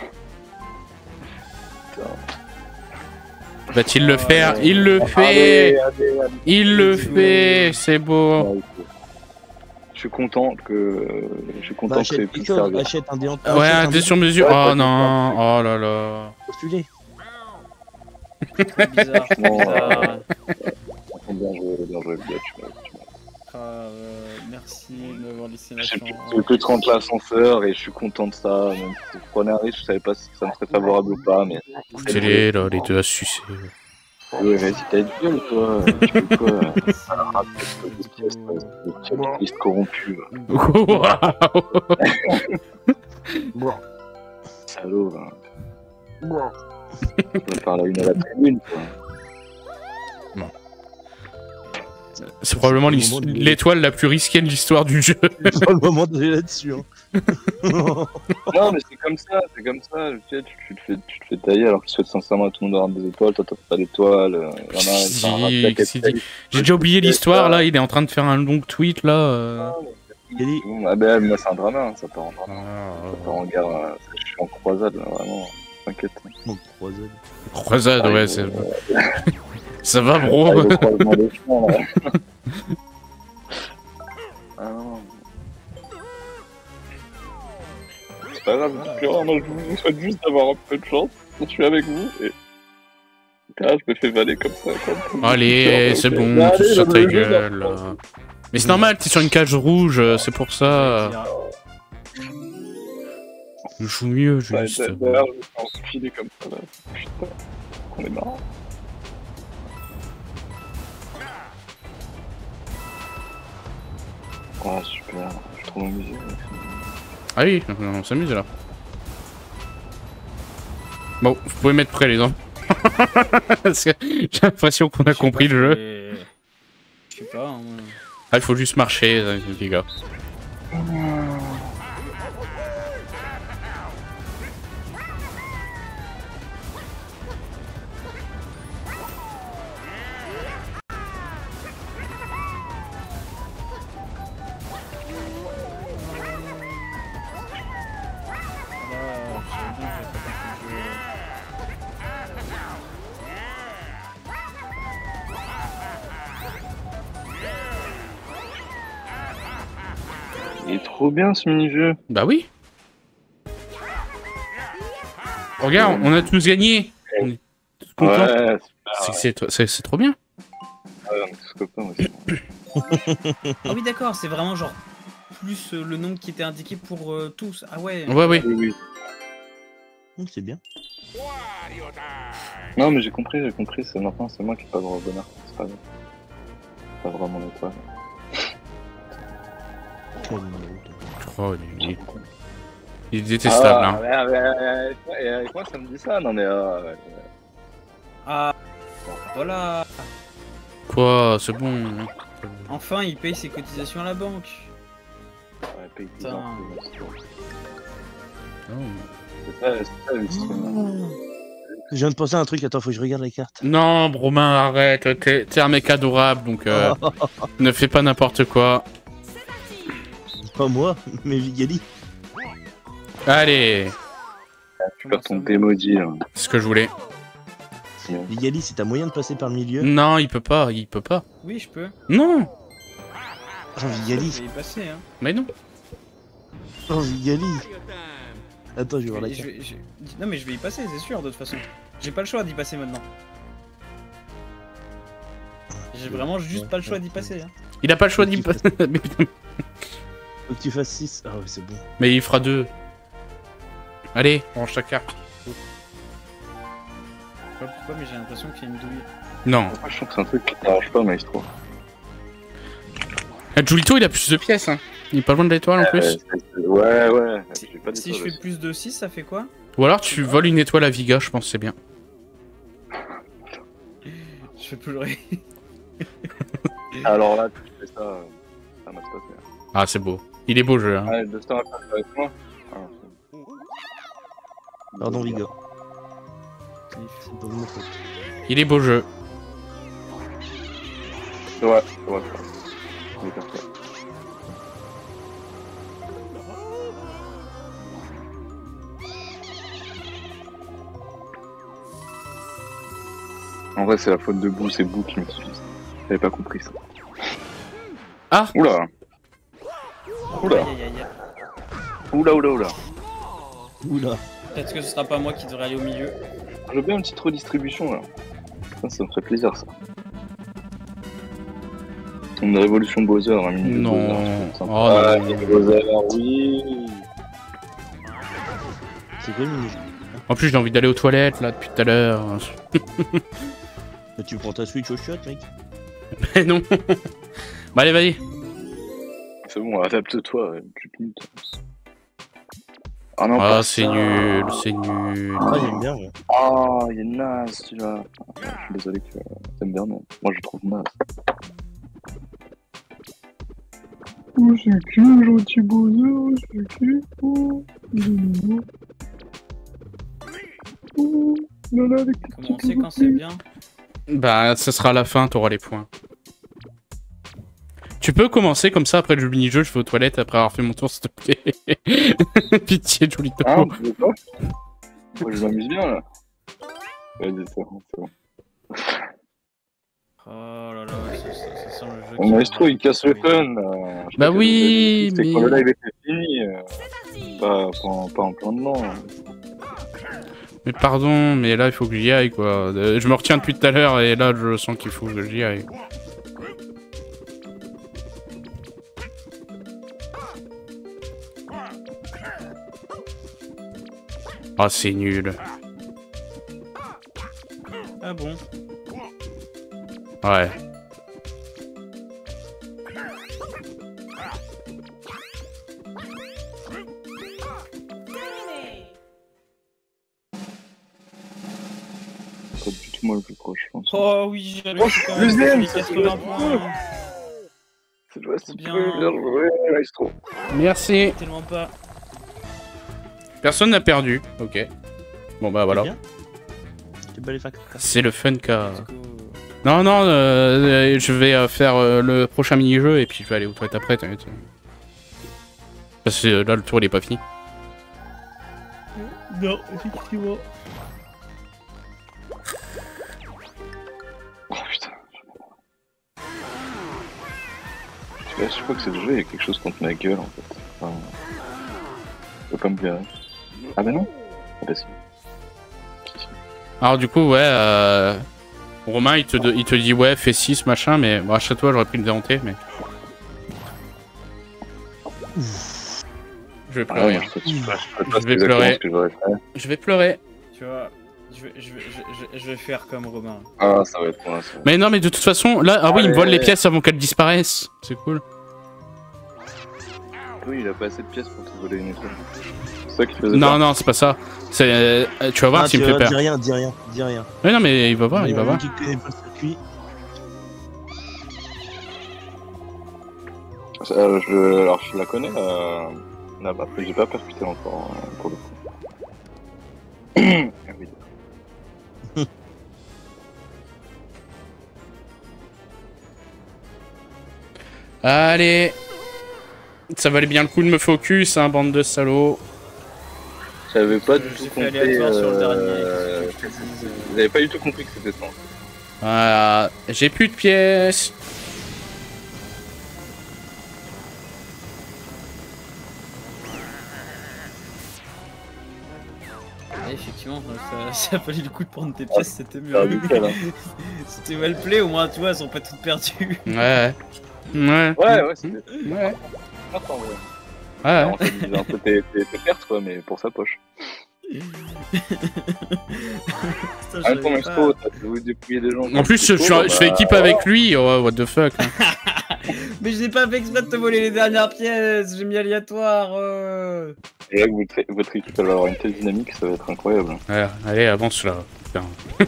Va-t-il le faire? ouais. Il le Allez, fait. allez, allez. Il le fait. C'est beau. Ouais, ok. Je suis content que je suis content Bah, que ça ait achète pu quelque me chose, servir. achète un dé en Ouais, un dé sur mesure. Ouais, Oh ouais, non. Oh là là. postulé. Très bizarre. très Bon, bizarre. Bien joué, bien joué, bien, tu m'as- tu m'as- Ah, euh, merci de m'avoir laissé ma J'ai chance. pu, j'ai pu te rentrer l'ascenseur et je suis content de ça. Même si je prenais un risque, je savais pas si ça me serait favorable ou pas, mais. Télé, là, les deux à sucer. Ouais, vas-y, t'as une gueule, toi. Tu fais quoi là Merci. Des pièces, des pièces tristes corrompues. là. Waouh. Salaud, là. Tu vas faire la une à la tribune, quoi. C'est probablement l'his- Moment de- l'étoile la plus risquée de l'histoire du jeu. C'est pas le moment d'aller là-dessus. Hein. Non, mais c'est comme ça, c'est comme ça. Tu, sais, tu, tu te fais, tu te fais tailler alors qu'il souhaite sincèrement à tout le monde d'avoir des étoiles. Toi, t'as pas d'étoiles. euh, y en a, Si, t'as un si, rattaque à si, tailler. J'ai déjà oublié l'histoire là, il est en train de faire un long tweet là. euh. Vigali. Bon, ah ben, moi c'est un drama, hein, ça part en drama. Ah, Ça part en guerre, euh, je suis en croisade, là, vraiment. T'inquiète. Mon croisade. Croisade, ouais, c'est. Euh, Ça va, bro? avec le croisement des champs, là. Ah non. C'est pas grave, plus rien, moi, je vous souhaite juste d'avoir un peu de chance. Je suis avec vous et. Ah, je me fais valer comme ça. Comme... Allez, c'est bon, Allez, tu sur le ta jeu, gueule. là. Mais c'est normal, t'es sur une cage rouge, euh, c'est pour ça. Je joue mieux, Ouais, juste. d'ailleurs, je me fais enfiler comme ça, là. Putain, on est marrant. Ah, super, je suis trop amusé. Ah oui, on s'amuse là. Bon, vous pouvez mettre près les enfants. Parce que j'ai l'impression qu'on a compris le jeu. Je sais pas. Hein. Ah, il faut juste marcher, les gars. Il est trop bien ce mini-jeu. Bah oui. Regarde, on a tous gagné. On est tous contents. Ouais, C'est- C'est c'est- c'est trop bien. ouais, on est tous copains aussi. Ah oui, d'accord, c'est vraiment genre plus euh, le nombre qui était indiqué pour euh, tous. Ah ouais. Ouais, oui. Oui, oui. Hum, C'est bien. Non, mais j'ai compris, j'ai compris. C'est maintenant, c'est moi qui ai pas le droit au bonheur. C'est pas grave. Pas vraiment étoile. Oh, non, non. Oh, il est, il est détestable. Ah, hein. mais, mais, mais, et avec moi, ça me dit ça. Non, mais. Ah, ouais, ouais. Ah, voilà. Quoi, c'est bon. Enfin, il paye ses cotisations à la banque. Ouais, paye tes Putain. impôts, c'est tout. Oh. C'est ça, c'est ça le système. Je viens de penser à un truc, attends, faut que je regarde les cartes. Non, Bromain, arrête. T'es t'es un mec adorable, donc euh, ne fais pas n'importe quoi. Pas moi, mais Vigali. Allez, Tu perds ton démaudit. Là. c'est ce que je voulais. Vigali, c'est un moyen de passer par le milieu. Non, il peut pas, il peut pas. Oui, je peux. Non, Oh, Je Vigali. vais y passer, hein. mais non. Oh, Vigali. Attends, je vais voir la Je carte. vais- je- Non, mais je vais y passer, c'est sûr, de toute façon. J'ai pas le choix d'y passer maintenant. J'ai vraiment juste pas le choix d'y passer. Hein. Il a pas le choix d'y passer. Mais putain. Faut que tu fasses six. Ah ouais, c'est bon. Mais il fera deux. Allez, range ta carte. Je sais pas pourquoi, mais j'ai l'impression qu'il y a une douille. Non. Moi, je trouve que c'est un truc qui t'arrange pas, Maestro. Ah, Julito, il a plus de pièces. Hein. Il est pas loin de l'étoile en plus. Euh, c'est- ouais, ouais. Si, j'ai pas si d'étoile je fais aussi. plus de six, ça fait quoi? Ou alors tu voles une étoile à Viga, je pense que c'est bien. Je fais pleurer. Alors là, tu fais ça. euh, Ça m'a stoppé. Ah, c'est beau. Il est beau le jeu. Hein. Allez, deux stars à faire avec moi. Ah, c'est- Pardon, Viga. C'est pas de ma faute. Il est beau le jeu. Ouais, ouais, ouais. Il est parfait. En vrai, c'est la faute de Boo, c'est Boo qui m'utilise. J'avais pas compris ça. Ah. Oula. Oula. Aïe, aïe, aïe. Oula, oula, oula. Oula. Peut-être que ce sera pas moi qui devrais aller au milieu. J'ai bien une petite redistribution là. Ça, ça me ferait plaisir ça. Une révolution Bowser, un mini Non. Bowser. Oh, Ah, non. mini Bowser, oui. C'est quoi le mini En plus, j'ai envie d'aller aux toilettes là depuis tout à l'heure. Bah, tu prends ta Switch au shot, mec. Mais non. Bah, allez, vas-y. C'est bon, adapte-toi, une petite minute. Ah non, Ah, pas c'est ça. nul, c'est nul. Ah, j'aime bien, ouais. Ah, il est naze celui-là. Ah, je suis désolé que t'aimes bien, mais moi je le trouve naze. Oh, c'est qui le gentil Bowser? C'est qui? Oh, il est mignon. Oh, là là, avec tes Comment on petits sait quand c'est bien? Bah, ce sera à la fin, t'auras les points. Tu peux commencer comme ça après le mini-jeu, je vais aux toilettes après avoir fait mon tour, s'il te plaît. Pitié, Jolito. Ah, vous voulez pas? Moi, je m'amuse bien, là. Vas-y, c'est bon, c'est bon. Oh là là, ça, ça, ça sent le jeu. Mon maestro, il casse le fun. Euh, Bah oui, C'est mais... quand le live était fini, euh, pas, pas, en, pas en plein dedans. Mais pardon, mais là, il faut que j'y aille, quoi. Euh, je me retiens depuis tout à l'heure, et là, je sens qu'il faut que j'y aille. Ah, c'est nul. Ah bon? Ouais. Pas du tout moi le plus proche, je pense. Oh oui, j'ai Oh, réussi quand même. deuxième, les ça, quatre-vingts points. C'est joué, c'est Bien. bien, bien joué, maestro. Merci. Tellement pas. Personne n'a perdu. Ok. Bon, bah voilà. Bien. Tu bats les facteurs. C'est le fun car... Let's go. Non, non, euh, je vais euh, faire euh, le prochain mini-jeu et puis je vais aller aux toilettes après, t'inquiète. Parce que euh, là, le tour, il est pas fini. Non, effectivement. Oh putain. Je sais pas que c'est le jeu, il y a quelque chose contre ma gueule en fait. Enfin, ça peut pas me plaire. Ah bah non. Ah bah si. Si, si. Alors du coup, ouais, euh... Romain, il te, il te dit ouais, fais six, machin, mais bon, à chaque fois, j'aurais pris le déhanté, mais... Je vais Ah pleurer. ouais, je, je, je, Je vais pleurer. Je vais pleurer. Tu vois, je vais, je, vais, je, je, je vais faire comme Romain. Ah, ça va être moi, ça. Mais non, mais de toute façon, là, ah oui, il me vole les pièces avant qu'elles disparaissent. C'est cool. Oui, il a pas assez de pièces pour te voler une étoile. C'est ça qui faisait Non, peur. non, c'est pas ça. C'est, euh, tu vas voir Ah, s'il me tu fait vois, peur. dis rien, dis rien, dis rien. Ouais, non, mais il va voir, il va voir. Qui connaît pas le circuit. Euh, je, alors, je la connais, euh... Non, bah, après, j'ai pas percuté encore, euh, pour le coup. Ah oui. Allez. Ça valait bien le coup de me focus, hein, bande de salauds. J'avais pas du Je tout l'ai fait compris. aléatoire sur le euh, dernier, qu'est-ce que je te dise, euh. Vous avez pas du tout compris que c'était ça. Voilà. J'ai plus de pièces. Ouais, effectivement, ça, ça a fallu le coup de prendre tes pièces, c'était mieux. Ah, nickel, hein. C'était mal play, au moins, tu vois, elles sont pas toutes perdues. Ouais. Ouais. Ouais, ouais, c'était Ouais. pas en vrai. Ouais. Non, ça disait un peu tes, tes, tes pertes, quoi, mais pour sa poche. Putain, Ah, j'avais ton pas- maestro, t'as voulu dépouiller des gens. En plus, je, je, je fais équipe avec lui. Oh, what the fuck. hein. Mais je n'ai pas fait exprès de te voler les dernières pièces, j'ai mis aléatoire. euh. Et là, que votre, votre équipe va avoir une telle dynamique, ça va être incroyable. Ouais, allez, avance là. Putain.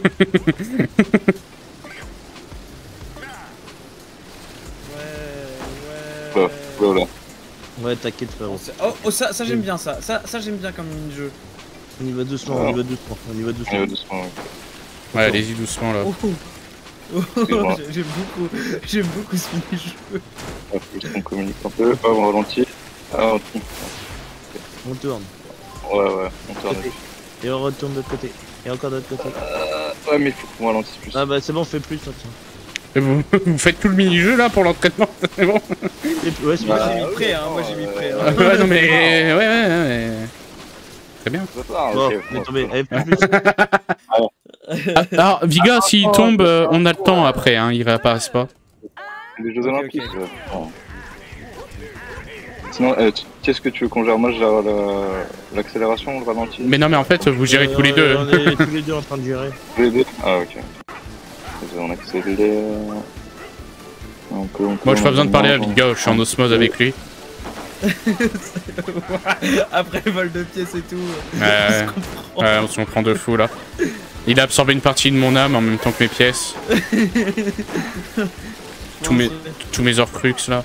Ouais, ouais. Voilà, voilà. Ouais, t'inquiète, frérot. C'est- Oh, oh, ça, ça j'aime bien ça. Ça, ça j'aime bien comme mini-jeu. On y va doucement, on y va doucement, on y va doucement. Ouais, doucement, ouais. Ouais, allez-y doucement là. Oh, oh. Oh, Excuse-moi. j'ai- j'aime beaucoup, j'aime beaucoup ce mini-jeu. Ouais, faut juste qu'on communique un peu, pas en ralenti. Ah, on tourne. On tourne. Ouais, ouais, on tourne. Et on retourne de l'autre côté. Et encore de l'autre côté. Euh, ouais, mais il faut qu'on ralentisse plus. Ah bah c'est bon, on fait plus, ça tient. Et vous, vous faites tout le mini-jeu là pour l'entraînement, c'est bon. Et puis, ouais, c'est Bah, bon. J'ai mis oui, prêt, hein, non, moi j'ai mis euh, prêt. ouais. Hein. Ouais, non mais... Ouais, ouais, ouais. ouais. Très bien. Ah, Bon, ok, on est bon, tombé. bon. Allez, plus, plus. Ah, alors, Viga, s'il tombe, euh, on a le temps après, hein, il réapparaissent pas. Les Jeux Ok, Olympiques. ok. euh, bon. Sinon, euh, tu- qu'est-ce que tu veux qu'on gère? Moi, je gère la- l'accélération, le ralenti. Mais non, mais en fait, vous gérez Euh, tous les deux. On est tous les deux en train de gérer. Tous les deux. Ah, ok. On accélère. On peut, on peut, Moi, j'ai pas besoin de parler à on- Viga, je suis en osmose avec lui. Après le vol de pièces et tout. Ouais, ouais. Ouais, on s'en prend de fou là. Il a absorbé une partie de mon âme en même temps que mes pièces. Tous mes, tous mes Horcrux là.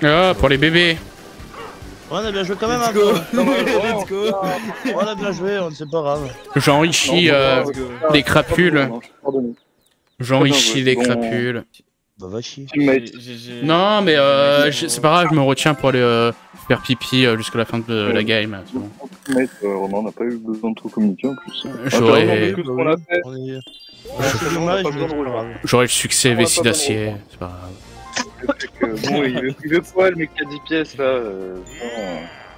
Ah, pour les bébés. Ouais, on a bien joué quand même un Let's go. peu. Let's go. On a bien joué, on ne sait pas grave. J'enrichis euh, les crapules. J'enrichis les crapules. Bah va chier. Teammate. J'ai- j'ai- Non, mais euh, je- c'est pas grave, je me retiens pour aller euh, faire pipi euh, jusqu'à la fin de la game. c'est bon. Teammate, euh, Romain, on n'a pas eu besoin de trop communiquer en plus. J'aurais Tout ce qu'on a fait. On est... On a fait, on a pas besoin de rejoindre. j'aurais le succès On va vessie pas d'acier. C'est pas grave. Le truc, euh, Bon, il veut, il veut quoi, le mec qui a dix pièces là euh, non.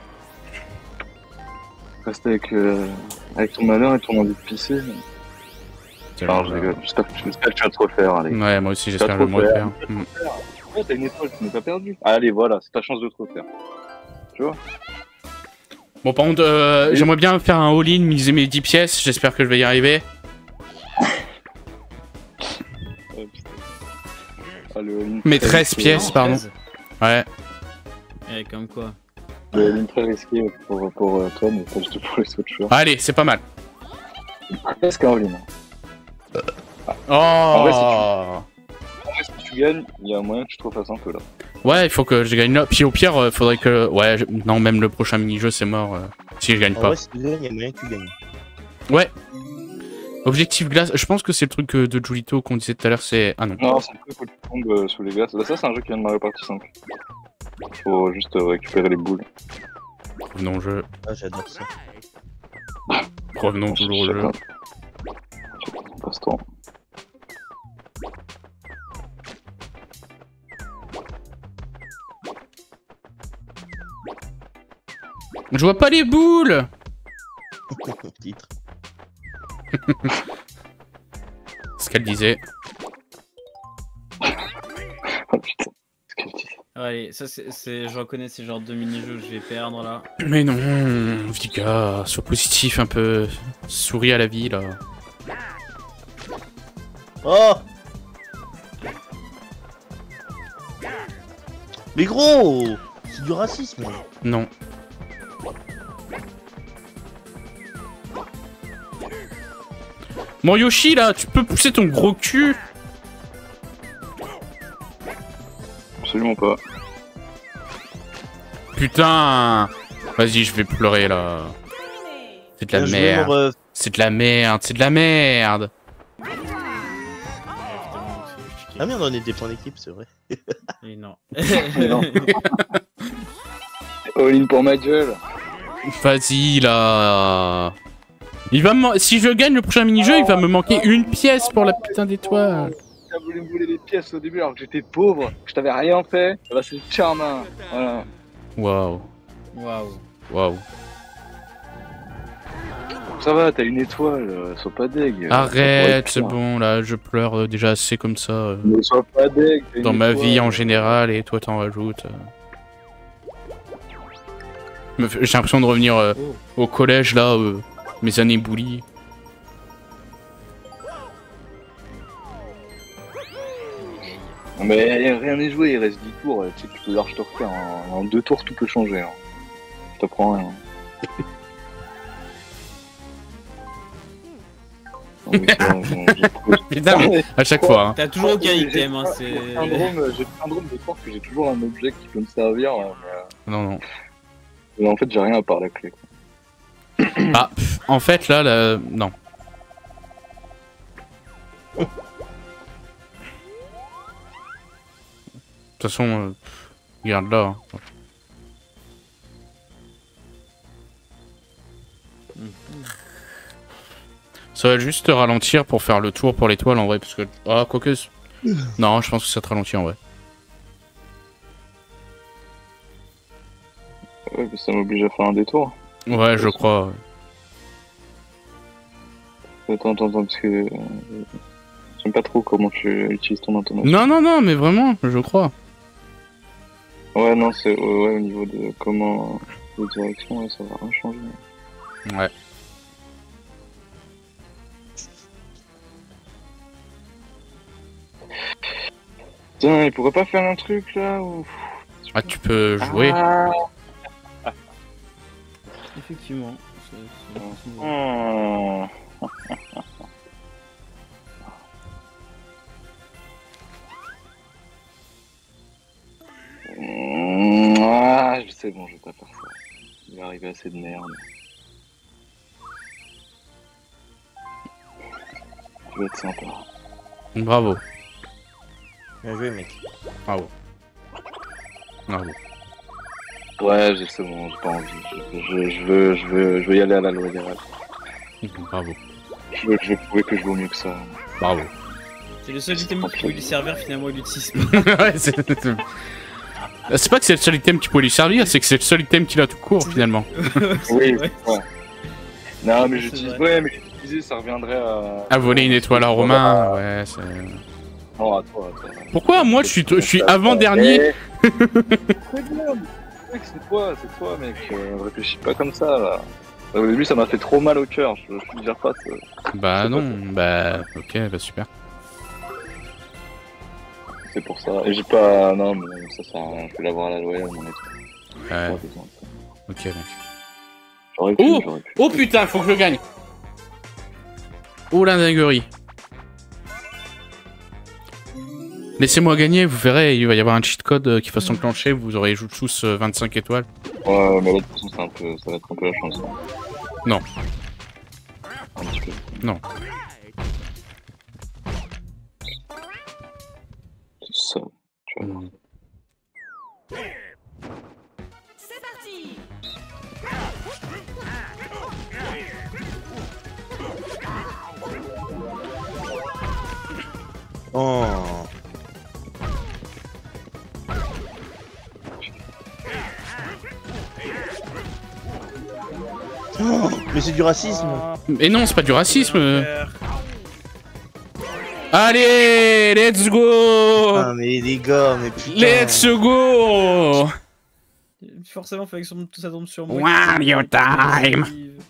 Reste avec, euh, avec ton malheur et ton envie de pisser. Alors, je rigole. J'espère j'espère que tu vas te refaire, allez. Ouais, moi aussi j'espère T'as le trop me fait. refaire. Mm. Ouais, t'as une étoile, tu n'es pas perdu. Allez, voilà, c'est ta chance de te refaire. Tu vois? Bon, par contre, euh, Oui. j'aimerais bien faire un all-in, miser mes dix pièces. J'espère que je vais y arriver. Ouais, putain. Ah, le all-in Mes très treize risqué. pièces, pardon. treize. Ouais. Eh, comme quoi. Le all-in très risqué pour, pour euh, toi, mais pas du tout pour les autres joueurs. Allez, c'est pas mal. Presque un all-in. Oh vrai, En vrai, si tu gagnes, il y a un moyen que tu te refasses un peu là. Ouais, il faut que je gagne là. Puis au pire, euh, faudrait que... Ouais, je- non, même le prochain mini-jeu, c'est mort. euh, Si je gagne En pas. vrai, si tu gagnes, il y a moyen que tu gagnes. Ouais. Objectif glace, je pense que c'est le truc euh, de Julito qu'on disait tout à l'heure, c'est... Ah non. Non, c'est le truc où tu tombes euh, sous les glaces. Là, ça, c'est un jeu qui vient de Mario Party cinq. Faut juste euh, récupérer les boules. Revenons au jeu. Ah, j'adore ça. Revenons toujours au jeu. Chacun. Chacun son passe-temps. Je vois pas les boules. Titre. Ce qu'elle disait. Oh putain, ce qu'elle dit. Allez, ça c'est, c'est- je reconnais ces genres de mini-jeux, je vais perdre là. Mais non, Vika, sois positif un peu. Souris à la vie, là. Oh! Mais gros! C'est du racisme. Non. Bon, Yoshi, là, tu peux pousser ton gros cul? Absolument pas. Putain. Vas-y, je vais pleurer, là. C'est de la Bien joué, merde. mon ref. C'est de la merde, c'est de la merde. Ah merde, on est des points d'équipe, c'est vrai. Et non. Mais non. All-in pour ma gueule. Vas-y, là. Il va me man- si je gagne le prochain mini-jeu, il va me manquer une pièce pour la putain d'étoile. Tu as voulu me voler les pièces au début alors que j'étais pauvre, que je t'avais rien fait. Bah c'est charmant. Voilà. Waouh. Waouh. Waouh. Ça va, t'as une étoile, euh, sois pas deg. Arrête, c'est Ça pourrait être bon, là, je pleure euh, déjà assez comme ça. euh, pire. Ne sois pas deg. t'as une Dans ma étoile. vie en général, et toi t'en rajoutes. euh. Me fait- J'ai l'impression de revenir euh, Oh. au collège, là, euh, mes années bully. Mais rien n'est joué, il reste dix tours. Tu sais que tu peux large te refaire. En, en deux tours, tout peut changer. Hein. Je t'apprends rien. Non, mais c'est vrai, j'ai- j'ai trop- Putain, mais à chaque fois. Hein. T'as toujours aucun J'ai- item, hein, J'ai le c'est. syndrome, j'ai le syndrome de croire que j'ai toujours un objet qui peut me servir. hein, mais, Non, non. euh, mais en fait, j'ai rien à part la clé. quoi. Ah, pff, en fait, là, là, non. De toute façon, euh, pff, regarde là. hein. Ça va juste te ralentir pour faire le tour pour l'étoile en vrai, parce que... Ah, quoique... c'est- Non, je pense que ça te ralentit en vrai. Ouais, mais ça m'oblige à faire un détour. Ouais, je crois. Attends, attends, attends, parce que. euh, J'aime pas trop comment tu utilises ton intonation. Non, non, non, mais vraiment, je crois. Ouais, non, c'est ouais, ouais, au niveau de comment. De direction, ouais, ça va rien changer. Ouais. Tiens, il pourrait pas faire un truc là ou... Ah, tu peux jouer. Ah, Effectivement. c'est- c'est- c'est- hmm. c'est bon, je vais pas faire ça. Il va arriver assez de merde. Ça va être sympa. Bravo. Bien joué, mec. Bravo. Bravo. Ouais, j'ai c'est bon, j'ai pas envie. Je, je, je, veux, je, veux, je veux y aller à la loi des règles. Bravo. Je veux, je veux prouver que je vaux mieux que ça. Bravo. C'est le seul item qui peut lui servir, finalement, il l'utilise pas. Ouais, c'est... c'est pas que c'est le seul item qui peut lui servir, c'est que c'est le seul item qu'il a tout court, finalement. Oui, Ouais. ouais. Non, mais C'est j'utilise. vrai. Ouais, mais j'utilisais, ça reviendrait à. À voler une étoile à Romain, ouais, c'est... Non, à toi, à toi. Pourquoi moi je suis, je suis avant-dernier? C'est bien, mec, c'est toi, c'est toi, mec. Euh, réfléchis pas comme ça, là. Au début, ça m'a fait trop mal au cœur, je, je te dire pas. Ça. Bah non, bah ok, bah super. C'est pour ça. Et j'ai pas. Non, mais ça sert à rien, je vais l'avoir à la loyale, mon étoile. Ouais, Pas besoin de ça. ok, mec. J'aurais pu, Oh, j'aurais pu. oh putain, faut que je le gagne. Oh la dinguerie. Laissez-moi gagner, vous verrez, il va y avoir un cheat code qui va s'enclencher, vous aurez tous vingt-cinq étoiles. Ouais, mais là, de toute façon, c'est un peu. Ça va être un peu la chance. Hein. Non. Un petit peu. Non. C'est ça, tu vois. C'est parti. Oh. Oh, mais c'est du racisme. Mais non, c'est pas du racisme. Allez, let's go. Ah mais les gars, mais putain. Let's go. Forcément, fallait que son- tout ça tombe sur moi. Wario time.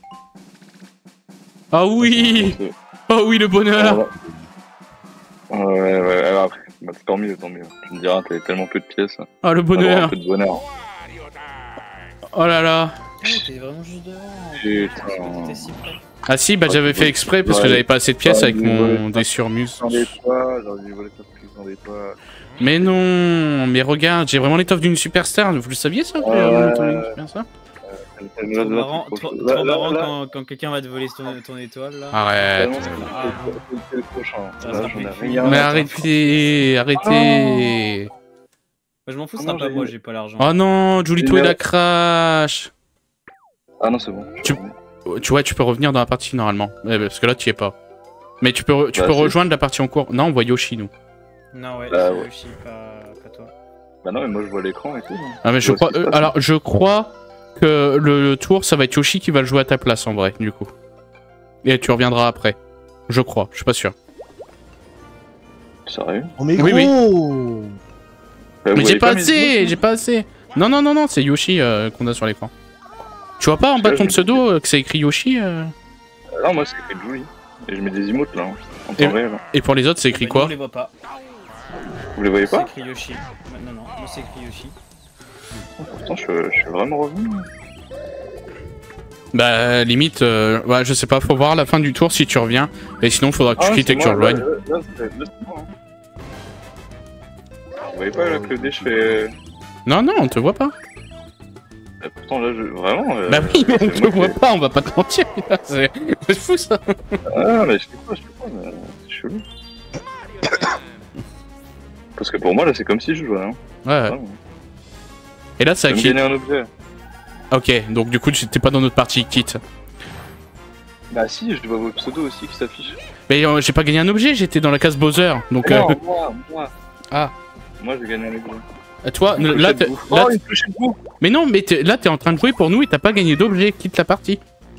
Ah oui. Ah oui, le bonheur. Ouais, ouais, ouais, alors après, bah, tant mieux, tant mieux. Tu me diras, t'avais tellement peu de pièces. Ah le Un bonheur. peu de bonheur. Oh là là. Oh, t'es vraiment juste devant. Putain. T'es si près. Ah si, bah j'avais fait exprès parce que Ouais. j'avais pas assez de pièces Ouais, avec mon ouais. Dessurmuse. J'en ai pas, j'aurais dû voler ça plus dans des toits. Mais non, mais regarde, j'ai vraiment l'étoffe d'une superstar. Vous le saviez ça? que Ouais, j'avais ouais, l'étoffe d'une ouais. superstar Trop marrant, trop, trop marrant quand, quand quelqu'un va te voler ton, ton étoile là. Arrête. Ah, C'est le prochain. Ça Là, sera j'en plus ai que- rien. Mais arrêtez, arrêtez. Moi je m'en fous, ce Ah sera non, pas j'ai- moi, j'ai pas l'argent. Oh non, Julito il a crash. Ah non, c'est bon. Tu- Tu vois, tu peux revenir dans la partie normalement. Ouais, parce que là, tu y es pas. Mais tu peux, re- tu Bah, peux si. rejoindre la partie en cours. Non, on voit Yoshi, nous. Non, ouais, Bah, c'est ouais. Yoshi, pas, pas toi. Bah non, mais moi je vois l'écran et tout. Ah, mais je vois crois. ce qui se euh, passe. alors, je crois que le, le tour, ça va être Yoshi qui va le jouer à ta place en vrai, du coup. Et tu reviendras après. Je crois, je suis pas sûr. Sérieux? Oh mais Oui, oui. gros. Bah, vous Mais j'ai voyez pas mes assez, images j'ai pas assez. Non, non, non, non, c'est Yoshi euh, qu'on a sur l'écran. Tu vois pas en bas de ton Là, je- pseudo euh, que c'est écrit Yoshi euh Non, moi c'est écrit Julie. Et je mets des emotes là, hein, en Et- temps réel. Et pour les autres, c'est écrit Bah, nous, quoi? on les voit pas. Vous les voyez C'est pas? écrit Yoshi. Non, non, moi c'est écrit Yoshi. Pourtant, je, je suis vraiment revenu. Bah, limite, euh, ouais, je sais pas, faut voir à la fin du tour si tu reviens. Et sinon, faudra que tu Ah, quittes c'est et que tu moi, rejoignes. Là, là, c'est là, c'est moi. hein. Vous voyez pas là que le dé, je fais. Non, non, on te voit pas. Bah, pourtant, là, je. Vraiment. euh, Bah oui, mais on c'est te moi voit qui- pas, on va pas te mentir. C'est c'est fou ça. Ah, mais je sais pas, je sais pas, mais c'est chelou. Parce que pour moi, là, c'est comme si je jouais. Hein. Ouais, ouais. Vraiment. Et là, ça Je vais me quitte. gagner un objet. Ok, donc du coup, tu- t'es pas dans notre partie, quitte. Bah, si, je vois vos pseudos aussi qui s'affichent. Mais euh, j'ai pas gagné un objet, j'étais dans la case Bowser. Donc, euh, Non, moi, moi. Ah. Moi, j'ai gagné un objet. toi, Une là, clochette t'es- boue. là, Oh, une clochette boue. mais non, mais t'es- là, t'es en train de jouer pour nous et t'as pas gagné d'objet, quitte la partie.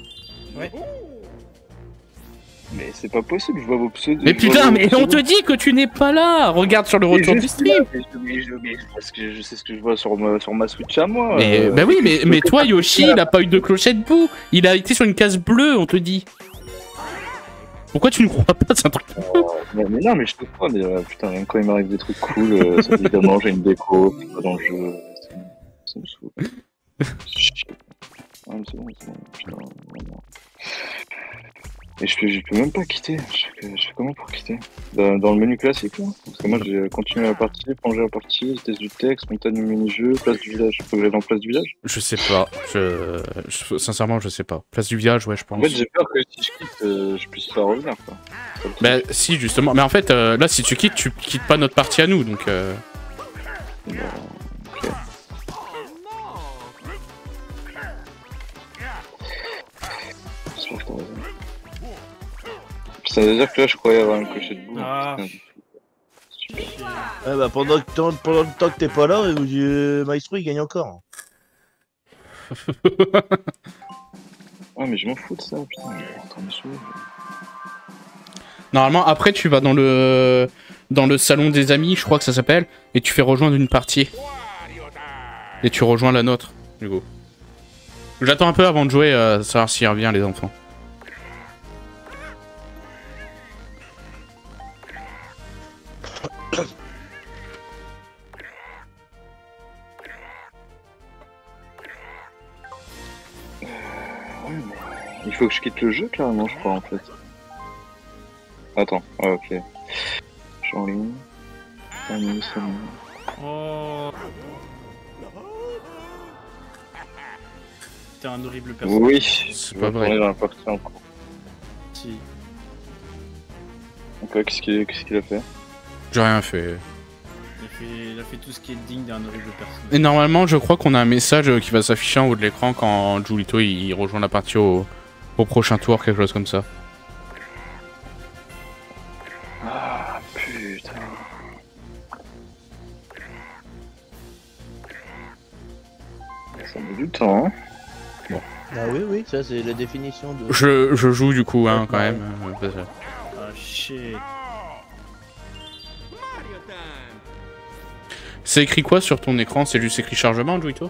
Mais c'est pas possible, je vois vos pseudos. Mais je vois putain, vos mais on pseudos. te dit que tu n'es pas là. Regarde sur le Mais retour je du suis là, stream. mais je- mais je- mais parce que je sais ce que je vois sur ma, sur ma Switch à moi. Mais euh, bah oui, mais, je mais peux toi, pas Yoshi, faire. il a pas eu de clochette boue. Il a été sur une case bleue, on te dit. Pourquoi tu ne crois pas? C'est un truc. Oh, mais, mais non, mais je te crois, mais, euh, putain, même quand il m'arrive des trucs cool, euh, ça, évidemment, j'ai une déco, c'est pas dans le jeu, ça, ça me saoule. Shit. Ah, mais c'est bon, c'est bon, putain, vraiment. Et je peux, je peux même pas quitter. Je fais, je fais comment pour quitter dans, dans le menu classique là. Parce que moi j'ai continué la partie, plonger la partie, vitesse du texte, montagne du mini-jeu, place du village. Faut que j'aille dans place du village. Je sais pas. Je... je- Sincèrement, je sais pas. Place du village, ouais, je pense. En fait j'ai peur que si je quitte, euh, je puisse pas revenir quoi. Ça, le truc. Bah si, justement. Mais en fait, euh, là, si tu quittes, tu quittes pas notre partie à nous, donc... Euh... Bon, ok. J'espère que t'as raison. Ça veut dire que là je croyais avoir un clocher de boue. Ah. Super. Ouais, bah, pendant, que t'en- pendant le temps que t'es pas là, euh, Maestro il gagne encore. Ouais mais je m'en fous de ça, putain, il est en train de me saouler. Normalement, après, tu vas dans le... Dans le salon des amis, je crois que ça s'appelle, et tu fais rejoindre une partie. Et tu rejoins la nôtre, du coup. J'attends un peu avant de jouer, euh, savoir s'il revient, les enfants. Il faut que je quitte le jeu carrément, je crois en fait. Attends, ah, ok. Je suis en ligne. Terminé, c'est bon. Oh. T'es un horrible personnage. Oui, C'est je pas vais vrai. retourner dans la partie en cours. Si. Donc, ouais, qu'est-ce qu'il qu'est-ce qu'il a fait? J'ai rien fait. Il a fait, il a fait tout ce qui est digne d'un horrible personnage. Et normalement, je crois qu'on a un message euh, qui va s'afficher en haut de l'écran quand Julito il rejoint la partie au, au prochain tour, quelque chose comme ça. Ah putain. Ça met du temps, hein. Ah oui, oui, ça c'est la définition de. Je, je joue du coup, hein, quand Ouais. même. euh, parce que- Ah shit. C'est écrit quoi sur ton écran? C'est juste écrit chargement, Julito?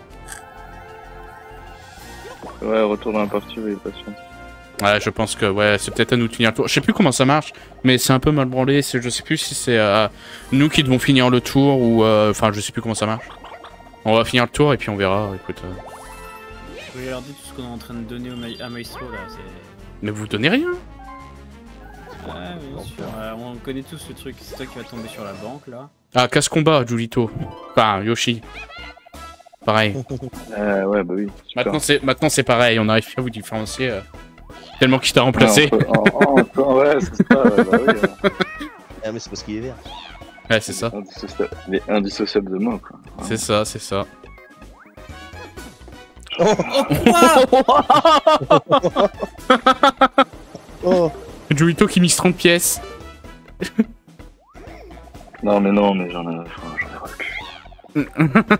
Ouais, retour dans la partie, oui, patient. Ouais, je pense que ouais, c'est peut-être à nous de finir le tour. Je sais plus comment ça marche, mais c'est un peu mal branlé. c'est- Je sais plus si c'est euh, nous qui devons finir le tour ou... euh, Enfin, je sais plus comment ça marche. On va finir le tour et puis on verra, écoute. euh. Regardez tout ce qu'on est en train de donner au ma- à Maestro là. C'est... Mais vous donnez rien. Ouais, bien sûr. Euh, on connaît tous ce truc. C'est toi qui vas tomber sur la banque là. Ah, casse-combat, Julito. Enfin, Yoshi. Pareil. Euh, ouais, bah oui. super. Maintenant c'est maintenant c'est pareil, on arrive plus à vous différencier. euh, Tellement qu'il t'a remplacé. Ouais, on peut- en- en- en- ouais, c'est ça, ouais, bah oui. euh, Ah, mais c'est parce qu'il est vert. Ouais, c'est ça. indissocia- Il est indissociable de moi, quoi. C'est ça, c'est ça. Oh, Julito qui mise trente pièces. Non, mais non, mais j'en ai, enfin, j'en ai ras le cul.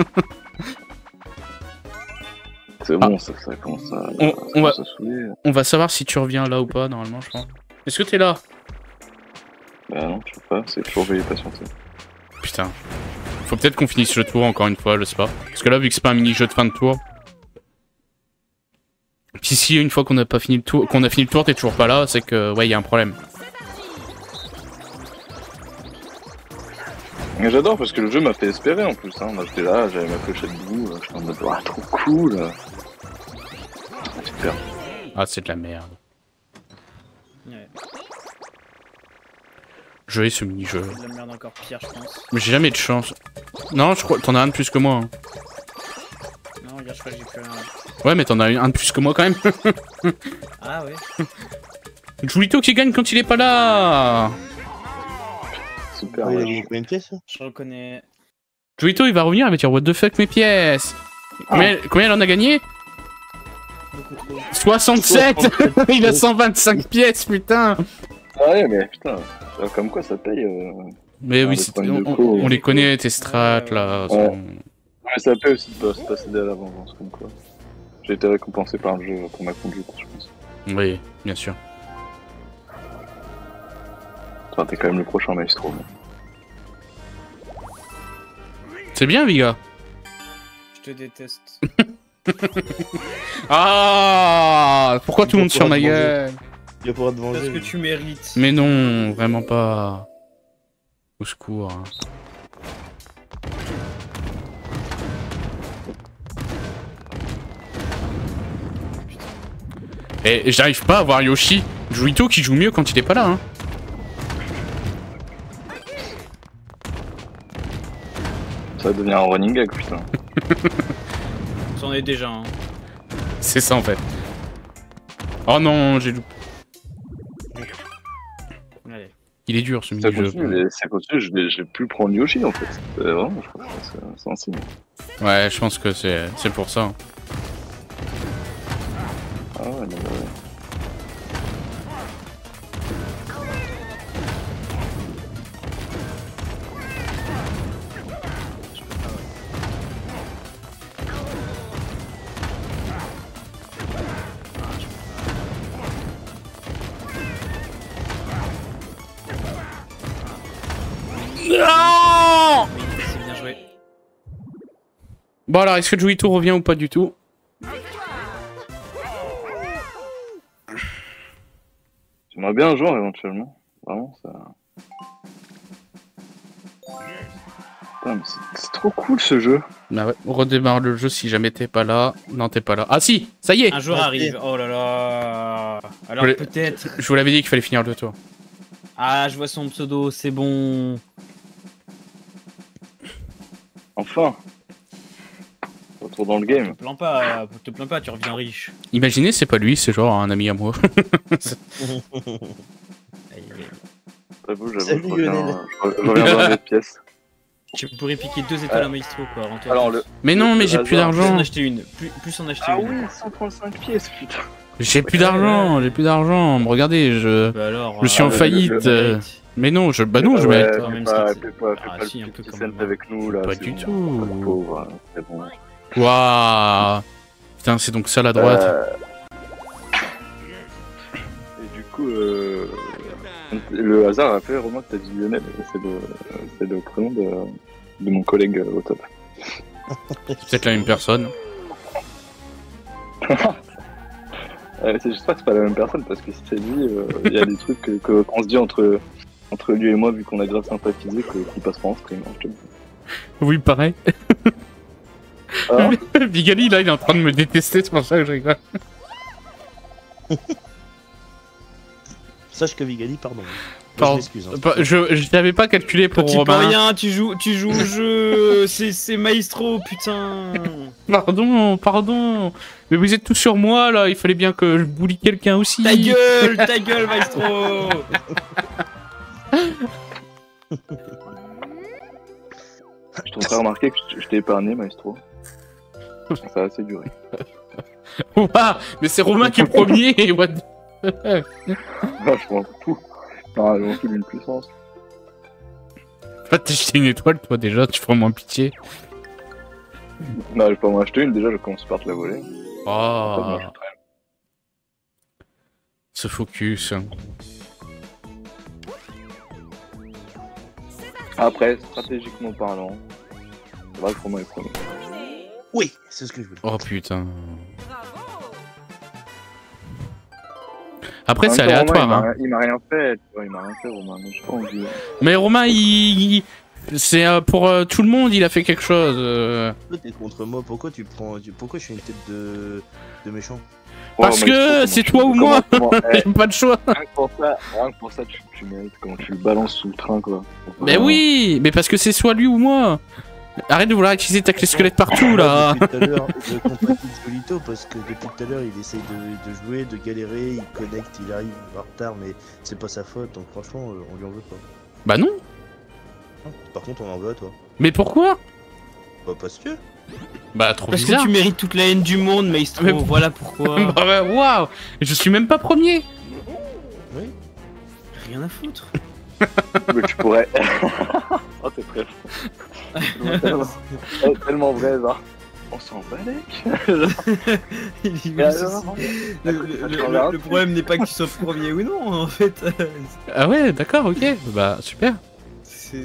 C'est bon, ça, ça commence à, On- ça on commence va- à saouler. On va savoir si tu reviens là ou pas, normalement, je pense. Est-ce que t'es là? Bah non, je peux pas, c'est toujours veuillez patienter. Putain. Faut peut-être qu'on finisse le tour encore une fois, je sais pas. Parce que là, vu que c'est pas un mini-jeu de fin de tour. Puis si une fois qu'on a pas fini le tour, qu'on a fini le tour, t'es toujours pas là, c'est que ouais, y a un problème. Mais j'adore parce que le jeu m'a fait espérer en plus, hein. Moi j'étais là, j'avais ma clochette boue, là, j'étais en mode, ah, trop cool. Super. Ah, c'est de la merde. Ouais. Je hais ce mini-jeu. C'est de la merde encore pire, je pense. Mais j'ai jamais de chance. Non, je crois t'en as un de plus que moi. hein. Non, regarde, je crois que j'ai plus rien. Ouais, mais t'en as un de plus que moi quand même. Ah ouais. Julito qui gagne quand il est pas là. Super. il a ouais. gagné combien de pièces hein Je reconnais. Julito il va revenir, il va dire what the fuck mes pièces. Combien, combien il en a gagné? Beaucoup trop. soixante-sept. Il a cent vingt-cinq pièces, putain. Ah ouais, mais putain, euh, comme quoi ça paye. Euh... Mais Ah, oui, les c'est- problèmes de on, co, on les connaît, tes strats là. Ouais. sont- Ouais, ça paye aussi de pas se passer dès l'avance, comme quoi. J'ai été récompensé par le jeu pour ma conduite, je pense. Oui, bien sûr. Enfin, t'es quand même le prochain maestro. mais- C'est bien, Viga. Je te déteste. Ah, pourquoi tout le monde sur ma gueule? Il va pouvoir te Parce venger. que tu mérites. Mais non, vraiment pas. Au secours. hein. Et j'arrive pas à voir Yoshi. Juito qui joue mieux quand il est pas là, hein. Ça va devenir un running gag, putain. C'en est déjà, hein. C'est ça en fait. Oh non, j'ai loupé. Allez. Il est dur ce Ça mini-jeu. continue, mais ça continue, je vais, je vais plus prendre Yoshi en fait. Euh, vraiment, je crois que c'est c'est un signe. Ouais, je pense que c'est c'est pour ça. Ah ouais, non, ouais. Non. Oui, c'est bien joué. Bon alors, est-ce que Juito revient ou pas du tout? J'aimerais bien un joueur éventuellement. Vraiment, ça. Putain, mais c'est- c'est trop cool ce jeu. Bah ouais, on redémarre le jeu si jamais t'es pas là. Non, t'es pas là. Ah si, ça y est. Un jour Ok. arrive. Oh là là. Alors voulais- peut-être. Je vous l'avais dit qu'il fallait finir le tour. Ah, je vois son pseudo, c'est bon. Enfin. Retour dans le Te game. plains pas, te plains pas, tu reviens riche. Imaginez, c'est pas lui, c'est genre un ami à moi. Aïe, aïe, aïe. J'avoue, j'avoue, Salut, je reviens, Lionel. je re- je reviens dans cette pièce. Tu pourrais piquer deux étoiles à Maestro quoi. rends-toi Alors compte. le. Mais non, mais j'ai Le plus hasard. Plus en d'argent. acheter une, plus, plus en acheter Ah une. oui, cent trente-cinq pièces, putain. J'ai plus d'argent, j'ai plus d'argent. Regardez, je. Bah alors. Je suis euh, en le- faillite. le- euh, Mais non, je. Bah non, je ouais, mérite. pas, fais même pas, si fais pas, fais Ah, pas si, le un peu petit quand cent même. avec nous là. Pas c'est du bon. tout. Le pauvre, c'est bon. Waouh. Putain, c'est donc ça la droite. Euh, Et du coup, euh... le hasard a fait Romain que t'as dit Lionel, c'est le, c'est le prénom de, de mon collègue euh, au top. C'est peut-être la même personne. Euh, c'est- J'espère que c'est pas la même personne parce que si c'est lui, euh, il y a des trucs que- que- qu'on se dit entre, entre lui et moi vu qu'on a grave sympathisé que- qui passeront en stream. Hein, je te le dis. Oui, pareil. Ah, Bigali, là, il est en train de me détester, c'est pour ça que je rigole. Sache que Vigali, pardon. Pardon. Je m'excuse. Hein. Pas- Je je n'avais pas calculé pour Petit pas Romain. rien, tu joues, tu joues au jeu. C'est, c'est Maestro, putain. Pardon, pardon. Mais vous êtes tous sur moi, là. Il fallait bien que je bully quelqu'un aussi. Ta gueule, ta gueule, Maestro. je t'en ferai remarquer que je, je t'ai épargné, Maestro. Ça a assez duré. Ouah, mais c'est Romain qui est premier. What the- Non, je m'en fous. Non, je m'en fous d'une puissance. Va t'acheter une étoile, toi, déjà. Tu feras moins pitié. Non, je vais pas m'en acheter une, déjà je commence par te la voler. Oh. Après, je m'en achèterai. Ce focus. Après, stratégiquement parlant, c'est vrai que Romain est premier. Oui, c'est ce que je voulais. Oh putain. Après, En c'est même temps, aléatoire. Romain, Hein. il m'a- Il m'a rien fait, tu vois, il m'a rien fait, Romain, donc j'ai pas envie. Mais Romain, il. il- C'est euh, pour euh, tout le monde, il a fait quelque chose. euh. Toi, t'es contre moi. Pourquoi tu prends. tu- Pourquoi je suis une tête de, de méchant? Parce Ouais, Romain, que il faut c'est comment toi tu- ou moi. comment- comment- eh, J'ai pas de choix. Rien que pour ça, rien que pour ça tu, tu mérites comment tu le balances sous le train, quoi. Mais Vraiment. oui, mais parce que c'est soit lui ou moi. Arrête de vouloir utiliser ta clé squelette partout là. Depuis tout à l'heure, je compatis Solito parce que depuis tout à l'heure, il essaye de, de jouer, de galérer, il connecte, il arrive en retard, mais c'est pas sa faute, donc franchement, euh, on lui en veut pas. Bah non. Par contre, on en veut à toi. Mais pourquoi? Bah, parce que. Bah trop Parce que bizarre. tu mérites toute la haine du monde, Maestro. Mais- Voilà pourquoi. Bah ouais, waouh. Je suis même pas premier. Oui. Rien à foutre. Mais tu pourrais. Oh, t'es très fort. tellement, tellement vrai, genre. On s'en bat, mec. Il- Et alors le, le- le- le problème n'est pas que tu sois premier ou non, en fait. Ah ouais, d'accord, ok. Bah super. C'est.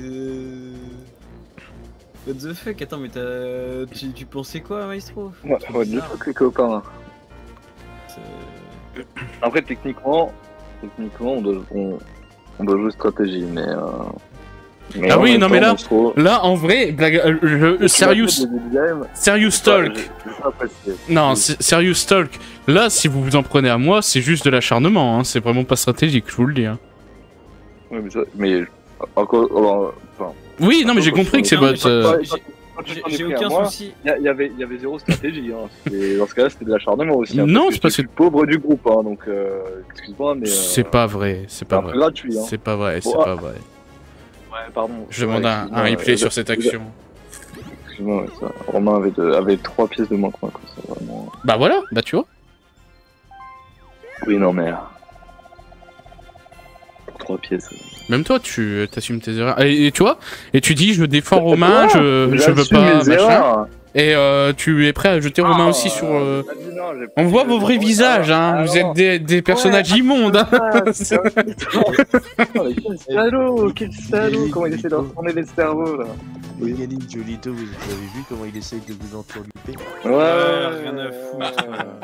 What the fuck? Attends, mais t'as. Tu, tu pensais quoi, Maestro? Ouais, C'est ouais, deux bizarre. fois que les copains. C'est- Après, techniquement, techniquement, on doit, on, on doit jouer stratégie, mais euh, Mais Ah en oui, même non, temps, mais là- Maestro, Là, en vrai, blague, euh, le- tu serious, m'as fait des games, serious j'ai- talk. j'ai pas apprécié. Non, Oui. s- serious talk. Là, si vous vous en prenez à moi, c'est juste de l'acharnement. Hein. C'est vraiment pas stratégique, je vous le dis. Hein. Ouais, mais, ça- mais encore. euh, Enfin, Oui, non, mais j'ai compris que c'est Non, mais votre. euh, quand- J'ai- quand- quand tu J'ai t'en es j'ai pris à aucun moi, souci. Il y, a- il y avait, il y avait zéro stratégie. Hein. C'était- Dans ce cas-là, c'était de l'acharnement aussi. Hein, Non, parce c'est parce j'étais que- le pauvre du groupe. Hein, donc, euh, excuse-moi, mais. euh, C'est pas vrai, c'est c'est pas un peu vrai. gratuit. Hein. C'est pas vrai, c'est Bon, pas vrai. Ouais, pardon. Je demande un, excuse-moi, un replay euh, sur cette euh, action. Excuse-moi, ouais, ça. Romain avait, de- avait trois pièces de moins que moi. Quoi. C'est vraiment... Bah voilà, bah tu vois. Oui, non, mais. euh, Trois pièces. Même toi, tu t'assumes tes erreurs. Et, et tu vois, et tu dis, je défends Romain, Ouais, je, je veux j'assume pas, mes machin. erreurs. Et euh, tu es prêt à jeter Romain Ah, aussi sur. euh, j'ai pas dit non, j'ai pas On dit voit que- vos vrais Ah, visages, hein. ah, Vous non. êtes des, des personnages immondes. Hein. Ah, c'est un putain. Oh, mais quel salaud, quel salaud, comment il essaie de retourner les cerveaux là. Oui, Yannick Jolito, vous avez vu comment il essaye de vous entourlouper? Ouais, Ouais, rien à foutre.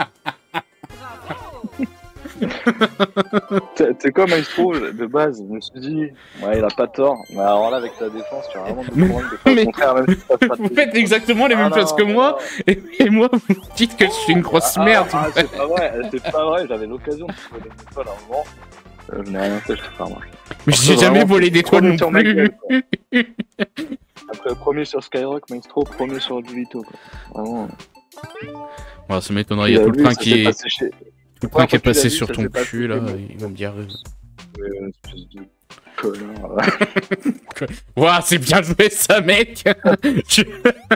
Tu sais quoi, Maestro, de base, je me suis dit, ouais, il a pas tort. Mais alors là, avec ta défense, tu as vraiment des Mais- problèmes de faire mais- le contraire, même si t'as pas de Vous faites exactement les Ah mêmes non, choses que mais moi. non. Et, et moi, vous me dites que je suis une grosse Ah, merde. Ah, c'est pas vrai, c'est pas vrai, j'avais l'occasion de trouver des étoiles à un moment. Euh, je n'ai rien fait, je te fais remarquer. Mais j'ai Vraiment, jamais volé d'étoiles premier non sur ma plus. gueule, quoi. Après, premier sur Skyrock, Maestro, premier sur Julito, quoi. Vraiment. Bon, ça m'étonnerait, il y a Tu tout l'as le vu, train ça qui s'est est, passé chez- tout le train qui est Quand tu l'as passé vu, sur ça ton s'est passé cul là. chez- Il va me dire. euh, Ouais, une espèce de connard. Ouah, c'est bien joué ça, mec. Tu-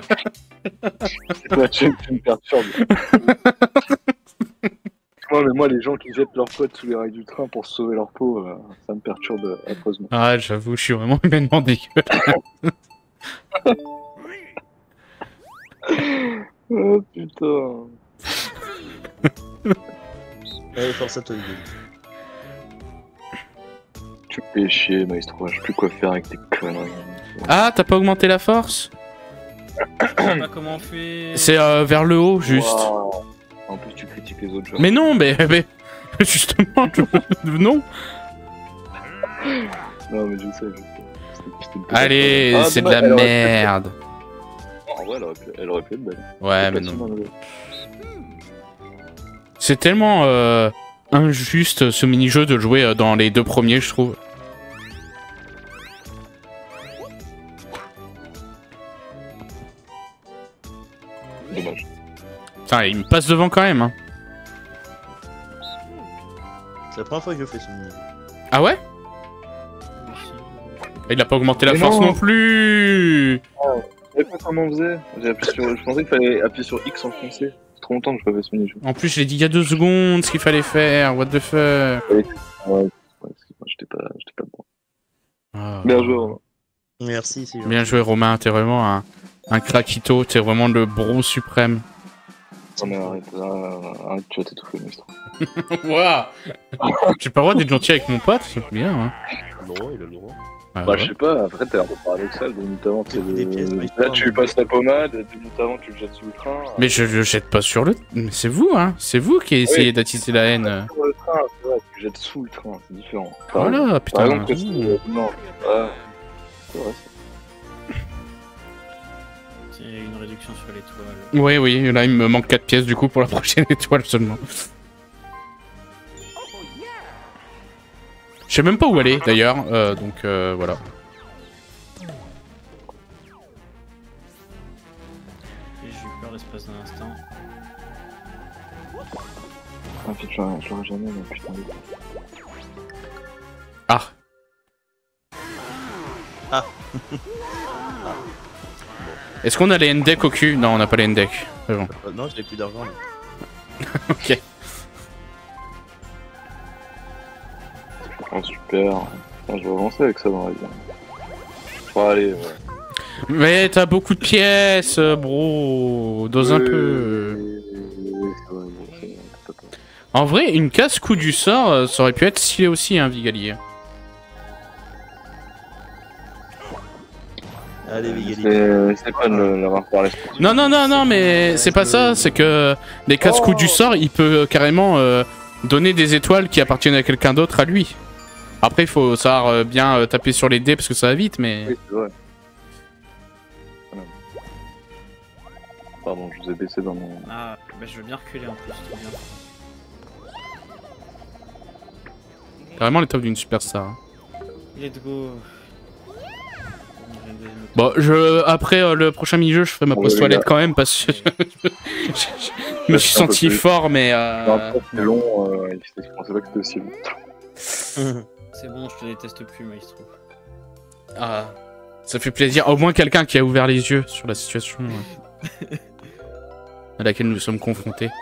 Toi, tu, tu me perturbes. Moi, mais moi, les gens qui jettent leurs potes sous les rails du train pour sauver leur peau, euh, ça me perturbe euh, affreusement. Ah, j'avoue, je suis vraiment humainement dégueu. Oh putain. Allez, force à toi, Yannick. Tu me fais chier, Maestro, je sais plus quoi faire avec tes conneries. Ah, t'as pas augmenté la force? Je sais pas comment on fait. C'est euh, vers le haut, juste. Wow. En plus, tu critiques les autres joueurs. Mais non, mais, mais justement, je- non. Non, mais je sais, je sais. C'était- c'était une Allez, Ah, c'est de dommage, la elle aurait pu- merde. En vrai, elle aurait pu, elle aurait pu être belle. Ouais, mais Facilement, non. elle aurait- C'est tellement euh, injuste ce mini-jeu de jouer euh, dans les deux premiers, je trouve. Dommage. Putain, il me passe devant quand même. Hein. C'est la première fois que je fais ce mini. Ah ouais? Il a pas augmenté la Mais force non. non plus. Je savais pas comment on faisait. J'ai appuyé sur... Je pensais qu'il fallait appuyer sur X en français. C'est trop longtemps que je fais ce mini-jeu. En plus, je l'ai dit il y a deux secondes ce qu'il fallait faire. What the fuck? Ouais, ouais, excuse-moi, j'étais pas, j'étais pas bon. Ah. Bien joué, Romain. Merci, c'est gentil. Bien joué, Romain. T'es vraiment un, un craquito. T'es vraiment le bro suprême. Non, mais arrête, là, arrête, tu vas t'étouffer, Maestro. Waouh. J'ai pas le droit d'être gentil avec mon pote, c'est bien. Hein. Il a le droit, il a le droit. Ah, Bah, ouais. je sais pas, après, t'es un peu paradoxal. Deux minutes avant, c'est Des pièces, le... mais Là, pas, tu mais- lui passes la pommade, deux minutes avant, tu le jettes sous le train. Mais je le jette pas sur le. Mais c'est vous, hein. C'est vous qui essayez Oui. d'attiser la haine. Sur le train, c'est vrai, tu le jettes sous le train, c'est différent. Par Voilà, exemple, putain. Par exemple, que c'est- non, ouais, c'est vrai, ça. C'est une réduction sur l'étoile. Oui, oui, là il me manque quatre pièces du coup pour la prochaine étoile seulement. Je sais même pas où aller d'ailleurs, euh, donc euh, voilà. Et j'ai eu peur l'espace d'un instant. Ah, putain, je l'aurais- je l'aurais jamais, mais putain. Ah. Ah. Est-ce qu'on a les N-Deck au cul? Non, on n'a pas les N-Deck. C'est bon. Euh, non, j'avais plus d'argent. mais- Ok. Oh, super. Ah, je vais avancer avec ça dans la vie. Bon, allez, ouais. Mais t'as beaucoup de pièces, euh, bro. Dose un Oui, peu. oui, oui, oui, c'est vrai, bon, c'est- c'est pas- En vrai, une casse coup du sort, euh, ça aurait pu être stylé aussi, hein, Vigali. Allez, Vigali. C'est c'est pas de l'avoir parlé. Non, non, non, non, mais c'est pas ça, c'est que les casse-coups du sort, il peut carrément euh, donner des étoiles qui appartiennent à quelqu'un d'autre à lui. Après, il faut savoir euh, bien euh, taper sur les dés parce que ça va vite, mais... Oui, c'est vrai. Voilà. Pardon, je vous ai baissé dans mon... Ah, bah je veux bien reculer en plus, trop bien. T'as vraiment l'étoffe d'une superstar. Hein. Let's go. Bon, je... après euh, le prochain mini-jeu, je ferai ma Bon, pause les toilette gars. quand même parce que je, je me suis un peu senti plus. fort, mais... Non, Euh... après, c'est long, euh, je pensais pas que c'était aussi long. C'est bon, je te déteste plus, Maestro. Ah, ça fait plaisir. Au moins quelqu'un qui a ouvert les yeux sur la situation euh, à laquelle nous sommes confrontés.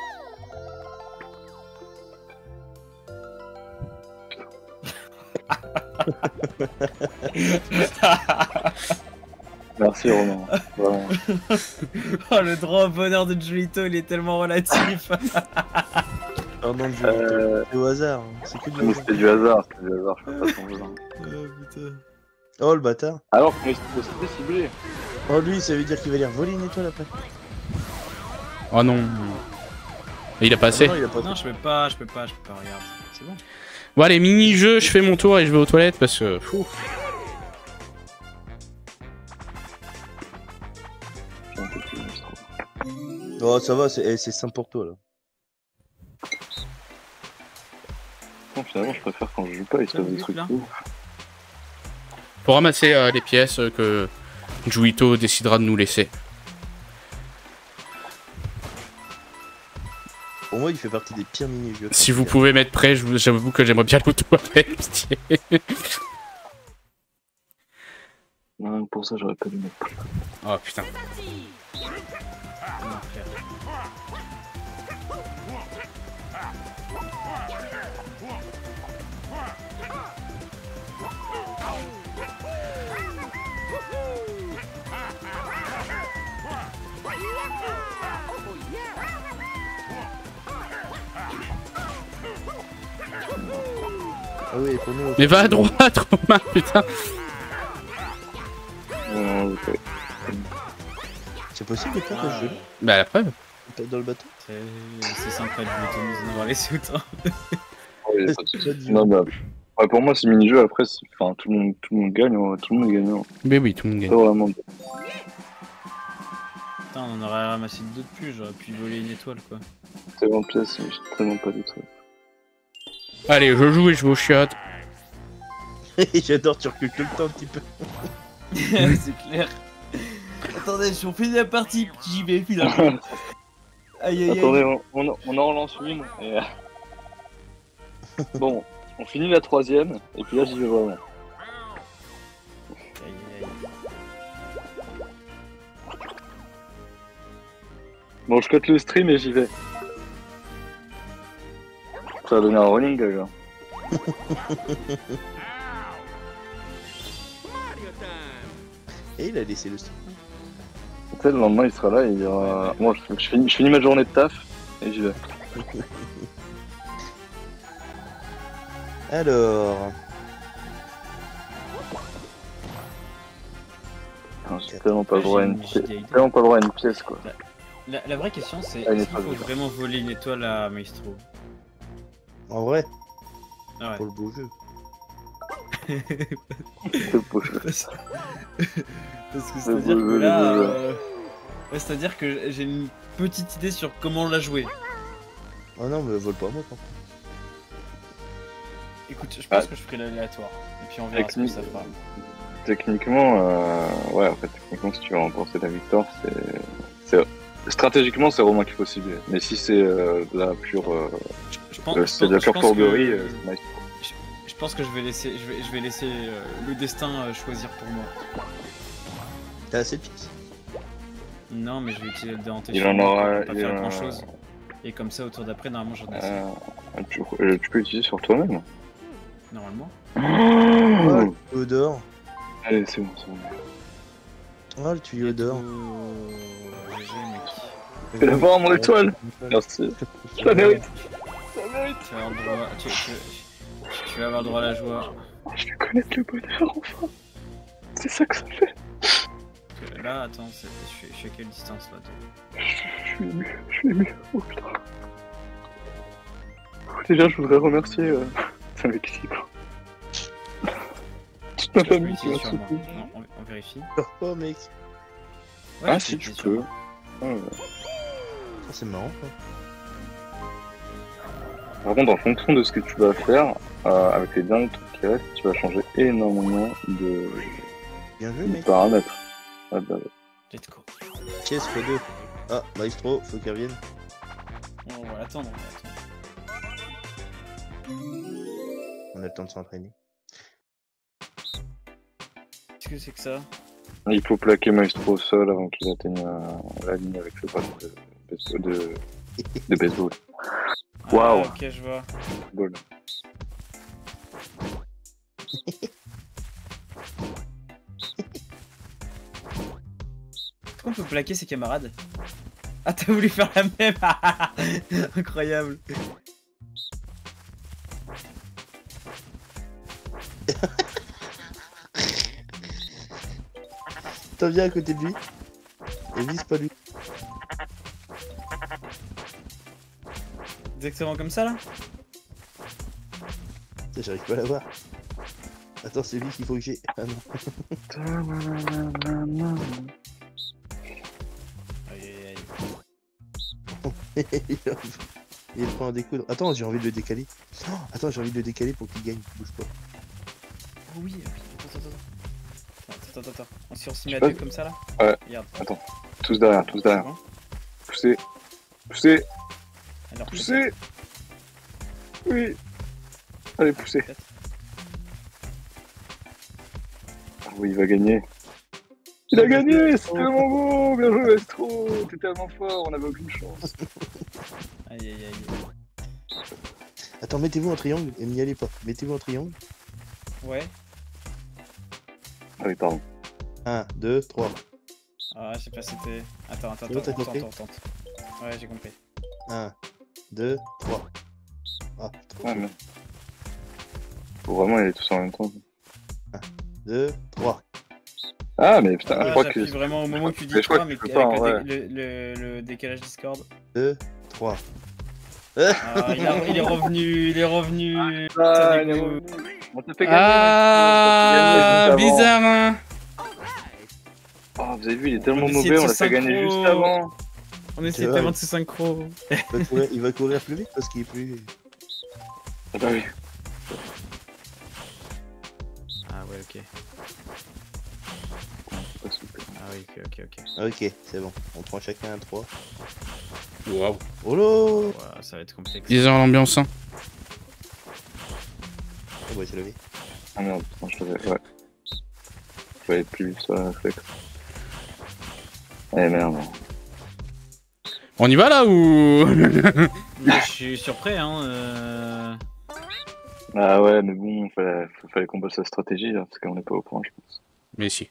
Merci Romain. Vraiment. Oh, le droit au bonheur de Julito, il est tellement relatif. Pardon, je Euh, c'est au hasard. hein. C'est que du mais hasard. c'était du hasard, c'était du hasard, je fais pas ton jeu. Oh putain. Oh le bâtard. Alors que c'était ciblé. Oh lui, ça veut dire qu'il va aller voler une étoile après. Oh non. Il a passé. Ah non, il a pas Non, je peux pas, je peux pas, je peux pas, regarde. C'est bon. Bon allez, mini-jeu, je fais mon tour et je vais aux toilettes parce que... Fou. J'ai un peu plus, je trouve. Oh ça va, c'est eh, c'est simple pour toi là. Non, finalement, je préfère quand je joue pas, il se passe des Ça trucs là. ouf. Pour ramasser euh, les pièces euh, que Juito décidera de nous laisser. Pour moi, il fait partie des pires mini-jeux. Si vous pouvez mettre prêt, je vous- j'avoue que j'aimerais bien l'auto avec. Non, pour ça, j'aurais pas dû mettre plus. Oh putain. Non, frère. Ah oui, pour nous. Mais va à droite, Romain, putain. Non, ok. C'est possible de faire Ah, ce jeu Bah la preuve. dans le bateau. C'est c'est sympa de Julito de nous avoir laissé autant. Ouais, C'est pas de soucis. ça, dis- Non, bah, ouais, pour moi, ce mini-jeu, après, c'est- enfin, tout, le monde, tout le monde gagne, ouais, tout le monde est gagnant. Mais oui, tout le monde Pas gagne. vraiment. Putain, on en aurait ramassé deux de plus, j'aurais pu voler une étoile quoi. Tellement de pièces, mais j'ai tellement pas de trucs. Allez, je joue et je vais aux chiottes. J'adore, tu recules tout le temps un petit peu. C'est clair. Attendez, si on finit la partie, j'y vais finalement. Aïe aïe aïe. Attendez, on, on, on en relance une. Et... bon, on finit la troisième, et puis là, j'y vais vraiment. Aïe, aïe, aïe. Bon, je cote le stream et j'y vais. Ça va donner un running gag, là. Et il a laissé le stream. Tu sais, le lendemain, il sera là et il dira... Moi, je, je, finis, je finis ma journée de taf, et j'y vais. Alors. Putain, J'ai tellement pas le J'ai droit à une une pièce. giga idée. Tellement pas le droit à une pièce, quoi. La, la vraie question c'est Ah, une est-ce qu'il étoile, faut déjà. vraiment voler une étoile à Maestro? En vrai, Ah pour le beau jeu. C'est beau, je- Parce, parce que Le c'est-à-dire beau que jeu, là, le beau jeu. euh, ouais, c'est-à-dire que j'ai une petite idée sur comment la jouer. Oh non, mais vole pas moi, par contre. Écoute, je pense Ah. que je ferai l'aléatoire et puis on verra ce que ça fera. Techniquement, euh... ouais, en fait, techniquement, si tu veux remporter la victoire, c'est. c'est- Stratégiquement, c'est Romain qu'il faut cibler. Mais si c'est euh, de la pure. Euh... Je pense, euh, je si c'est de la pense- pure je pense que- fourberie, euh, c'est nice. Je pense que je vais laisser, je vais, je vais laisser euh, le destin euh, choisir pour moi. T'as assez de pièces. Non, mais je vais utiliser le dé hanté Il sur en moi pour aura- pas il faire en- grand chose. Et comme ça, au tour d'après, normalement, j'en ai assez. Euh... Tu... euh, tu peux utiliser sur toi-même. Normalement. Oh, Oh le tuyau d'or. Allez, c'est bon, c'est bon. Oh, le tuyau d'or. Oh, G G, mec. Fais d'abord mon étoile. Merci. Je la mérite. Je la mérite. Tu vas avoir le droit, tu, tu- tu vas avoir le droit à la joie. Je vais connaître le bonheur, enfin. C'est ça que ça fait. Parce que là, attends, c'est- je suis, je suis à quelle distance là toi Je suis ému. Je suis ému. Oh putain. Déjà, je voudrais remercier euh, sa équipe. Ma Tu peux famille qui l'utiliser va sur se moi. couper. Non, on, on vérifie. Pleure pas, mec. Ouais, Ah tu si, peux tu l'utiliser sur peux. moi. Ah, ouais. Ça, c'est marrant, quoi. Par contre, en fonction de ce que tu vas faire, euh, avec les derniers trucs qui restent, tu vas changer énormément de, Bien joué, de mec. paramètres. Ah bah, Let's go. Chess fois deux. Ah, Maestro, faut qu'elle revienne. On va attendre, on va attendre. On a le temps de s'entraîner. Qu'est-ce que c'est que ça? il faut plaquer Maestro au sol avant qu'il atteigne euh, la ligne avec le ballon de, de, de, de baseball. Waouh. Ah, ok, je vois. Ball. Est-ce qu'on peut plaquer ses camarades? Ah, t'as voulu faire la même. Incroyable. T'en viens à côté de lui. Et vise pas lui. Exactement comme ça là? Putain, j'arrive pas à la voir. Attends, c'est lui qu'il faut que j'ai. Ah non. Aïe aïe aïe. Il prend un découdre. Attends, j'ai envie de le décaler. Oh, attends, j'ai envie de le décaler pour qu'il gagne. Bouge pas. Oh oui, oui. Attends, attends, attends. Attends, attends, attends. On s'y on s'y met à Ouais. deux comme ça là? Ouais. Regarde. Attends. Tous derrière, tous C'est derrière. bon. Poussez. Poussez. Alors, Poussez. Oui. Allez, poussez. peut-être. Ah oui, il va gagner. Il a gagné. C'est tellement beau. Bien joué, Maestro. T'es tellement fort. On avait aucune chance. Aïe aïe aïe. Attends, mettez-vous en triangle et n'y allez pas. Mettez-vous en triangle. Ouais. Ah oui, pardon. un, deux, trois. Ah, je sais pas si c'était. Attends, attends, C'est bon, attends, t'as attends, compris attends, attends. Ouais, j'ai compris. un, deux, trois. Ah, trop. Ouais, mais... Faut vraiment y aller tous en même temps. deux, trois. Ah, mais putain, je Ah, crois que... j'appuie vraiment au moment que tu dis Mais je crois trois, que mais tu peux avec pas, le, ouais. dé- le, le, le décalage Discord. deux, trois. Ah, il, a- il est revenu, il est revenu. Ah, Ça il est dégoûte. revenu. On t'a fait gagner, Ah, Maestro. On t'a fait gagner juste avant. bizarre, hein. Oh, vous avez vu, il est tellement On essayait mauvais, de on se l'a fait gagner synchro. juste avant. On essaie C'est vrai. tellement de se synchro. Il va courir, il va courir plus vite parce qu'il est plus. Ah bah oui. Ah ouais, ok. Pas souple. Ah oui, ok, ok, ok. Ok, c'est bon. On prend chacun un trois. Waouh. Oh là. Ouais, ça va être complexe. Bizarre l'ambiance, hein. Oh bah, j'ai levé. Ah merde, putain, je l'avais... Ouais. Faut aller plus vite sur la réflexe. Eh merde. On y va là ou Mais je suis surpris, hein. Euh... Ah ouais, mais bon, fallait, fallait qu'on bosse la stratégie là, parce qu'on est pas au point, je pense. Mais si.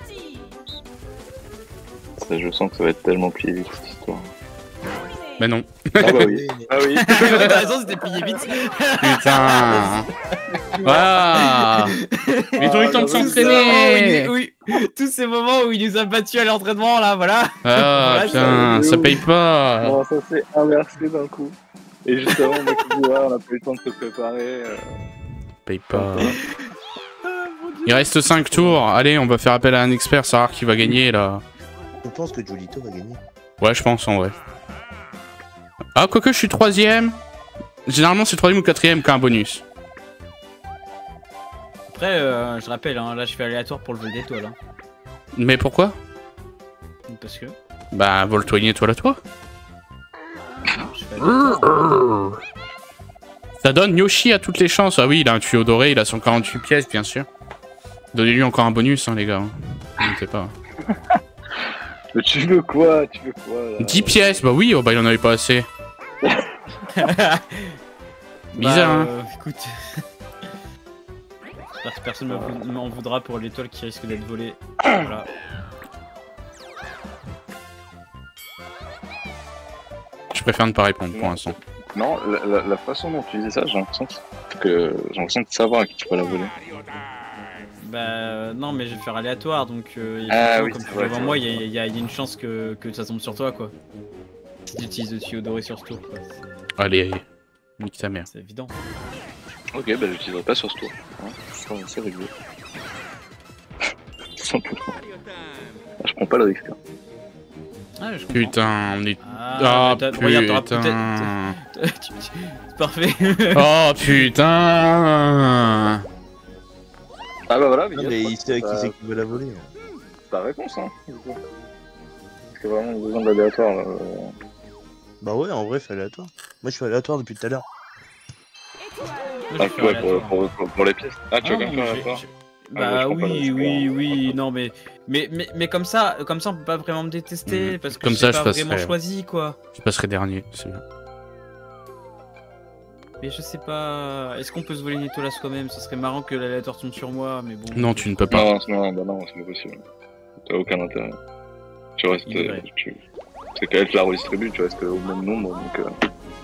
Ça, je sens que ça va être tellement plié vite cette histoire. Bah non. Ah bah oui. Ah oui. T'as raison, c'était plié vite. Putain. Voilà. Ils ont eu le temps de Ah, s'entraîner. Oui, oui, tous ces moments où il nous a battus à l'entraînement, là, voilà. Ah Voilà, putain, ça- ça paye pas. Bon, ça s'est inversé d'un coup. Et justement, on a pu voir, on a pas eu le temps de se préparer. Euh... Paye pas. Il reste cinq tours. Allez, on va faire appel à un expert, savoir qui va gagner là. On pense que Jolito va gagner. Ouais, je pense en vrai. Ah, quoique je suis troisième. Généralement, c'est troisième ou quatrième qui a un bonus. Après, euh, je rappelle, hein, là, je fais aléatoire pour le vol d'étoile. Hein. Mais pourquoi? Parce que. Bah, vole-toi une étoile à toi. Je fais aléatoire. Ça donne Yoshi a toutes les chances. Ah oui, il a un tuyau doré, il a cent quarante-huit pièces, bien sûr. Donnez-lui encore un bonus, hein, les gars. Je ne sais pas. Mais tu veux quoi? Tu veux quoi là? dix pièces, bah oui, oh, bah il en avait pas assez. Bizarre, hein. Bah, euh, écoute. J'espère que personne m'en- m'en voudra pour l'étoile qui risque d'être volée. Voilà. Je préfère ne pas répondre pour l'instant. Non, la, la, la façon dont tu disais ça, j'ai l'impression que j'ai l'impression de savoir à qui tu vas la voler. Bah euh, non, mais je vais faire aléatoire, donc euh, il y a Ah plutôt, oui, comme c'est tu vrai, vois c'est moi, vrai. il y, a- il y a il y a une chance que, que ça tombe sur toi, quoi. Si tu utilises le tuyau doré sur ce tour, quoi. C'est- Allez, nique ta mère. C'est évident. Ok, bah j'utiliserai pas sur ce tour. Hein, c'est c'est rigolo. simplement. Je prends pas le risque. Hein. Ah, je comprends. Putain, on est. Ah, Ah, mais t'as- regarde, t'auras putain. peut-être- C'est parfait. Oh putain. Ah bah voilà, Non, mais il sait qui euh, c'est qui veut la voler. c'est ta réponse, hein. du coup. Parce que vraiment besoin d'aléatoire là. euh. Bah ouais, en vrai, fais aléatoire. Moi, je fais aléatoire depuis tout à l'heure. Moi, Ah, j'ai fait ouais, aléatoire. pour, pour, pour, pour les pièces. Ah, tu Ah, veux quand non, même faire j'ai- aléatoire j'ai- Ah, moi, je Bah prends pas le oui, risque, oui, hein. oui, non mais mais mais mais comme ça, comme ça on peut pas vraiment me détester Mhm. parce que Comme j'ai ça, pas je passerai. vraiment choisi quoi. Je passerai dernier, c'est bien. Mais je sais pas, est-ce qu'on peut se voler une étoile à soi-même? Ce serait marrant que l'aléatoire tombe sur moi, mais bon. Non, tu ne peux pas. Non, non, bah non, c'est pas possible. T'as aucun intérêt. Tu restes. Il devrait. euh, tu... C'est qu'elle te la redistribue, tu restes au même nombre donc. Euh...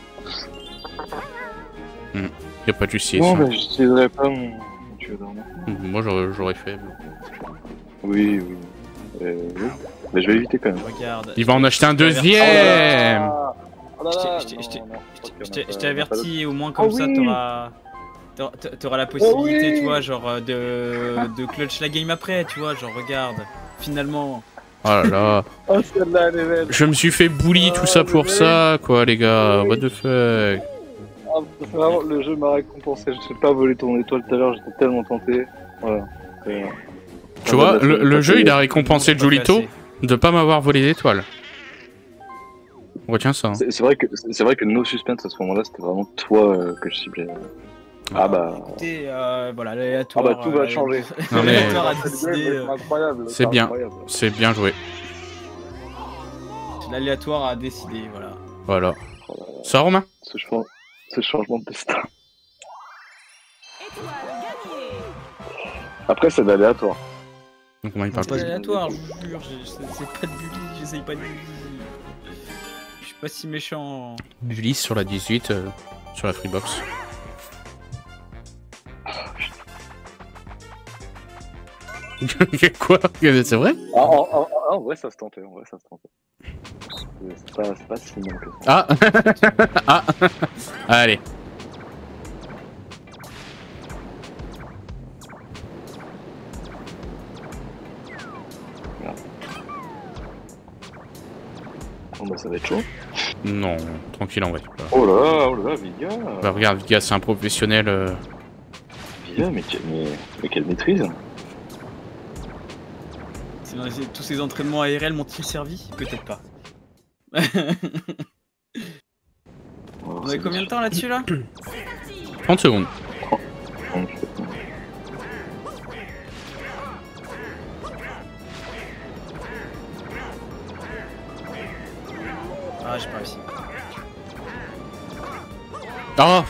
Y a pas de justice. Non, hein. bah j'utiliserai pas mon. mon tuyau d'or, non. Moi, j'aurais j'aurais fait. Oui, oui. Euh, oui. Mais je vais éviter quand même. Regarde. Il va en acheter un Je t'ai averti- deuxième. Oh là Je t'ai- là, je t'ai- non, je t'ai- non, je crois qu'il y en Je a t'ai- pas- je il t'ai y en a pas averti, au moins comme Oh ça oui. t'auras t'auras- t'auras la possibilité, oui. tu vois, genre euh, de de clutch la game après, tu vois, genre regarde. Finalement. Oh là là. Oh, celle-là, elle est belle. Je me suis fait bully tout ça pour ça, quoi, les gars. What the fuck. Ah, c'est vraiment, le jeu m'a récompensé. Je sais pas voler ton étoile tout à l'heure, j'étais tellement tenté. Voilà. Et, euh, Tu vois, le, le jeu, il a récompensé Pas Julito fait de pas m'avoir volé d'étoiles. Retiens ça. hein. C'est c'est vrai que c'est vrai que No Suspense à ce moment-là, c'était vraiment toi euh, que je ciblais. Ah bah. Écoutez, euh, voilà, Ah l'aléatoire. bah tout va euh, changer. Non, mais- L'aléatoire a C'est décidé. euh, incroyable. C'est bien. incroyable. C'est bien joué. L'aléatoire a décidé, voilà. Voilà. Ça, Romain? Ce, changement, ce changement de destin. Après, c'est de l'aléatoire. Donc, comment il parle C'est Pas- aléatoire, je vous jure, j'ai- c'est c'est pas de bully, j'essaye pas de bully. Je suis pas si méchant. Bully sur la dix-huit, euh, sur la Freebox. Quoi? C'est vrai? Ah, en, en- en- en vrai, ça se tentait. En vrai, ça se tentait. C'est- C'est pas, c'est pas si mal que ça. Ah. Ah. Allez. Bon, bah, ça va être chaud. Non, tranquille en vrai. Oh là là, oh là là, Viga. Bah, regarde, Viga, c'est un professionnel. euh, Viga, mais, que- mais, mais quelle maîtrise. C'est dans les- Tous ces entraînements A R L m'ont-ils servi? Peut-être pas. Oh, On avait combien de temps là-dessus là? trente secondes. Ah, j'ai pas réussi. Ah.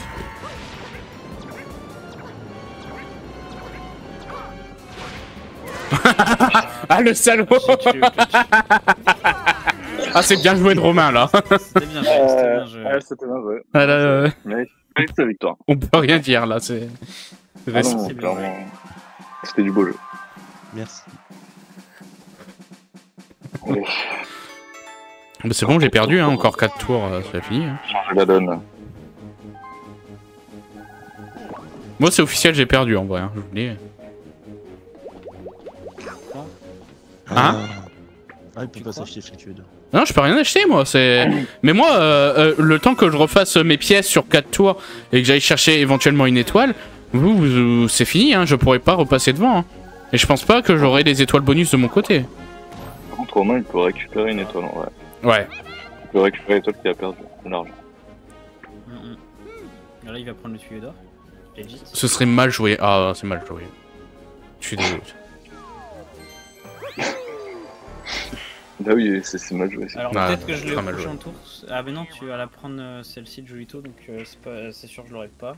Ah, le salaud. J'ai tué le clutch. Ah, c'est bien joué de Romain là. C'était bien joué, c'était bien joué. Ouais, c'était bien joué. Ah, là, euh, Mais c'est la victoire. on peut rien dire là. C'est. Ah non, c'est bien clairement. C'était du beau jeu. Merci. Allez, Bah, c'est bon, j'ai perdu, hein. Encore quatre tours, euh, c'est fini. Hein. changer la donne. Moi, c'est officiel, j'ai perdu en vrai. Hein, je vous le dis. Hein? Ah, il peut Tu pas crois s'acheter ce que tu veux. d'or. Non, je peux rien acheter, moi. C'est. Mais moi, euh, euh, le temps que je refasse mes pièces sur quatre tours et que j'aille chercher éventuellement une étoile, vous, vous- c'est fini. Hein. Je pourrai pas repasser devant. Hein. Et je pense pas que j'aurai des étoiles bonus de mon côté. Par contre, Romain, il peut récupérer une étoile en vrai. Ouais. Il peut récupérer l'étoile qu'il a perdue. C'est large. Mm, mm. Là, il va prendre le tuyau d'or. Legit. Ce serait mal joué. Ah, c'est mal joué. Je suis désolé. Bah oui, c'est c'est mal joué. c'est- Alors Ah, peut-être que je le très mal prochain joué. tour. Ah mais non, tu vas la prendre euh, celle-ci de Julito, donc euh, c'est pas, c'est sûr que je l'aurai pas.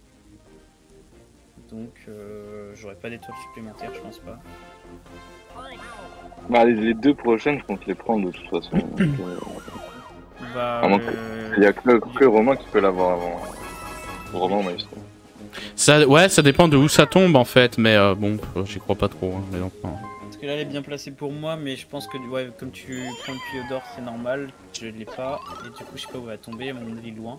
Donc euh, j'aurai pas d'étoiles supplémentaires, je pense pas. Bah, les, les deux prochaines, je compte les prendre de toute façon. Donc, euh, Bah, À moins que- euh, Il y a que, que Romain qui peut l'avoir avant. Romain, Maestro. Ça, ouais, ça dépend de où ça tombe en fait, mais euh, bon, j'y crois pas trop. Hein, mais enfin, parce que là elle est bien placée pour moi, mais je pense que ouais, comme tu prends le tuyau d'or, c'est normal. Je l'ai pas, et du coup je sais pas où elle va tomber, à mon avis loin.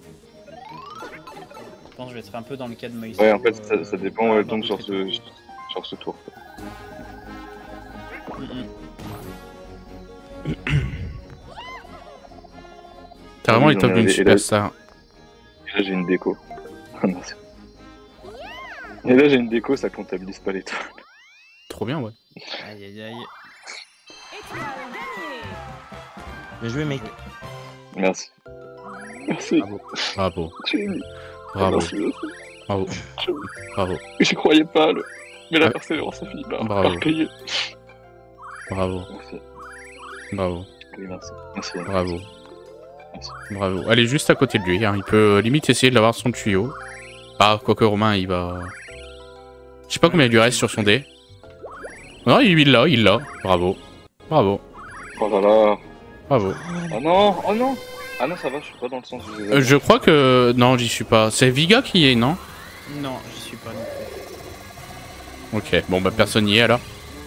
Je pense que je vais être un peu dans le cas de Maestro. Ouais, en fait, ça, euh, ça dépend où à elle tombe sur arbitrer ce, tout. sur ce tour. T'as vraiment Oui, les tops non, d'une mais- et là- superstar. Et là j'ai une déco. Merci. Et là j'ai une déco, ça comptabilise pas les toits. Trop bien, ouais. Aïe aïe aïe. Bien joué, mec. Merci. Merci. Bravo. Bravo. Tu es mis. Bravo. Merci, merci. Bravo. Bravo. J'y croyais pas, le... mais la Ouais. persévérance a fini par, Bravo. par payer. Bravo. Merci. Bravo. Oui, merci. Merci. Bravo. Merci. Bravo. Elle est juste à côté de lui. Hein. Il peut euh, limite essayer d'avoir son tuyau. Ah, quoique Romain, il va... Je sais pas combien il lui reste sur son dé. Non, il l'a, il l'a. Bravo. Bravo. Oh là là. Bravo. Oh non, oh non. Ah non, ça va, je suis pas dans le sens où je Euh, je crois que... Non, j'y suis pas. C'est Viga qui y est, non? Non, j'y suis pas non plus. Ok. Bon, bah personne n'y est alors.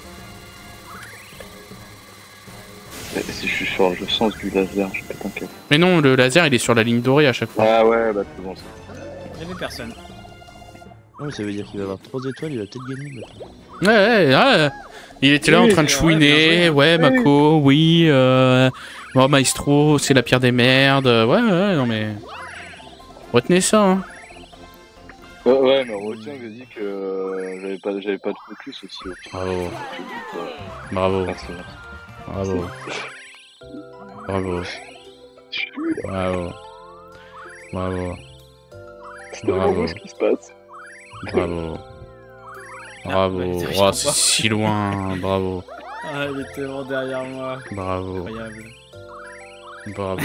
Et si je suis sur le sens du laser, je pète un câble. Mais non, le laser, il est sur la ligne dorée à chaque fois. Ah ouais, bah c'est bon ça. J'avais personne. Non, mais ça veut dire qu'il va avoir trois étoiles, il va peut-être gagner. Maintenant. Ouais, ouais, ouais. Il était là Oui, en train de c'est vrai, chouiner. bien joué. Ouais, Mako, oui. Euh... Bon, Maestro, c'est la pire des merdes. Ouais, ouais, non mais... Retenez ça, hein. Ouais, ouais, mais retiens, j'ai dit que euh, j'avais pas, j'avais pas de focus aussi. Au final. Bravo. Euh, Bravo. Merci, merci. Bravo. Bravo. Je suis nul. Bravo. Bravo. C'est vraiment Bravo. beau ce qui se passe. Bravo. bah, Bravo. il était Oh, pas. c'est si loin. Bravo. Ah, il était vraiment derrière moi. Bravo. Incroyable. Bravo.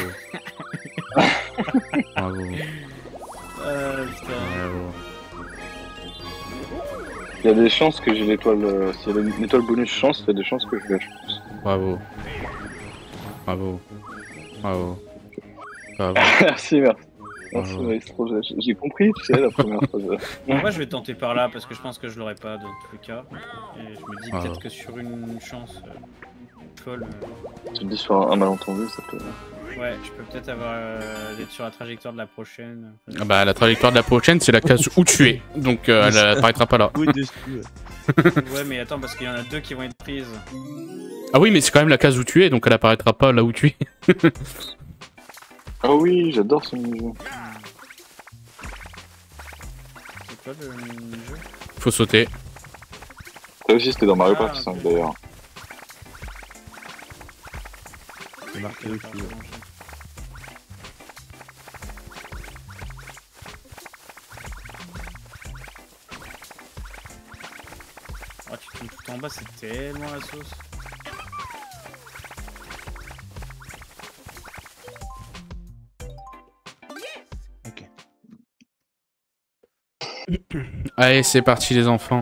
Bravo. Ah, putain. Bravo. Il y a des chances que j'ai l'étoile. Euh, S'il y a une étoile bonus chance, il y a des chances que je l'ai, je pense. Bravo. Bravo. Bravo. Bravo. Merci, merci. Merci, Bravo. Maestro. J'ai- J'ai compris, tu sais, la première fois. je- Moi, je vais tenter par là parce que je pense que je l'aurais pas dans tous les cas. Et je me dis Ah. peut-être que sur une chance euh, folle, euh, Tu te dis sur un, un malentendu, ça peut. ouais, je peux peut-être avoir euh, d'être sur la trajectoire de la prochaine. Ah bah, la trajectoire de la prochaine, c'est la case où tu es. Donc, euh, elle apparaîtra pas là. Oui, dessus. Ouais. Ouais, mais attends, parce qu'il y en a deux qui vont être prises. Ah oui, mais c'est quand même la case où tu es, donc elle apparaîtra pas là où tu es. Ah oui, j'adore ce mini-jeu. C'est quoi le jeu? Faut sauter. Ça aussi, c'était dans Mario Ah, Party cinq ok. d'ailleurs. C'est marqué dessus. Ouais. Oh, tu tombes tout en bas, c'est tellement la sauce. Ok. Allez, c'est parti les enfants.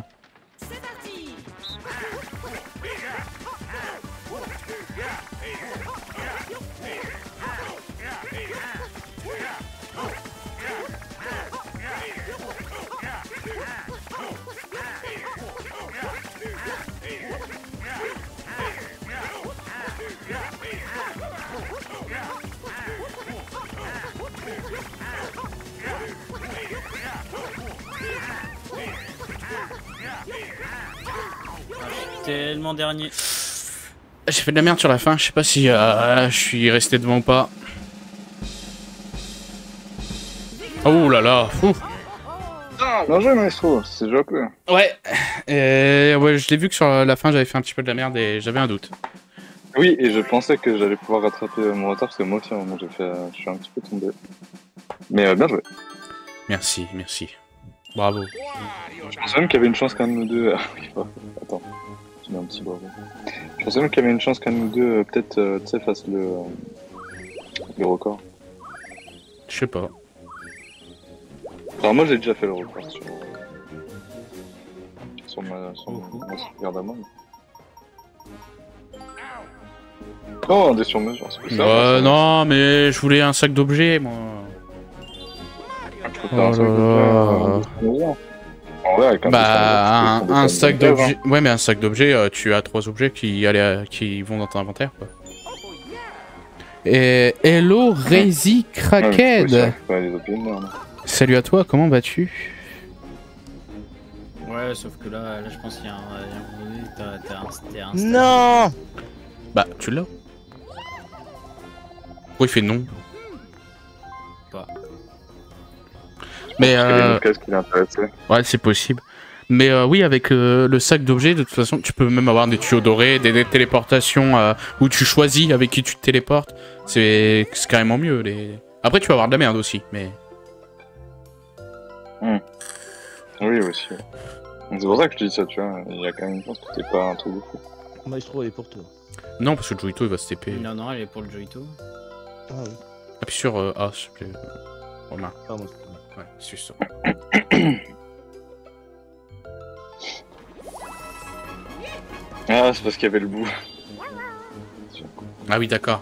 Tellement dernier. J'ai fait de la merde sur la fin, je sais pas si euh, je suis resté devant ou pas. Oh là là, fou. Bien joué, Maestro, c'est joué un peu. Ouais, et ouais, je l'ai vu que sur la fin j'avais fait un petit peu de la merde et j'avais un doute. Oui, et je pensais que j'allais pouvoir rattraper euh, mon retard parce que moi aussi, à un moment, j'ai fait, euh, je suis un petit peu tombé. Mais euh, bien joué. Merci, merci. Bravo. Je pensais même qu'il y avait une chance qu'un de nous deux. Ah oui, bah, attends, je mets un petit bravo. Je pensais même qu'il y avait une chance qu'un de nous deux, euh, peut-être, euh, tu sais, fasse le, euh, le record. Je sais pas. Enfin, moi, j'ai déjà fait le record sur, sur ma, sur ma, ma sauvegarde à moi. mais- Oh, un dé sur mesure, c'est que ça. Euh, ça. non, mais je voulais un sac d'objets, moi. Je peux faire un Oh sac là d'objets, là. un dé sur mesure. En vrai, avec un dé Bah, sur mesure, un, tu peux un faire sac des rêves, d'objets. Ouais, mais un sac d'objets, euh, tu as trois objets qui, allaient, qui vont dans ton inventaire, quoi. Et hello, Razy hein. Ouais, mais faut aussi Crackhead. récupérer les objets de merde. Salut à toi, comment vas-tu? Ouais, sauf que là, là je pense qu'il y a un, il y a un moment donné, t'as t'as un, t'as un Non. Bah, tu l'as. Pourquoi il fait non? Pas. Mais Parce qu'il y avait euh... une case qui l'intéressait. ouais, c'est possible. Mais euh, oui, avec euh, le sac d'objets, de toute façon, tu peux même avoir des tuyaux dorés, des, des téléportations euh, où tu choisis avec qui tu te téléportes. C'est c'est carrément mieux. Les... Après, tu vas avoir de la merde aussi, mais... Oui, aussi. ouais. C'est pour ça que je te dis ça, tu vois. Il y a quand même une chance que c'est pas un truc de fou. Maestro, elle est pour toi. Non, parce que le Joito, il va se T P. Non, non, elle est pour le Joito. Ah oui. Appuie sur euh, A, s'il te plaît. Romain. Pardon. Ouais, c'est ça. Ah, c'est parce qu'il y avait le bout. Ah oui, d'accord.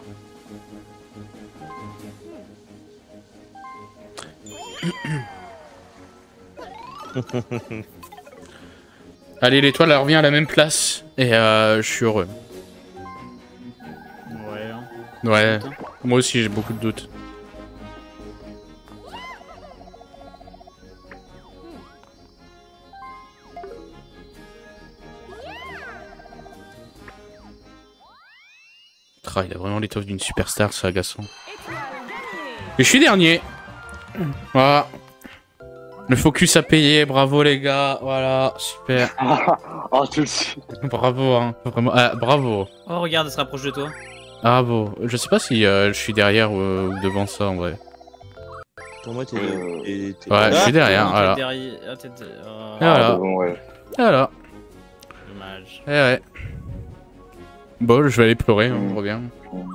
Allez, l'étoile, elle revient à la même place. Et euh, je suis heureux. Ouais. hein. Ouais, Putain. moi aussi, j'ai beaucoup de doutes. Ah, il a vraiment l'étoffe d'une superstar, c'est agaçant. Et je suis dernier. Voilà. Le focus a payé, bravo les gars, voilà, super. Ah, tu le sais. Bravo, hein, vraiment, ah, bravo. Oh, regarde, elle se rapproche de toi. Bravo. Je sais pas si euh, je suis derrière ou, euh, ou devant ça en vrai. Pour moi, t'es. Euh, t'es- t'es- Ouais, je suis derrière, Non, t'es voilà. derrière- ah, t'es- oh, Et voilà. Ah, bon, ouais. Et voilà. dommage. Et ouais. Bon, je vais aller pleurer, hein, je reviens.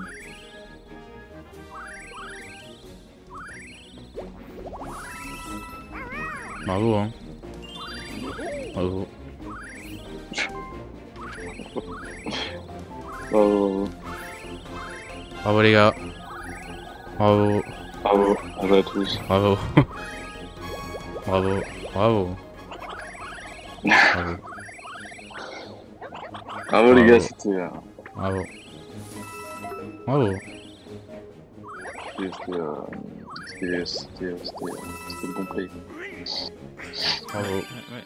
Bravo, hein. Bravo. Bravo, Bravo les gars. Bravo. bravo, bravo à tous. Bravo. Bravo. Bravo. Bravo. Bravo les Bravo. gars, c'était euh, Bravo. Bravo. c'était euh, c'était c'était euh, c'était euh, c'était le bon play. Bravo. Ouais, ouais.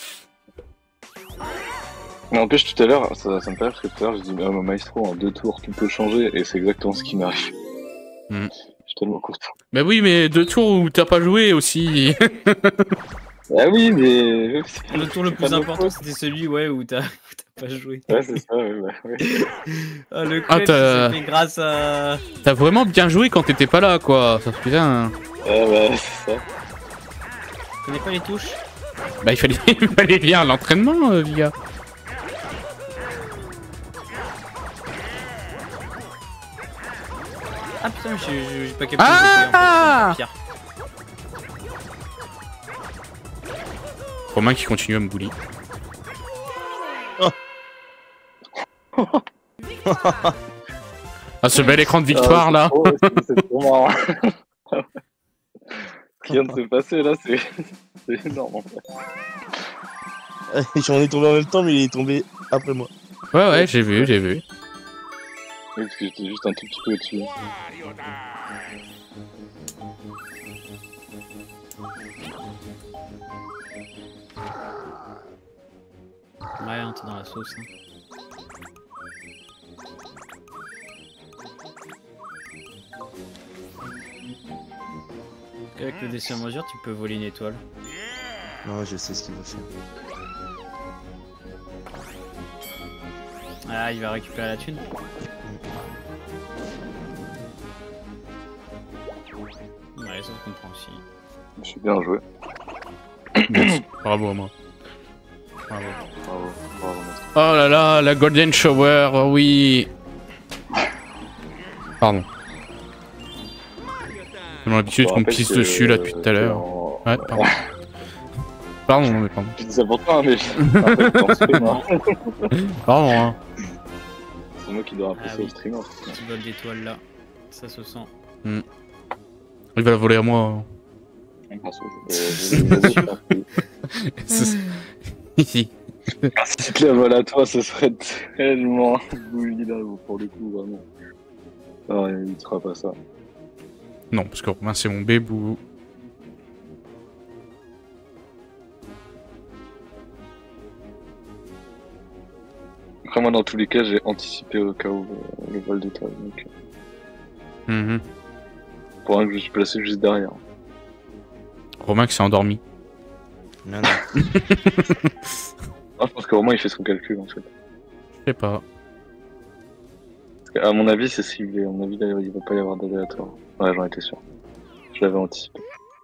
Mais n'empêche, tout à l'heure, ça, ça me fait rire parce que tout à l'heure, j'ai dit, ah, mon maestro, en deux tours, tout peut changer, et c'est exactement ce qui m'arrive. Mm. Je suis tellement content. Bah oui, mais deux tours où t'as pas joué aussi. Ah oui, mais. Le tour le C'est plus pas important, nos c'était celui ouais, où t'as où t'as pas joué. Ouais, c'est ça, ouais, ouais. ouais. Ah, le Ah, clutch, t'as- c'est fait grâce à... T'as vraiment bien joué quand t'étais pas là, quoi. Ça fait bien. Hein. Ah bah, c'est ça. Tu connais pas les touches? Bah il fallait, il fallait lire l'entraînement, euh, Via. Ah putain, j'ai j'ai pas capté Ah le côté, en fait. Pire. Romain qui continue à me bully. Ah, ce bel écran de victoire Ah, là. c'est trop- c'est- C'est trop marrant. Ce qui vient de se passer là, c'est c'est énorme en fait. J'en ai tombé en même temps, mais il est tombé après moi. Ouais, ouais, j'ai vu, j'ai vu. Oui, parce que j'étais juste un tout petit peu au-dessus. Ouais, hein, t'es dans la sauce. Hein. Avec le dessin en mesure, tu peux voler une étoile. Non, je sais ce qu'il va faire. Ah, il va récupérer la thune. Ouais, ça je comprends aussi. Je suis bien joué. Merci. Bravo à moi. Bravo. Bravo, bravo, maestro. Oh là là, la Golden Shower, oh oui. Pardon. J'ai l'habitude Je qu'on me rappelle pisse que, dessus là euh, depuis tout à l'heure. en- Ouais, pardon. Pardon, mais pardon. Je dis ça pour toi, mais en fait, en stream, hein. Pardon, hein. C'est moi qui dois rappeler Ah ça oui. au streamer. Petit vol d'étoile là. Ça se sent. Il va la voler à moi. Merci. Euh, je- vas-y, je t'en prie. Ici. Si tu la voles à toi, ce serait tellement bully là, pour le coup, vraiment. Non, il ne fera pas ça. Non, parce que Romain, c'est mon bébou. Après, moi, dans tous les cas, j'ai anticipé au cas où euh, le vol d'étoile. Donc, Mm -hmm. pour un que je suis placé juste derrière. Romain qui s'est endormi. Non, non. Ah, je pense que Romain il fait son calcul en fait. Je sais pas. Parce qu'à mon avis, c'est ciblé. À mon avis, il va pas y avoir d'aléatoire. Ouais, j'en étais sûr. Je l'avais anticipé.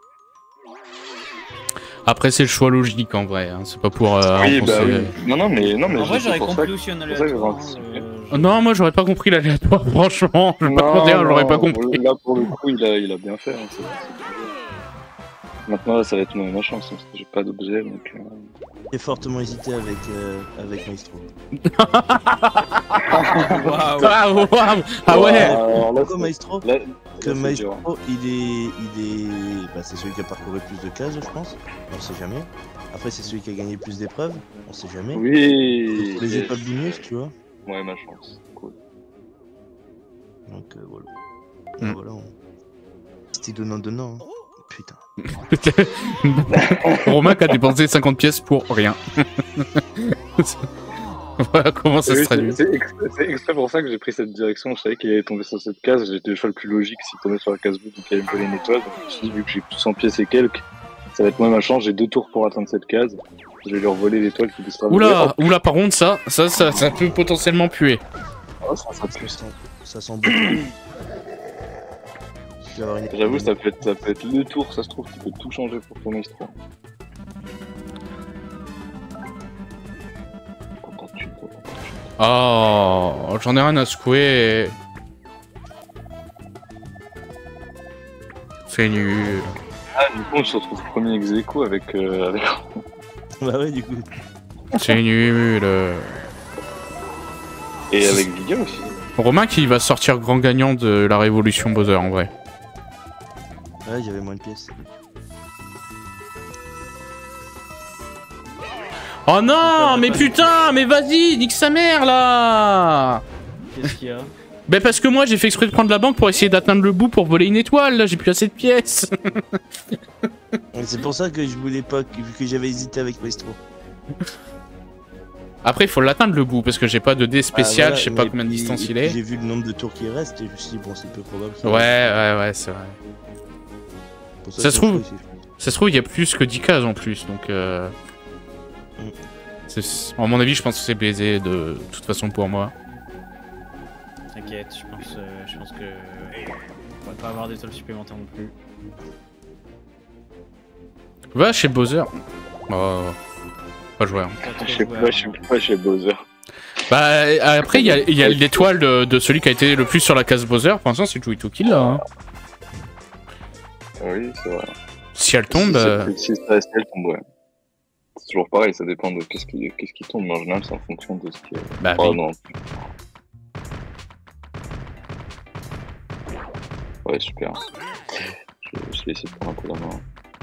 Après, c'est le choix logique en vrai. Hein. C'est pas pour. Euh, oui, bah penser... oui. Non, non, mais non, mais. En vrai, j'aurais compris que... aussi un aléatoire. aléatoire. Hein, euh... Non, moi j'aurais pas compris l'aléatoire, franchement. Je vais pas te dire, j'aurais pas compris. Là, pour le coup, il a, il a bien fait. Hein, c'est, c'est Maintenant, là, ça va être ma chance, parce que j'ai pas d'objet, donc... Euh... J'ai fortement hésité avec, euh, avec Maestro. Waouh. Ah, wow. Ah ouais. Alors là, quoi, Maestro là, Que là, Maestro, il est... Il est... Bah, c'est celui qui a parcouru plus de cases, je pense. On sait jamais. Après, c'est celui qui a gagné plus d'épreuves. On sait jamais. Oui. Les yes. épreuves du mieux, tu vois. Ouais, ma chance. Cool. Donc, euh, voilà. Mm. Voilà. On... C'était donnant-donnant. Hein. Putain. Romain qui a dépensé cinquante pièces pour rien. Voilà comment ça oui, se traduit. C'est exprès, exprès pour ça que j'ai pris cette direction. Je savais qu'il allait tomber sur cette case. J'étais le choix le plus logique s'il tombait sur la case bleue, donc il allait me voler une étoile. Donc je me suis dit, vu que j'ai cent pièces et quelques, ça va être moi ma chance. J'ai deux tours pour atteindre cette case. Je vais lui revoler l'étoile qui sera. Oula, oh. Oula, par contre, ça, ça, ça, ça peut potentiellement puer. Oh, ça, ça, Ça sent, ça sent beaucoup. J'avoue, ça peut être, ça peut être le tour, ça se trouve, qui peut tout changer pour ton maestro. Oh, j'en ai rien à secouer. C'est nul. Ah, du coup, on se retrouve premier ex aequo avec, euh, avec... Bah ouais, du coup. C'est nul. Et avec Viga aussi. Romain qui va sortir grand gagnant de la révolution Bowser en vrai. Ouais, j'avais moins de pièces. Oh non, mais putain, mais vas-y, nique sa mère là. Qu'est-ce qu'il y a? Ben parce que moi j'ai fait exprès de prendre la banque pour essayer d'atteindre le bout pour voler une étoile, là j'ai plus assez de pièces. C'est pour ça que je voulais pas, vu que j'avais hésité avec Maestro. Après il faut l'atteindre le bout parce que j'ai pas de dé spécial, ah, voilà, je sais pas mais combien de puis, distance il puis est. J'ai vu le nombre de tours qui reste et je me suis dit bon c'est peu probable. Ouais ouais ouais c'est vrai. Ça, ça se trouve, ça se trouve il y a plus que dix cases en plus donc euh... mm. À mon avis je pense que c'est baisé de... de toute façon pour moi. T'inquiète, je pense, euh, je pense que on va pas avoir d'étoiles supplémentaires non plus. Va chez Bowser. Oh, pas jouer. Hein. Je sais pas, je sais pas chez Bowser. Bah après il y a, y a l'étoile de, de celui qui a été le plus sur la case Bowser. Pour l'instant c'est Joey to Kill là. Hein. Oui c'est vrai. Si elle tombe. Si, euh... si, si ça reste, elle tombe ouais. C'est toujours pareil, ça dépend de qu'est-ce qui, qu'est-ce qui tombe. Mais en général c'est en fonction de ce qui est. Bah oh oui. non. Ouais super. Je, je vais essayer de prendre un peu la main.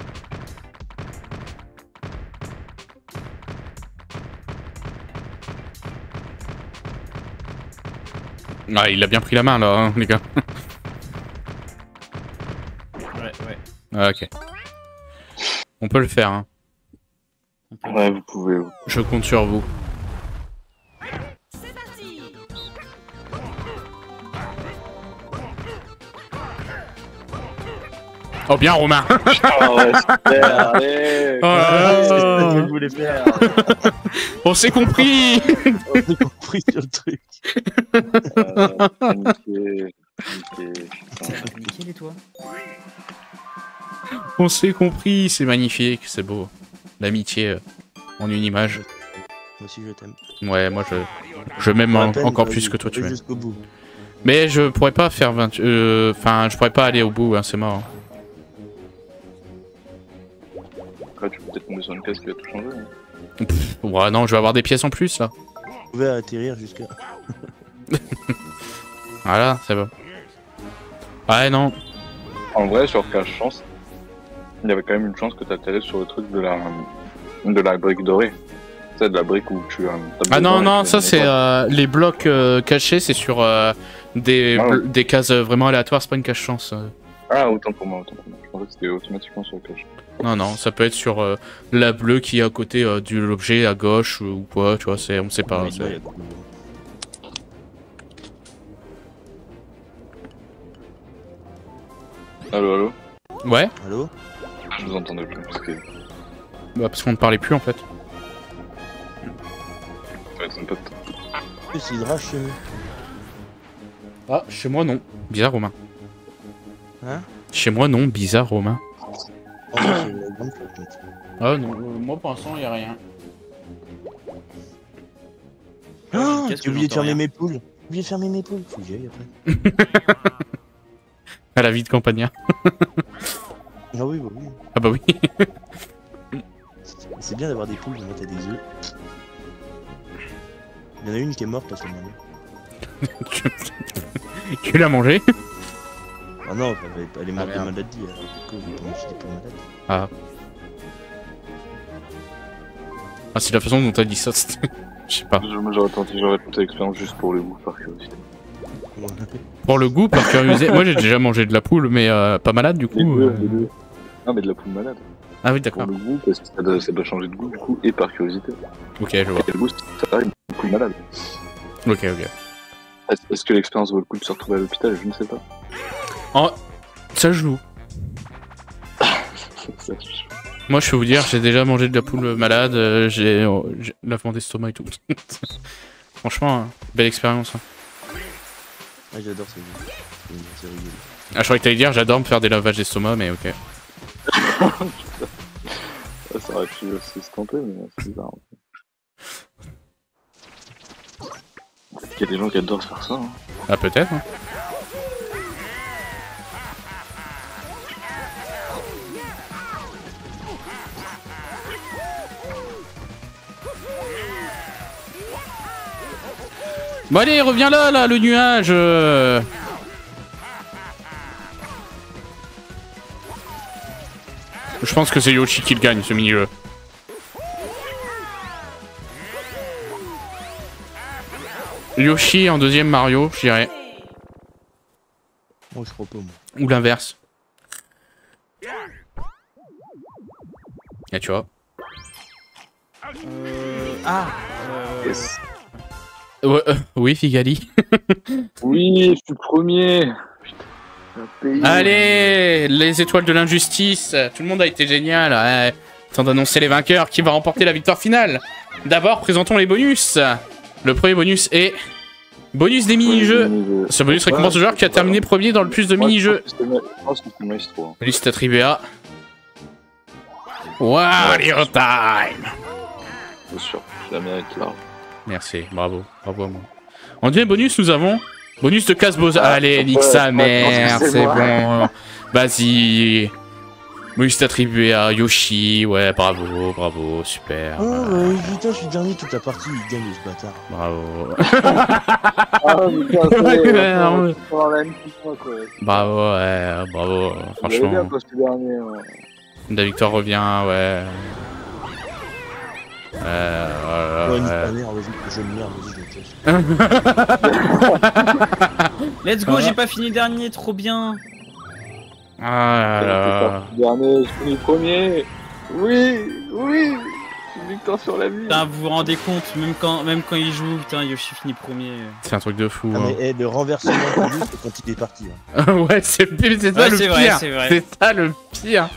Ah, il a bien pris la main là, hein, les gars. Ouais, ouais. Ah, ok. On peut le faire, hein. Ouais, vous pouvez. Vous. Je compte sur vous. C'est parti. Oh bien Romain. Oh ouais, super, allez. Oh là C'est ça là. que je voulais faire. On s'est compris. On s'est compris sur le truc. Euh, nickel, nickel. Nickel et toi? On s'est compris, c'est magnifique, c'est beau. L'amitié euh, en une image. Moi aussi je t'aime. Ouais, moi je, je m'aime en- encore plus que toi tu m'aimes. Jusqu'au bout. Mais je pourrais pas faire vingt... Enfin, euh, je pourrais pas aller au bout, hein, c'est mort. Après, tu peux peut-être tomber sur une case qui va tout changer. Hein. Pff, ouais, non, je vais avoir des pièces en plus là. Vous pouvez atterrir jusqu'à. Voilà, c'est bon. Ouais, non. En vrai, sur cache chance, il y avait quand même une chance que tu atterrisses sur le truc de la, de la brique dorée. Tu sais, de la brique où tu. Euh, Ah non, non, et ça une c'est étoile. euh, les blocs euh, cachés, c'est sur euh, des, Ah ouais. bl- des cases euh, vraiment aléatoires, c'est pas une cache chance. euh. Ah, autant pour moi, autant pour moi. Je pensais que c'était automatiquement sur le cache. Non, non, ça peut être sur euh, la bleue qui est à côté euh, de l'objet à gauche ou quoi, tu vois, c'est, on sait pas. Oui, c'est- ouais, Allo, allo. Ouais. Allô? Je vous entendais plus parce que Bah parce qu'on ne parlait plus en fait. ça va être un peu de temps. C'est Hydra chez nous. Ah, chez moi non. Bizarre Romain. Hein? Chez moi non, bizarre Romain. Oh, c'est la grande flotte. Ah non, euh, moi pour l'instant y a rien. Ah, Qu'est-ce que j'ai oublié de j'entends fermer rien. mes poules. J'ai oublié de fermer mes poules. Faut que j'y aille après. À la vie de campagnard. Ah oui, bah oui. Ah bah oui. C'est bien d'avoir des poules, mais t'as des œufs. Il y en a une qui est morte la semaine dernière. Tu l'as mangé? Ah non, elle, est- elle est morte Ah, de merde. maladie. Alors, du coup, j'ai pas mangé des poules malades. Ah. Ah c'est la façon dont t'as dit ça, c'était... Je sais pas. Je- Moi j'aurais tenté, j'aurais tenté l'expérience juste pour le goût par curiosité. Ouais. Pour le goût, par curiosité. Moi j'ai déjà mangé de la poule, mais euh, pas malade du coup. Les deux, euh. les deux. Non mais de la poule malade. Ah oui Pour d'accord. le goût, parce que ça doit, ça doit changer de goût du coup, et par curiosité. Ok je vois. Et le goût, ça arrive une poule malade. Ok ok. Est-ce est-ce que l'expérience vaut le coup de se retrouver à l'hôpital? Je ne sais pas. Oh, ça joue. Ça, je- Moi je peux vous dire, j'ai déjà mangé de la poule malade, euh, j'ai oh, j'ai lavement d'estomac et tout. Franchement, hein, belle expérience. Hein. Ah, j'adore ce jeu. C'est- C'est rigolo. Ah je croyais que t'allais dire, j'adore me faire des lavages d'estomac, mais ok. Ah, ça aurait pu aussi se tenter, mais c'est bizarre. Peut-être qu'il y a des gens qui adorent faire ça. Hein. Ah peut-être. Hein. Bon allez, reviens là, là, le nuage. euh. Je pense que c'est Yoshi qui le gagne, ce mini-jeu. Yoshi en deuxième Mario, je dirais. Moi, je crois pas, moi. Ou l'inverse. Et tu vois. Euh... Ah euh... Yes. Ouais, euh, oui, Figali. Oui, je suis premier. Putain, un pays. Allez, les étoiles de l'injustice. Tout le monde a été génial. Ouais. Temps d'annoncer les vainqueurs. Qui va remporter la victoire finale? D'abord, présentons les bonus. Le premier bonus est... Bonus des mini-jeux. Ce bonus récompense le joueur qui a terminé premier dans le plus de mini-jeux. Je pense que c'est Maestro. Hein. Bonus est attribué à... Wario Time. C'est sûr, je la mérite là. Merci, bravo, bravo à moi. En deuxième bonus, nous avons... Bonus de casse-bose. Ah, Allez, nique ouais, sa ouais, mère, c'est c'est moi. bon. Vas-y. Bonus attribué à Yoshi. Ouais, bravo, bravo, super. Oh, euh, putain, je suis dernier toute la partie, il gagne ce bâtard. Bravo. Ah, putain, ça y est, Ouais, on non, va faire la même que moi, quoi. Bravo, ouais, bravo. J'avais bien Franchement, posté dernier. Ouais. la victoire revient, ouais. Ouais, ouais, Ouais, nique ouais. ta mère, vas-y, je me merde, vas-y, je me casse. Let's go, Ah. j'ai pas fini dernier, trop bien. Ah là là. Dernier, je finis premier. Oui, oui. Une victoire sur la vie. Putain, vous vous rendez compte, même quand, même quand il joue, putain, Yoshi finit premier. C'est un truc de fou. Ah, hein. mais eh, le renversement de lui, c'est quand il est parti. Hein. Ouais, c'est c'est ça Ouais, le c'est pire. vrai, c'est vrai. C'est ça le pire.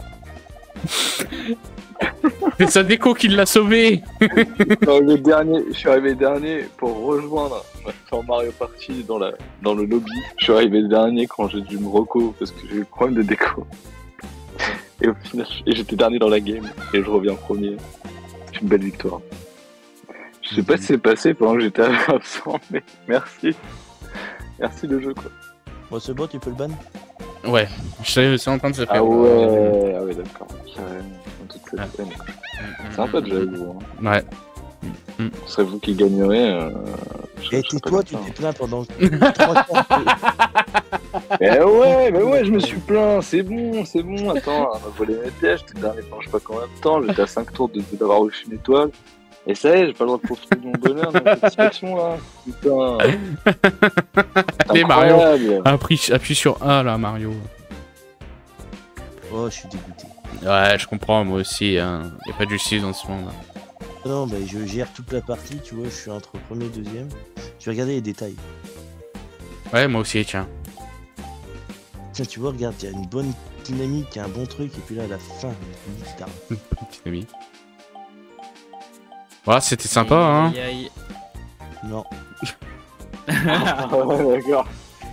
C'est sa déco qui l'a sauvé. Je suis arrivé dernier, je suis arrivé dernier pour rejoindre sur Mario Party dans, la, dans le lobby. Je suis arrivé dernier quand j'ai dû me reco parce que j'ai eu le problème de déco. Et au final, et j'étais dernier dans la game et je reviens premier. C'est une belle victoire. Je sais pas si c'est passé pendant que j'étais absent, mais merci. Merci le jeu quoi. Bon, c'est bon, tu peux le ban? Ouais, je sais, c'est en train de se faire. Ah ouais, ah ouais d'accord. Carrément, dans toute cette Ah. peine. Mm, C'est un peu de jeu, vous. Hein. Ouais. Ce serait vous qui gagnerez. Euh, je- Et je serais pas tais-toi, tu content. t'es plaint pendant trois quarts. Mais ouais, mais ouais, je me suis plaint, c'est bon, c'est bon, attends, on m'a volé mes pièges, j'étais dernier pendant je sais pas combien de temps, j'étais à cinq tours de- de- d'avoir reçu une étoile, et ça y est, j'ai pas le droit de profiter de mon bonheur dans cette satisfaction là, putain. Allez, Mario. Incroyable. Appuie, appuie sur A là, Mario. Oh, je suis dégoûté. Ouais, je comprends, moi aussi. Hein. Y a pas de justice dans ce monde. Non, bah, je gère toute la partie, tu vois, je suis entre premier et deuxième. Je vais regarder les détails. Ouais, moi aussi, tiens. Tiens, tu vois, regarde, il y a une bonne dynamique, il y a un bon truc, et puis là, à la fin, putain. Petit ami. Voilà, c'était sympa, hein. Aïe, aïe. Non. Ah ouais, d'accord.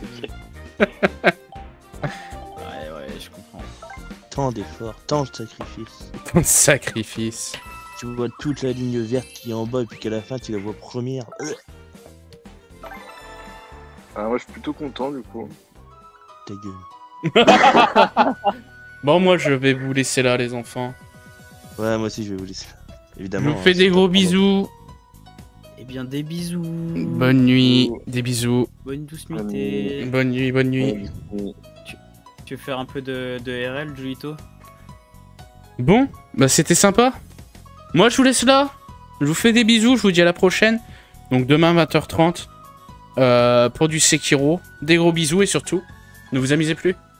Ouais, ouais, je comprends. Tant d'efforts, tant de sacrifices. Tant de sacrifices. Tu vois toute la ligne verte qui est en bas, et puis qu'à la fin, tu la vois première. Euh, Ah, moi, je suis plutôt content, du coup. ta gueule. Bon, moi, je vais vous laisser là, les enfants. Ouais, moi aussi, je vais vous laisser. Je Évidemment. vous hein, fais c'est des pas gros pendant- bisous. Eh bien, des bisous. Bonne nuit. Des bisous. Bonne douce nuitée. Bonne nuit, bonne nuit. Oui. Tu veux faire un peu de, de R L, Julito? Bon, bah c'était sympa. Moi, je vous laisse là. Je vous fais des bisous. Je vous dis à la prochaine. Donc, demain, vingt heures trente. Euh, pour du Sekiro. Des gros bisous et surtout, ne vous amusez plus.